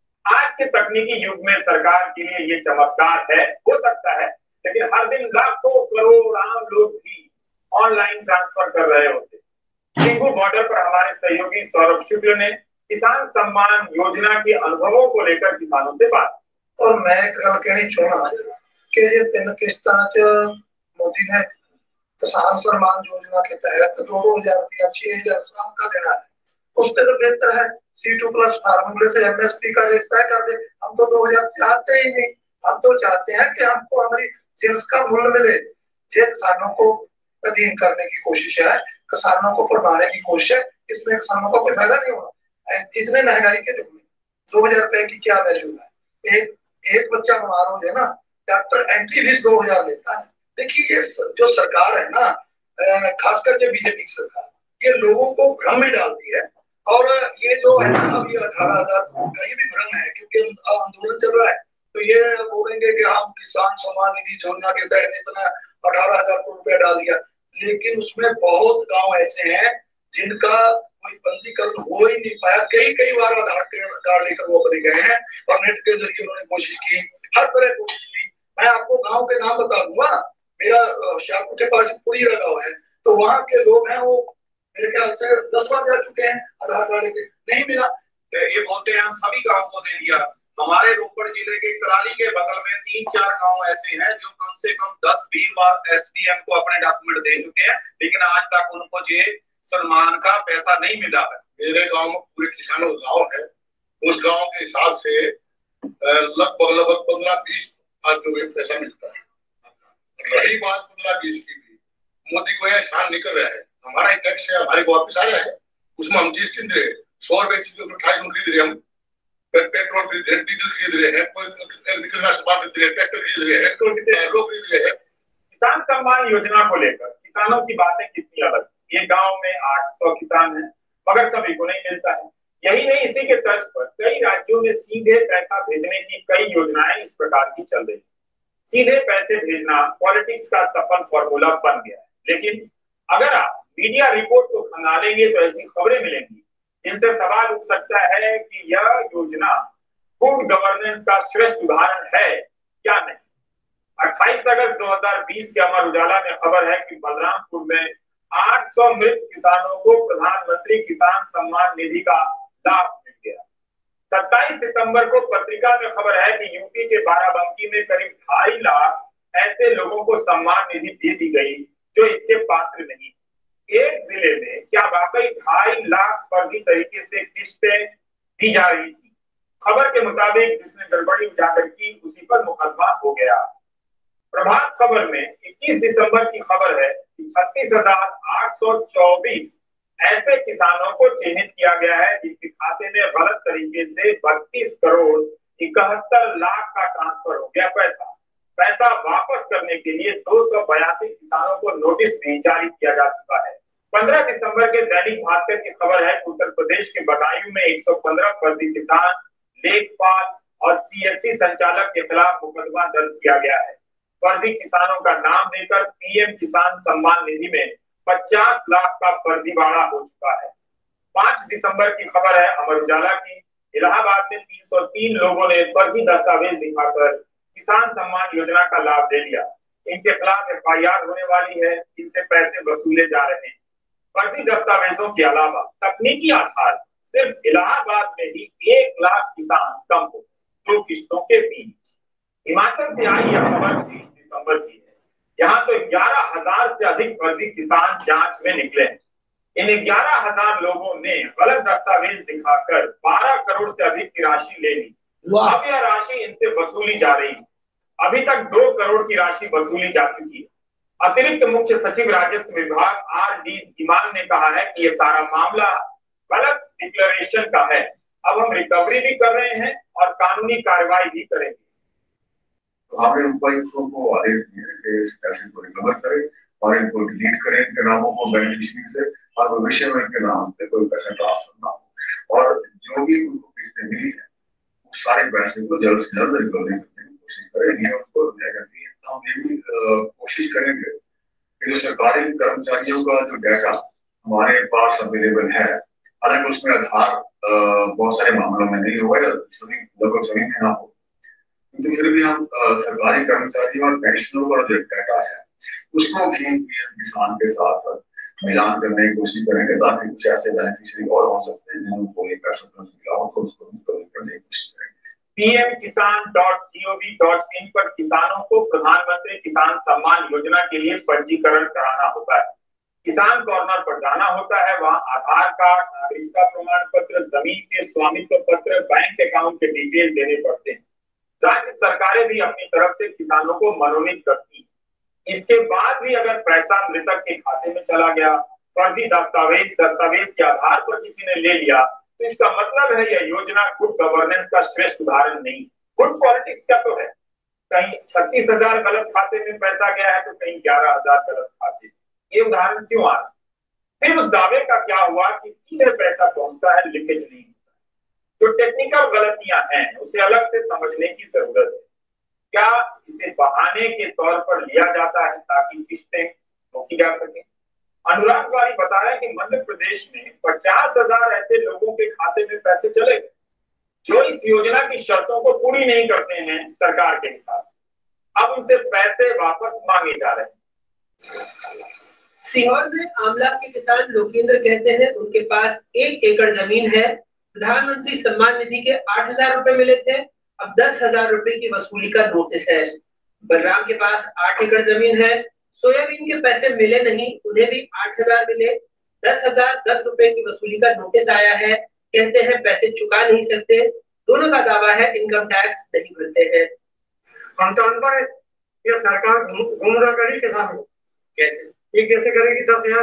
आज के तकनीकी युग में सरकार के लिए ये चमत्कार है, हो सकता है, लेकिन हर दिन लाखों करोड़ आम लोग भी ऑनलाइन ट्रांसफर कर रहे होते। सिंगू बॉर्डर पर हमारे सहयोगी सौरभ शुक्ल ने किसान सम्मान योजना के अनुभवों को लेकर किसानों से बात। और मैं एक गल कहनी चाहना कि ये 3 किस्तां च मोदी ने किसान सम्मान योजना के तहत 2,000 रुपया 6,000 साल का देना है। उससे तो बेहतर है C2 प्लस फार्मूले से MSP का रेट तय कर दे। हम तो 2,000 चाहते ही नहीं, हम तो चाहते हैं कि हमको हमारी जिन्स का मूल्य मिले। ये किसानों को अधीन करने की कोशिश है, किसानों को पढ़ाने की कोशिश है, इसमें किसानों का कोई फायदा नहीं होगा। इतने महंगाई के युग में 2,000 रुपए की क्या वैल्यू है? एक बच्चा बीमार हो जाए ना, डॉक्टर एंट्री फीस 2,000 लेता है। देखिए ये जो सरकार है ना, खासकर जो बीजेपी की सरकार, ये लोगों को भ्रम में डालती है। और ये जो है ना अभी 18,000 का ये भी भ्रम है, क्योंकि आंदोलन चल रहा है तो ये बोलेंगे कि हम किसान सम्मान निधि योजना के तहत इतना 18,000 रुपया डाल दिया, लेकिन उसमें बहुत गांव ऐसे हैं जिनका कोई पंजीकरण हो ही नहीं पाया। कई बार आधार कार्ड लेकर वो अपने गए हैं और नेट के जरिए उन्होंने कोशिश की, हर तरह कोशिश की। मैं आपको गांव के नाम बता दूंगा, मेरा शाहपुर के पास पुरीरा गांव है, तो वहाँ के लोग हैं वो मेरे ख्याल से 10 बार जा चुके हैं, आधार कार्ड लेके नहीं मिला। ये बोलते हैं हम सभी गाँव को दे दिया। हमारे रोपड़ जिले के कराली के बगल में 3-4 गांव ऐसे हैं जो कम से कम 10-20 बार SDM को अपने डॉक्यूमेंट दे चुके हैं, लेकिन आज तक उनको ये सम्मान का पैसा नहीं मिला है। मेरे गांव में पूरे किसानों का गांव है, उस गांव के हिसाब से लगभग 15-20 आदमियों को पैसा मिलता है। रही बात 15-20 की भी, मोदी को एहसान नहीं कर रहा है, हमारा ही टैक्स है, हमारे को वापस आ रहा है, उसमें हम जीएसटी दे रहे हैं। 100 रुपए चीज 28 में खरीद रहे हम, पेट्रोल खरीद रहे हैं, डीजल खरीद रहे हैं, कोई निकलना सामान खरीद रहे हैं, ट्रैक्टर खरीद रहे हैं, लोग खरीद रहे हैं। किसान सम्मान योजना को लेकर किसानों की बातें कितनी अलग। ये गांव में 800 किसान हैं, मगर सभी को नहीं मिलता है। यही नहीं, इसी के तर्ज पर कई राज्यों में सीधे पैसा भेजने की कई योजनाएं इस प्रकार की चल रही। सीधे पैसे भेजना पॉलिटिक्स का सफल फॉर्मूला बन गया है। लेकिन अगर आप मीडिया रिपोर्ट को खंगालेंगे तो ऐसी खबरें मिलेंगी जिनसे सवाल उठ सकता है कि यह योजना गुड गवर्नेंस का श्रेष्ठ उदाहरण है या नहीं। 28 अगस्त 2020 के अमर उजाला में खबर है कि बलरामपुर में 800 मृत किसानों को प्रधानमंत्री किसान सम्मान निधि का लाभ मिल गया। 27 सितंबर को पत्रिका में खबर है कि यूपी के बाराबंकी में करीब 2.5 लाख ऐसे लोगों को सम्मान निधि दे दी गई जो इसके पात्र नहीं। एक जिले में क्या वाकई 2.5 लाख फर्जी तरीके से किस्तें दी जा रही थी। खबर के मुताबिक जिसने गड़बड़ी उजागर की उसी पर मुकदमा हो गया। प्रभात खबर में 21 दिसंबर की खबर है कि 36,824 ऐसे किसानों को चिन्हित किया गया है जिनके खाते में गलत तरीके से 32 करोड़ 71 लाख का ट्रांसफर हो गया। पैसा वापस करने के लिए 282 किसानों को नोटिस भी जारी किया जा चुका है। 15 दिसंबर के दैनिक भास्कर की खबर है कि उत्तर प्रदेश के बदायूं में 115 फर्जी किसान, लेखपाल और सीएससी संचालक के खिलाफ मुकदमा दर्ज किया गया है। फर्जी किसानों का नाम देकर पीएम किसान सम्मान निधि में 50 लाख का फर्जीवाड़ा हो चुका है। 5 दिसंबर की खबर है अमर उजाला की। इलाहाबाद में 303 लोगों ने फर्जी दस्तावेज दिखाकर किसान सम्मान योजना का लाभ ले लिया। इनके खिलाफ एफआईआर होने वाली है। इनसे पैसे वसूले जा रहे हैं। फर्जी दस्तावेजों के अलावा तकनीकी आधार सिर्फ इलाहाबाद में ही 1 लाख किसान कम हो 2 किश्तों के बीच। हिमाचल से आई यह खबर 30 दिसंबर की है। यहाँ तो 11,000 से अधिक फर्जी किसान जांच में निकले। इन 11,000 लोगों ने गलत दस्तावेज दिखाकर 12 करोड़ से अधिक की राशि ले ली। अब यह राशि इनसे वसूली जा रही है। अभी तक 2 करोड़ की राशि वसूली जा चुकी है। अतिरिक्त मुख्य सचिव राजस्व विभाग आर.डी. धीमान ने कहा है कि यह सारा मामला गलत डिक्लेरेशन का है। अब हम रिकवरी भी कर रहे हैं और कानूनी कार्रवाई भी करेंगे। हमें उपायुक्तों को आदेश दिए कि इस पैसे को रिकवर करें और इनको डिलीट करें इनके नामों को बेनिफिशियरी से, और भविष्य में इनके नाम पे कोई पैसा ट्रांसफर ना हो। और जो भी उनको किस्तें मिली है उस सारे पैसे को जल्द से जल्द रिकवरी करने की कोशिश करेंगे। उसको हम ये भी कोशिश करेंगे कि जो सरकारी कर्मचारियों का जो डाटा हमारे पास अवेलेबल है, हालांकि उसमें आधार बहुत सारे मामलों में नहीं हुआ है, सभी लगभग सभी में ना हो, तो फिर भी हम सरकारी कर्मचारियों और पेंशनों का जो डाटा है उसको भी किसान के साथ मिलान करने की कोशिश करेंगे ताकि कुछ ऐसे बेनिफिशियरी और हो सकते हैं जिनको ये पैसा मिला हो तो उसको रिकवर करने की कोशिश करेंगे। pmkisan.gov.in पर किसानों को प्रधानमंत्री किसान सम्मान योजना के लिए पंजीकरण कराना होता है। किसान कॉर्नर पर जाना होता है। वहाँ आधार कार्ड, नागरिकता प्रमाण पत्र, जमीन के स्वामित्व पत्र, बैंक अकाउंट के डिटेल देने पड़ते हैं। राज्य सरकारें भी अपनी तरफ से किसानों को मनोनीत करती हैं। इसके बाद भी अगर पैसा मृतक के खाते में चला गया, फर्जी दस्तावेज के आधार पर किसी ने ले लिया, तो इसका मतलब है यह योजना गुड गवर्नेंस का श्रेष्ठ उदाहरण नहीं। गुड पॉलिटिक्स क्या तो है। कहीं 36,000 गलत खाते में पैसा गया है तो कहीं 11,000 गलत खाते। ये उदाहरण क्यों आ रहा? फिर उस दावे का क्या हुआ कि सीधे पैसा पहुंचता है, लीकेज नहीं होता। जो टेक्निकल गलतियां हैं उसे अलग से समझने की जरूरत है। क्या इसे बहाने के तौर पर लिया जाता है ताकि किस्तें रोकी जा सके? अनुराग वारी बता रहे हैं कि मध्य प्रदेश में 50,000 ऐसे लोगों के खाते में पैसे चले गए जो इस योजना की शर्तों को पूरी नहीं करते हैं सरकार के हिसाब से। अब उनसे पैसे वापस मांगे जा रहे हैं। सीहोर में आमला के किसान लोकेंद्र कहते हैं उनके पास 1 एकड़ जमीन है। प्रधानमंत्री सम्मान निधि के 8,000 रुपए मिले थे, अब 10,000 रुपए की वसूली का नोटिस है। बलराम के पास 8 एकड़ जमीन है, सोयाबीन के पैसे मिले नहीं, उन्हें भी 8,000 मिले। 10,010 रुपए की वसूली का नोटिस आया है। कहते हैं पैसे चुका नहीं सकते। दोनों का दावा है इनकम टैक्स नहीं भरते हैं। हम तो अनपढ़ है। ये सरकार गुमराह करी किसानों को। कैसे? ये कैसे करेगी? 10,000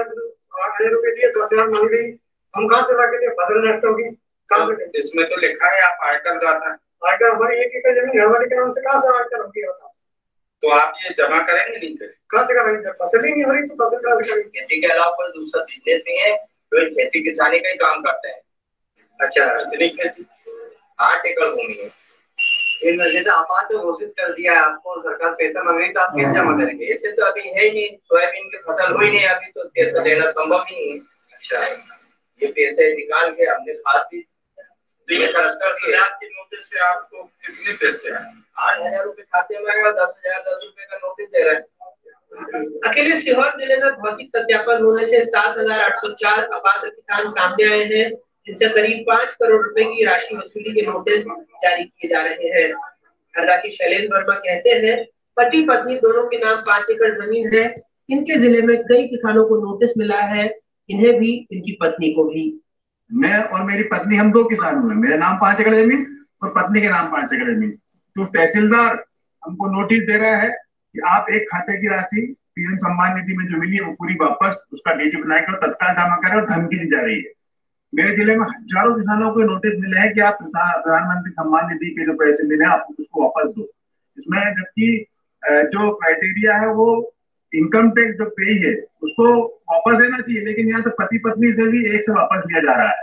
8,000 रुपए दिए, 10,000 मांग रही, हम कहाँ से लाके दे? फसल नष्ट होगी, कहाँ से दें? इसमें तो लिखा है आप आयकर दाता। आयकर हमारी 1 एकड़ जमीन हमारे के नाम से कहाँ से आयकर होगी? बताओ। तो आप ये जमा करेंगे नहीं करेंगे? कहाँ से करेंगे? जब फसल ही नहीं हो रही तो फसल कहाँ से करेंगे? खेती के अलावा कोई दूसरा बिजनेस नहीं है, तो खेती किसानी का ही काम करते हैं। अच्छा, कितनी खेती? 8 एकड़ भूमि है। इन जैसे आपात घोषित कर दिया है आपको, सरकार पैसा मांग रही तो आप कैसे जमा करेंगे? ऐसे तो अभी है ही नहीं, सोयाबीन की फसल हुई नहीं अभी, तो पैसा देना संभव ही नहीं है। अच्छा, ये पैसे निकाल के हमने खाद भी दिए। 10,000 की नोटिस से आपको कितने पैसे आए? 8,000 रुपए खाते में आएगा, 10,000 10 रुपए का नोटिस दे रहे हैं। अकेले सीहोर जिले में भौतिक सत्यापन होने से 7,804 अपात्र किसान सामने आए हैं, जिनसे करीब 5 करोड़ रुपए की राशि वसूली के नोटिस जारी किए जा रहे हैं। हरदा के शैलेंद्र वर्मा कहते हैं, पति पत्नी दोनों के नाम 5 एकड़ जमीन है। इनके जिले में कई किसानों को नोटिस मिला है, इन्हें भी, इनकी पत्नी को भी। मैं और मेरी पत्नी, हम 2 किसान हुए। मेरे नाम 5 एकड़ जमीन और पत्नी के नाम 5 एकड़ जमीन। तो तहसीलदार हमको नोटिस दे रहा है कि आप एक खाते की राशि पीएम सम्मान निधि में जो मिली है वो पूरी वापस उसका डीटी बनाकर तत्काल जमा करें, और धमकी दी जा रही है। मेरे जिले में हजारों किसानों को नोटिस मिले हैं कि आप प्रधानमंत्री सम्मान निधि के जो पैसे मिले हैं आप उसको वापस दो। इसमें जबकि जो क्राइटेरिया है वो इनकम टैक्स जो पे है उसको वापस देना चाहिए, लेकिन यहाँ तो पति पत्नी से भी एक से वापस लिया जा रहा है।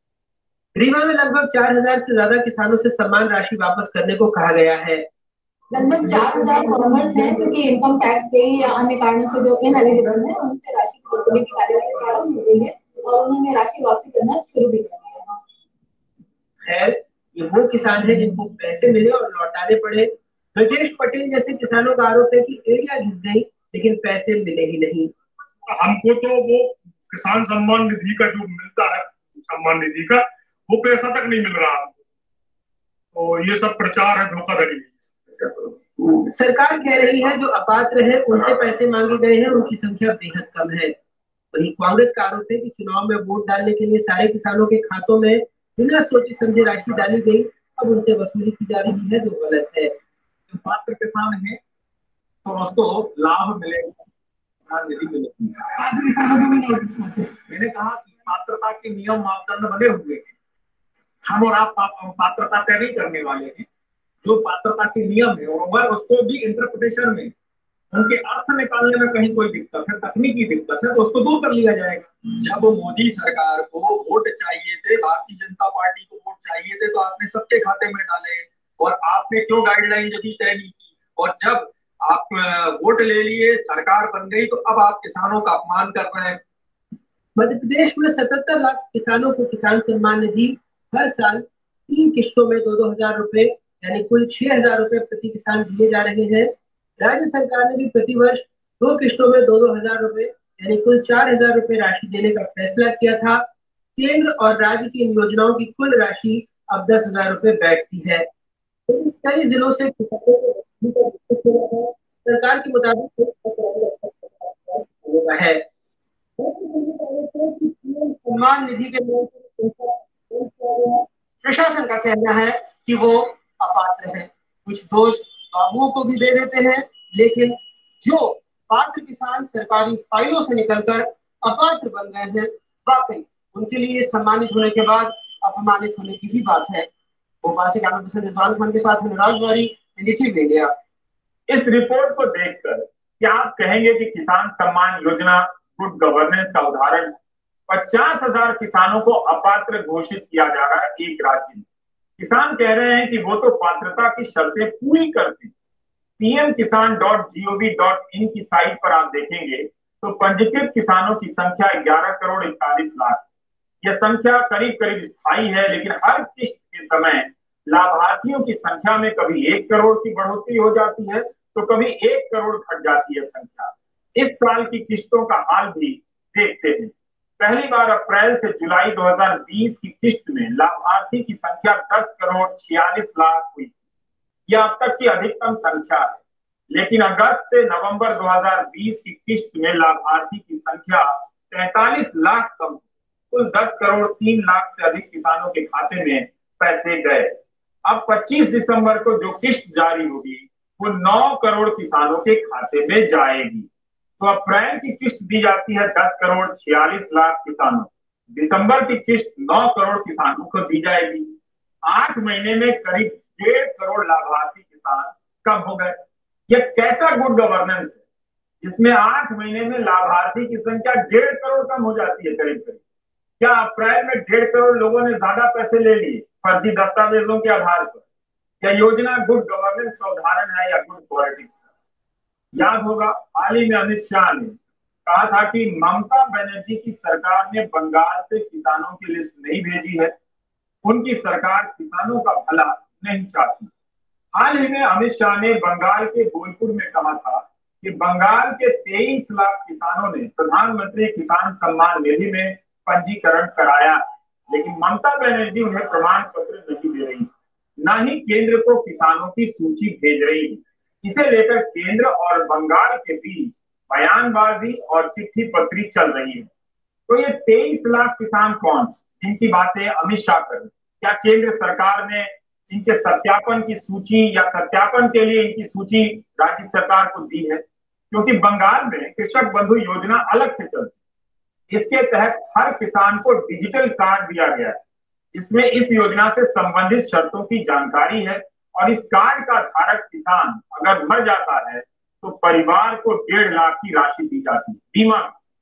रीवा में लगभग 4,000 से ज्यादा किसानों से सम्मान राशि वापस करने को कहा गया है। लगभग 4,000 फार्मर्स हैं क्योंकि इनकम टैक्स के या अन्य कारणों से जो इनएलिजिबल है उनसे राशि की वसूली की कार्यवाही प्रारंभ हो गई है और उन्होंने राशि वापसी करना शुरू भी कर दिया है। ये वो किसान है जिनको पैसे मिले और लौटाने पड़े। ब्रजेश पटेल जैसे किसानों का आरोप है कि एरिया घिस गई लेकिन पैसे मिले ही नहीं। हमको तो वो किसान सम्मान निधि का जो मिलता है, सम्मान निधि का वो पैसा तक नहीं मिल रहा। तो ये सब प्रचार है, धोखाधड़ी। सरकार कह रही है जो अपात्र है उनसे पैसे मांगे गए हैं, उनकी संख्या बेहद कम है। वहीं कांग्रेस का आरोप है कि चुनाव में वोट डालने के लिए सारे किसानों के खातों में बिना सोचे समझे राशि डाली गई, अब उनसे वसूली की जा रही है जो गलत है। जो पात्र किसान है तो उसको लाभ मिलेगा, निधि मिलेगी। मैंने कहा कि पात्रता के नियम मापदंड बने हुए हैं, हम और आप पात्रता तय नहीं करने वाले हैं। जो पात्रता के नियम है और उसको भी इंटरप्रिटेशन में उनके अर्थ निकालने में कहीं कोई दिक्कत है, तकनीकी दिक्कत है, तो उसको दूर कर लिया जाएगा। जब मोदी सरकार को वोट चाहिए थे, भारतीय जनता पार्टी को वोट चाहिए थे, तो आपने सबके खाते में डाले और आपने क्यों गाइडलाइन जब तय नहीं की, और जब आप वोट ले लिए, सरकार बन गई, तो अब आप किसानों का अपमान कर रहे हैं। मध्य प्रदेश में 77 लाख किसानों को किसान सम्मान निधि हर साल 3 किश्तों में 2-2 हजार रुपए यानी कुल 6,000 रुपए प्रति किसान दिए जा रहे हैं। राज्य सरकार ने भी प्रतिवर्ष 2 किश्तों में 2-2 हजार रुपए यानी कुल 4,000 रुपए राशि देने का फैसला किया था। केंद्र और राज्य की इन योजनाओं की कुल राशि अब 10,000 रुपए बैठती है। कई जिलों से सरकार के मुताबिक है। सम्मान निधि के प्रशासन का कहना है कि वो अपात्र है। कुछ दोष बाबुओं को भी दे देते हैं, लेकिन जो पात्र किसान सरकारी फाइलों से निकलकर अपात्र बन गए हैं, वाकई उनके लिए सम्मानित होने के बाद अपमानित होने की ही बात है। भोपाल से कैमरा पर्सन रिजवान खान के साथ अनुराग द्वारी, एनडीटीवी इंडिया। इस रिपोर्ट को देखकर क्या आप कहेंगे कि किसान सम्मान योजना गुड गवर्नेंस का उदाहरण है? 50,000 किसानों को अपात्र घोषित किया जा रहा है एक राज्य में। किसान कह रहे हैं कि वो तो पात्रता की शर्तें पूरी करते। pmkisan.gov.in की साइट पर आप देखेंगे तो पंजीकृत किसानों की संख्या 11 करोड़ 41 लाख। यह संख्या करीब करीब स्थायी है, लेकिन हर किश्त के समय लाभार्थियों की संख्या में कभी 1 करोड़ की बढ़ोतरी हो जाती है तो कभी 1 करोड़ घट जाती है संख्या। इस साल की किश्तों का हाल भी देखते हैं। पहली बार अप्रैल से जुलाई 2020 की किश्त में लाभार्थी की संख्या 10 करोड़ 46 लाख हुई। यह अब तक की अधिकतम संख्या है, लेकिन अगस्त से नवंबर 2020 की किश्त में लाभार्थी की संख्या 43 लाख कम। कुल 10 करोड़ 3 लाख से अधिक किसानों के खाते में पैसे गए। अब 25 दिसंबर को जो किश्त जारी होगी वो 9 करोड़ किसानों के खाते में जाएगी। तो अप्रैल की किस्त दी जाती है 10 करोड़ 46 लाख किसानों, दिसंबर की किस्त 9 करोड़ किसानों को दी जाएगी। 8 महीने में करीब 1.5 करोड़ लाभार्थी किसान कम हो गए। यह कैसा गुड गवर्नेंस है जिसमें 8 महीने में लाभार्थी की संख्या 1.5 करोड़ कम हो जाती है करीब करीब। क्या अप्रैल में 1.5 करोड़ लोगों ने ज्यादा पैसे ले लिए फर्जी दस्तावेजों के आधार पर? क्या योजना गुड गवर्नेंस का उदाहरण है या गुड पॉलिटिक्स? याद होगा हाल ही में अमित शाह ने कहा था कि ममता बनर्जी की सरकार ने बंगाल से किसानों की लिस्ट नहीं भेजी है, उनकी सरकार किसानों का भला नहीं चाहती। हाल ही में अमित शाह ने बंगाल के बोलपुर में कहा था कि बंगाल के 23 लाख किसानों ने प्रधानमंत्री किसान सम्मान निधि में पंजीकरण कराया, लेकिन ममता बनर्जी उन्हें प्रमाण पत्र नहीं दे रही, न ही केंद्र को किसानों की सूची भेज रही है। इसे लेकर केंद्र और बंगाल के बीच बयानबाजी और चिट्ठी पत्री चल रही है। तो ये 23 लाख किसान कौन जिनकी बातें अमित शाह कर रहे हैं? क्या केंद्र सरकार ने इनके सत्यापन की सूची या सत्यापन के लिए इनकी सूची राज्य सरकार को दी है? क्योंकि बंगाल में कृषक बंधु योजना अलग से चलती है। इसके तहत हर किसान को डिजिटल कार्ड दिया गया है, जिसमें इस योजना से संबंधित शर्तों की जानकारी है, और इस कार्ड का धारक किसान अगर मर जाता है तो परिवार को 1.5 लाख की राशि दी जाती है बीमा।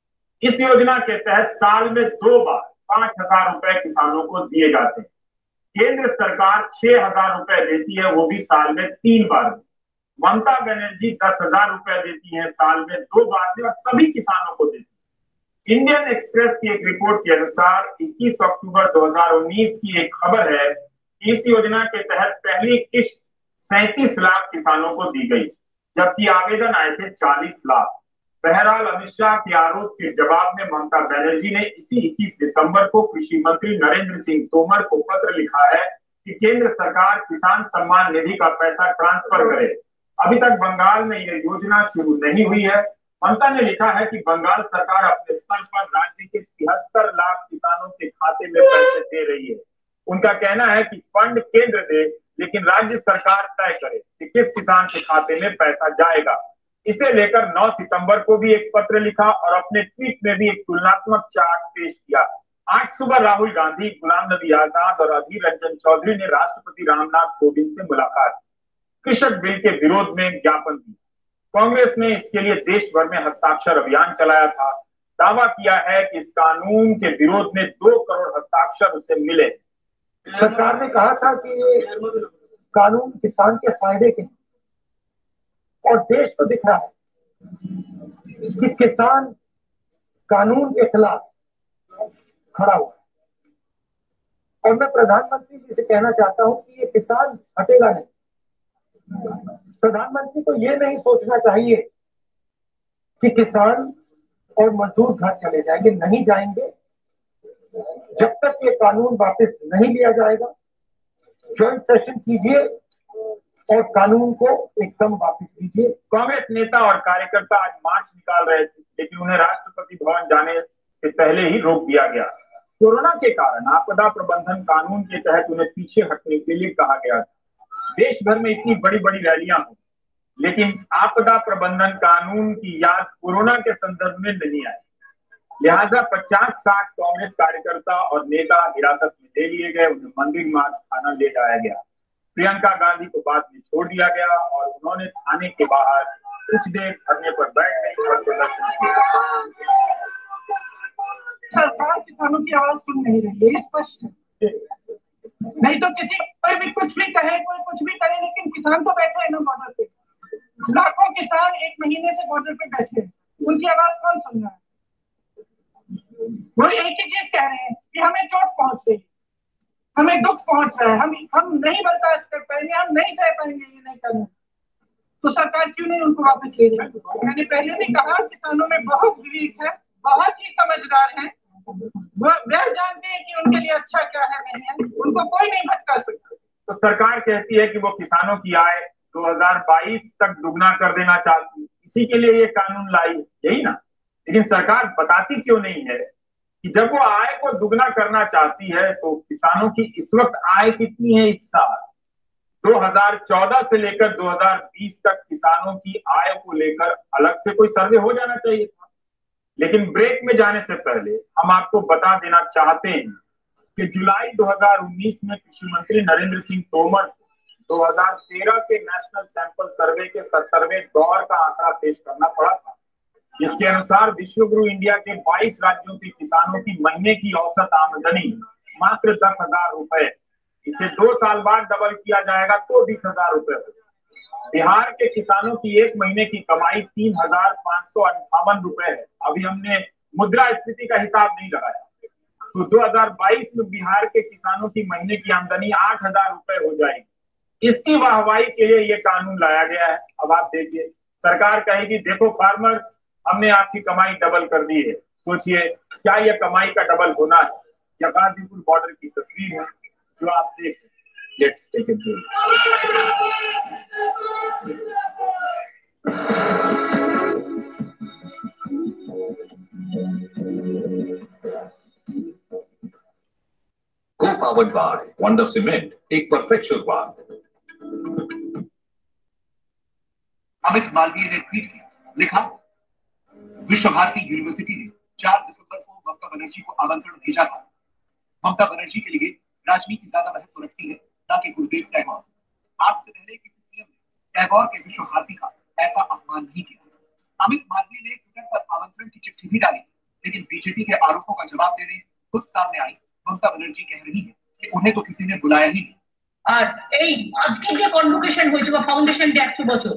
इस योजना के तहत साल में 2 बार 5,000 रुपए किसानों को दिए जाते हैं। केंद्र सरकार 6,000 रुपए देती है, वो भी साल में 3 बार। ममता बनर्जी 10,000 रुपए देती है साल में 2 बार में, और सभी किसानों को देती है। इंडियन एक्सप्रेस की एक रिपोर्ट के अनुसार 21 अक्टूबर 2019 की एक खबर है कि इस योजना के तहत पहली किस्त 37 लाख किसानों को दी गई, जबकि आवेदन आए थे 40 लाख। बहरहाल अमित शाह के आरोप के जवाब में ममता बनर्जी ने इसी 21 दिसंबर को कृषि मंत्री नरेंद्र सिंह तोमर को पत्र लिखा है कि केंद्र सरकार किसान सम्मान निधि का पैसा ट्रांसफर करे। अभी तक बंगाल में यह योजना शुरू नहीं हुई है। ममता ने लिखा है कि बंगाल सरकार अपने स्तर पर राज्य के 73 लाख किसानों के खाते में पैसे दे रही है। उनका कहना है कि फंड केंद्र दे, लेकिन राज्य सरकार तय करे कि किस किसान के खाते में पैसा जाएगा। इसे लेकर 9 सितंबर को भी एक पत्र लिखा और अपने ट्वीट में भी एक तुलनात्मक चार्ट पेश किया। आज सुबह राहुल गांधी, गुलाम नबी आजाद और अधीर रंजन चौधरी ने राष्ट्रपति रामनाथ कोविंद से मुलाकात की। कृषक बिल के विरोध में ज्ञापन दिया। कांग्रेस ने इसके लिए देश भर में हस्ताक्षर अभियान चलाया था। दावा किया है कि इस कानून के विरोध में 2 करोड़ हस्ताक्षर उसे मिले। सरकार ने कहा था कि ये कानून किसान के फायदे के, और देश को दिख रहा है कि किसान कानून के खिलाफ खड़ा हुआ है। और मैं प्रधानमंत्री जी से कहना चाहता हूं कि ये किसान हटेगा नहीं। प्रधानमंत्री को ये नहीं सोचना चाहिए कि किसान और मजदूर घर चले जाएंगे, नहीं जाएंगे। जब तक ये कानून वापस नहीं लिया जाएगा, ज्वाइंट सेशन कीजिए और कानून को एकदम वापस लीजिए। कांग्रेस नेता और कार्यकर्ता आज मार्च निकाल रहे थे, लेकिन उन्हें राष्ट्रपति भवन जाने से पहले ही रोक दिया गया। कोरोना के कारण आपदा प्रबंधन कानून के तहत उन्हें पीछे हटने के लिए कहा गया था। देश भर में इतनी बड़ी बड़ी रैलियां हुई, लेकिन आपदा प्रबंधन कानून की याद कोरोना के संदर्भ में नहीं आई। लिहाजा 50-60 कांग्रेस कार्यकर्ता और नेता हिरासत में ले लिए गए। उन्हें मंदिर मार्ग थाना ले जाया गया। प्रियंका गांधी को बाद में छोड़ दिया गया और उन्होंने थाने के बाहर कुछ देर धरने पर बैठ गई और प्रदर्शन किया। सरकार किसानों की आवाज सुन नहीं रही है, स्पष्ट है। नहीं तो कोई भी कुछ भी कहे, कोई कुछ भी करे, लेकिन किसान तो बैठे हैं ना बॉर्डर पे। लाखों किसान 1 महीने से बॉर्डर पे बैठे हैं, उनकी आवाज कौन सुन रहा है? वो एक ही चीज कह रहे हैं कि हमें चोट पहुंच रही, हमें दुख पहुंच रहा है, हम नहीं बर्दाश्त कर पाएंगे, हम नहीं सह पाएंगे, ये नहीं करना। तो सरकार क्यों नहीं उनको वापस ले रही? मैंने पहले भी कहा, किसानों में बहुत विवेक है, बहुत ही समझदार हैं। वह जानते हैं कि उनके लिए अच्छा क्या है, नहीं है। उनको कोई नहीं भटका सकता। तो सरकार कहती है कि वो किसानों की आय 2022 तक दुगना कर देना चाहती है, इसी के लिए ये कानून लाई, यही ना। लेकिन सरकार बताती क्यों नहीं है कि जब वो आय को दुगना करना चाहती है तो किसानों की इस वक्त आय कितनी है इस साल? 2014 से लेकर 2020 तक किसानों की आय को लेकर अलग से कोई सर्वे हो जाना चाहिए था। लेकिन ब्रेक में जाने से पहले हम आपको बता देना चाहते हैं कि जुलाई 2019 में कृषि मंत्री नरेंद्र सिंह तोमर को 2013 के नेशनल सैंपल सर्वे के 70वें दौर का आंकड़ा पेश करना पड़ा था, जिसके अनुसार विश्वगुरु इंडिया के 22 राज्यों के किसानों की महीने की औसत आमदनी मात्र 10,000 रुपए। इसे 2 साल बाद डबल किया जाएगा तो 20,000 रुपए होगा। बिहार के किसानों की एक महीने की कमाई 3,558 रुपए है। अभी हमने मुद्रास्फीति का हिसाब नहीं लगाया, तो 2022 में बिहार के किसानों की महीने की आमदनी 8,000 रुपए हो जाएगी। इसकी वाहवाही के लिए ये कानून लाया गया है। अब आप देखिए, सरकार कहेगी देखो फार्मर्स, हमने आपकी कमाई डबल कर दी है। सोचिए क्या यह कमाई का डबल होना है या गाजीपुर बॉर्डर की तस्वीर है जो आप देख। Let's take it. Co-powered by Wonder Cement, एक परफेक्ट शुरुआत। अमित मालवीय ने ट्वीट किया, लिखा, विश्व भारती यूनिवर्सिटी ने 4 दिसंबर को ममता बनर्जी को आमंत्रण भेजा था। ममता बनर्जी के लिए राजनीति ज्यादा महत्व रखती है, ना कि गुरुदेव टैगोर। आपसे पहले किसी सीएम ने टैगोर के विश्व भारती का ऐसा अपमान नहीं किया। अमित मालवीय ने ट्विटर पर आमंत्रण की चिट्ठी भी डाली, लेकिन बीजेपी के आरोपों का जवाब देने खुद सामने आई ममता बनर्जी कह रही है कि उन्हें तो किसी ने बुलाया ही नहीं। আর এই আজকে যে কনভোকেশন হয়েছে বা ফাউন্ডেশন ডে 100 বছর,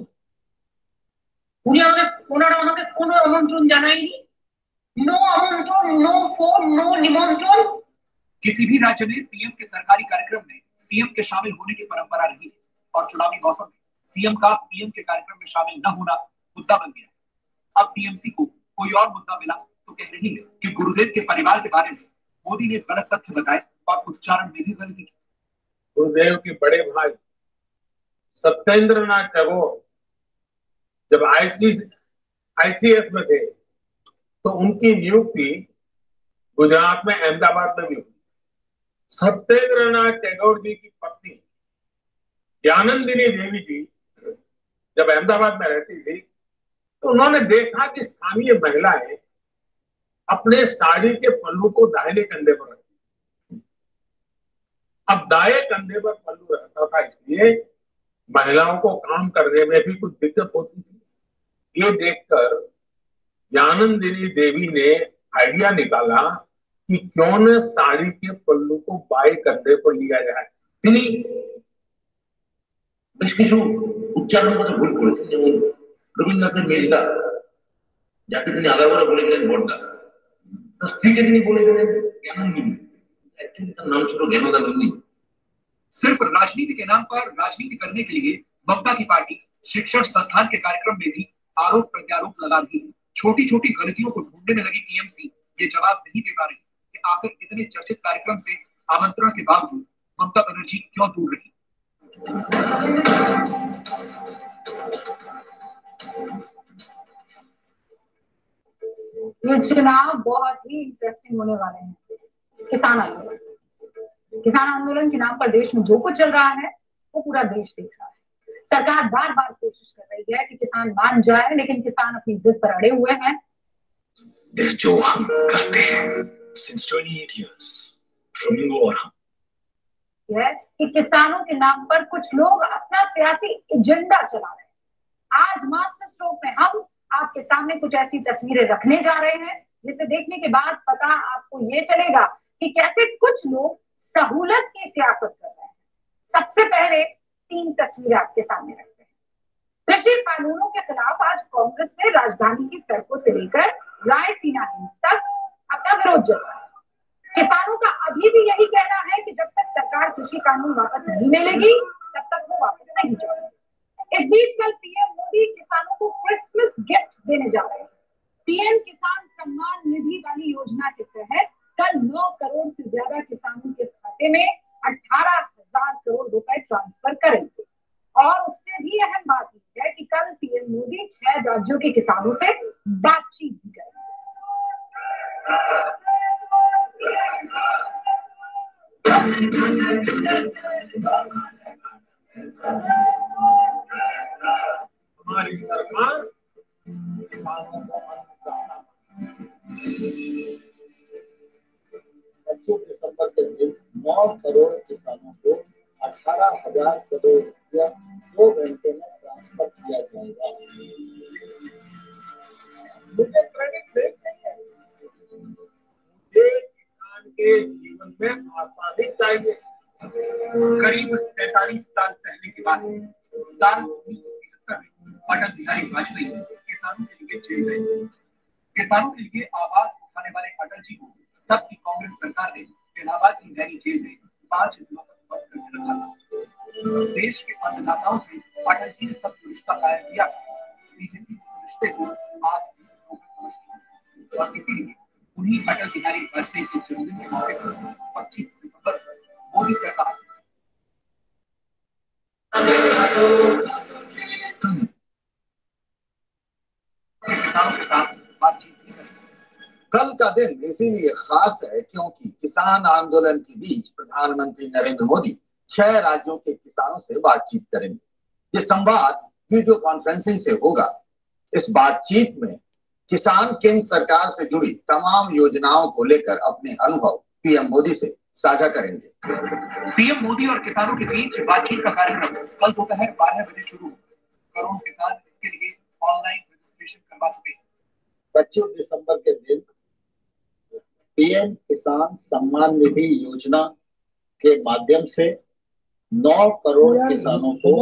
ওনারা আমাকে কোনো আমন্ত্রণ জানায়নি। নো আমন্ত্রণ, নো ফোन, नो निमंत्रण। किसी भी राज्य में पीएम के सरकारी कार्यक्रम में सीएम के शामिल होने की परंपरा रही है और चुनावी मौसम में सीएम का पीएम के कार्यक्रम में शामिल न होना मुद्दा बन गया। अब टीएमसी को कोई और मुद्दा मिला तो कह रही है कि गुरुदेव के परिवार के बारे में मोदी ने गलत तथ्य बताए और उच्चारण में भी गलती की। गुरुदेव के बड़े भाई सत्येंद्रनाथ टैगोर जब आईसीएस में थे तो उनकी नियुक्ति गुजरात में अहमदाबाद में भी हुई। सत्येंद्रनाथ टैगोर जी की पत्नी ज्ञानंदिनी देवी जी जब अहमदाबाद में रहती थी तो उन्होंने देखा कि स्थानीय महिलाएं अपने साड़ी के पल्लू को दाहिने कंधे पर रखती। अब दाएं कंधे पर पल्लू रहता था, इसलिए महिलाओं को काम करने में भी कुछ दिक्कत होती थी। ये देखकर ज्ञानंदिनी देवी ने आइडिया निकाला कि क्यों न साड़ी के पल्लू को बाएं कंधे पर लिया जाए। তিনি বেশ কিছু উচ্চারণ করে ভুল করেছেন, যেমন রবীন্দ্রনাথের মেজদা, যাকে তিনি আলাদা বলেছিলেন বড়দা, তার স্ত্রীকে তিনি বলে গেলেন জ্ঞানন্দিনী। एक्चुअली তার নাম ছিল জ্ঞানদানন্দিনী। सिर्फ राजनीति के नाम पर राजनीति करने के लिए ममता की पार्टी शिक्षण संस्थान के कार्यक्रम में भी आरोप प्रत्यारोप लगा रही है। छोटी छोटी गलतियों को ढूंढने में लगी टीएमसी ये जवाब नहीं दे पा रही कि आखिर इतने चर्चित कार्यक्रम से आमंत्रण के बावजूद ममता बनर्जी क्यों दूर रही। ये चुनाव बहुत ही इंटरेस्टिंग होने वाले हैं। किसान आंदोलन के नाम पर देश में जो कुछ चल रहा है वो पूरा देश देख रहा है। सरकार बार बार कोशिश कर रही है कि किसान मान जाए, लेकिन किसान अपनी जिद पर अड़े हुए हैं। जो हम करते हैं since 28 years, फ्लेमिंगो और हम, है कि किसानों के नाम पर कुछ लोग अपना सियासी एजेंडा चला रहे हैं। आज मास्टर स्ट्रोक में हम आपके सामने कुछ ऐसी तस्वीरें रखने जा रहे हैं जिसे देखने के बाद पता आपको ये चलेगा कि कैसे कुछ लोग सहूलत की सियासत कर रहे हैं। सबसे पहले 3 तस्वीरें आपके सामने रखते हैं। कृषि कानूनों के खिलाफ आज कांग्रेस ने राजधानी की सड़कों से लेकर रायसीना हिल्स तक अपना विरोध जताया। किसानों का अभी भी यही कहना है कि जब तक सरकार कृषि कानून वापस नहीं ले लेगी तब तक वो वापस नहीं जाएगी। इस बीच कल पीएम मोदी किसानों को क्रिसमस गिफ्ट देने जा रहे हैं। पीएम किसान सम्मान निधि वाली योजना के तहत कल 9 करोड़ से ज्यादा किसानों के खाते में 18,000 करोड़ रुपए ट्रांसफर करेंगे। और उससे भी अहम बात यह है कि कल पीएम मोदी 6 राज्यों के किसानों से बातचीत भी करेंगे। सरकार किसानों को अन्नदाता 25 दिसंबर के दिन 9 करोड़ किसानों को 18,000 करोड़ रुपया 2 घंटे में ट्रांसफर किया जाएगा। मुझे क्रेडिट देंगे, मुझे किसान के जीवन में आसानी चाहिए। करीब 47 साल पहले की बात है। साल 1973 में अटल बिहारी वाजपेयी किसानों के लिए जेल गए। किसानों के लिए आवाज उठाने वाले अटल जी को तब की कांग्रेस सरकार ने इलाहाबाद की नैनी जेल में 5 दिनों तक बंद करके रखा था। देश के अन्नदाताओं से अटल जी ने तब रिश्ता कायम किया। बीजेपी इस रिश्ते को आज भी समझती है और इसीलिए उन्हीं अटल बिहारी वाजपेयी के जन्मदिन के मौके पर 25 दिसंबर मोदी सरकार किसानों के साथ बातचीत की करेगी। कल का दिन इसीलिए खास है क्योंकि किसान आंदोलन के बीच प्रधानमंत्री नरेंद्र मोदी 6 राज्यों के किसानों से बातचीत करेंगे। ये संवाद वीडियो कॉन्फ्रेंसिंग से होगा। इस बातचीत में किसान केंद्र सरकार से जुड़ी तमाम योजनाओं को लेकर अपने अनुभव पीएम मोदी से साझा करेंगे। पीएम मोदी और किसानों के बीच बातचीत का कार्यक्रम कल दोपहर 12 बजे शुरू। करोड़ों किसान इसके लिए ऑनलाइन रजिस्ट्रेशन करवा चुके हैं। 25 दिसंबर के दिन पीएम किसान सम्मान निधि योजना के माध्यम से 9 करोड़ किसानों को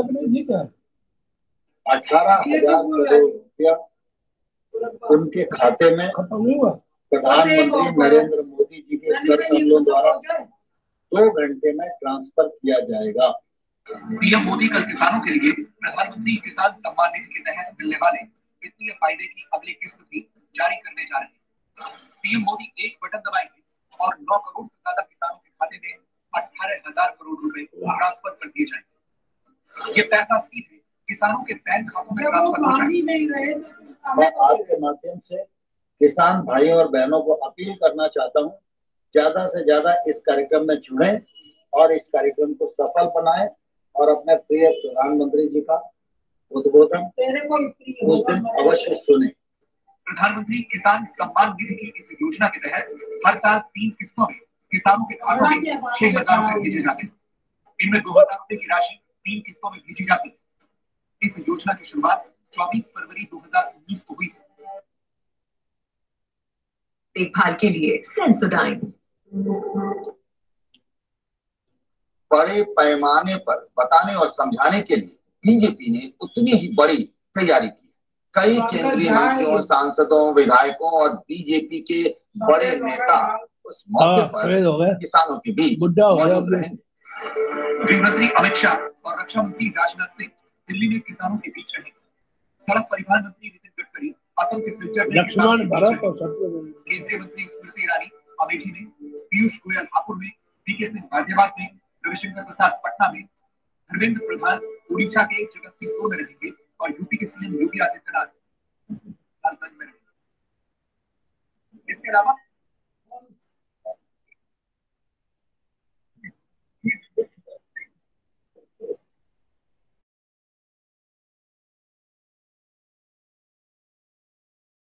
18,000 करोड़ रुपया उनके खाते में प्रधानमंत्री नरेंद्र मोदी जी के कर कमलों द्वारा 2 घंटे में ट्रांसफर किया जाएगा। पीएम मोदी कल किसानों के लिए प्रधानमंत्री किसान सम्मान निधि के तहत मिलने वाले वित्तीय फायदे की अगली किस्त भी जारी करने जा रहे हैं। पीएम मोदी एक बटन दबाएंगे और 9 करोड़ से ज्यादा किसानों के खाते में 18,000 करोड़ रुपए ट्रांसफर कर दिए जाएंगे। ये पैसा सीधे किसानों के बैंक खातों में ट्रांसफर हो जाएगा। मैं आपके माध्यम से किसान भाइयों और बहनों को अपील करना चाहता हूँ, ज्यादा से ज्यादा इस कार्यक्रम में जुड़े और इस कार्यक्रम को सफल बनाएं और अपने प्रिय प्रधानमंत्री जी का उद्बोधन उस दिन अवश्य सुने। प्रधानमंत्री किसान सम्मान निधि की इस योजना के तहत हर साल 3 किस्तों में किसानों के खातों में 6,000 रुपए भेजे जाते हैं। इनमें 2,000 रुपए की राशि 3 किस्तों में भेजी जाती है। इस योजना की शुरुआत 24 फरवरी 2019 को हुई। देखभाल के लिए सेंसोडाइन। बड़े पैमाने पर बताने और समझाने के लिए बीजेपी ने उतनी ही बड़ी तैयारी की। कई केंद्रीय मंत्रियों, सांसदों, विधायकों और बीजेपी के बड़े नेता उस मौके पर किसानों के बीच मौजूद रहेंगे। गृह मंत्री अमित शाह और रक्षा मंत्री राजनाथ सिंह दिल्ली में किसानों के बीच रहेंगे। सड़क परिवहन मंत्री नितिन गडकरी असम के सिलचर में किसानों के बीच रहेंगे। केंद्रीय मंत्री स्मृति ईरानी अमेठी में, पीयूष गोयल हापुड़ में, वीके सिंह गाजियाबाद में, रविशंकर प्रसाद पटना में, धर्मेंद्र प्रधान उड़ीसा के जगत सिंह में रहेंगे और यूपी के सीएम योगी आदित्यनाथ लालगंज में रहेंगे। इसके अलावा